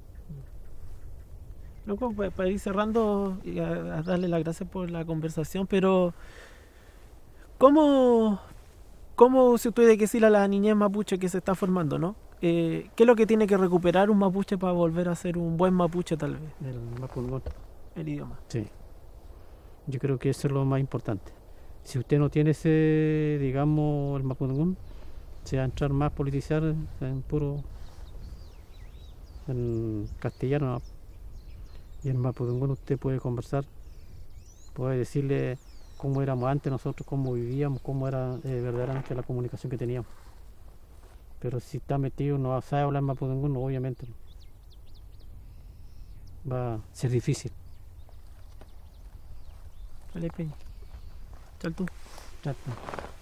Loco, para ir cerrando y a, a darle las gracias por la conversación, pero ¿cómo... ¿Cómo se puede decir a la niñez mapuche que se está formando, no? Eh, ¿Qué es lo que tiene que recuperar un mapuche para volver a ser un buen mapuche, tal vez? El mapudungún. El idioma. Sí. Yo creo que eso es lo más importante. Si usted no tiene ese, digamos, el mapudungún, se va a entrar más a politizar en puro en castellano. Y en mapudungún usted puede conversar, puede decirle cómo éramos antes nosotros, cómo vivíamos, cómo era eh, verdaderamente la comunicación que teníamos. Pero si está metido, no sabe hablar mapudungún, obviamente va a ser difícil. Vale, Peña. Chal tú. Chal tú.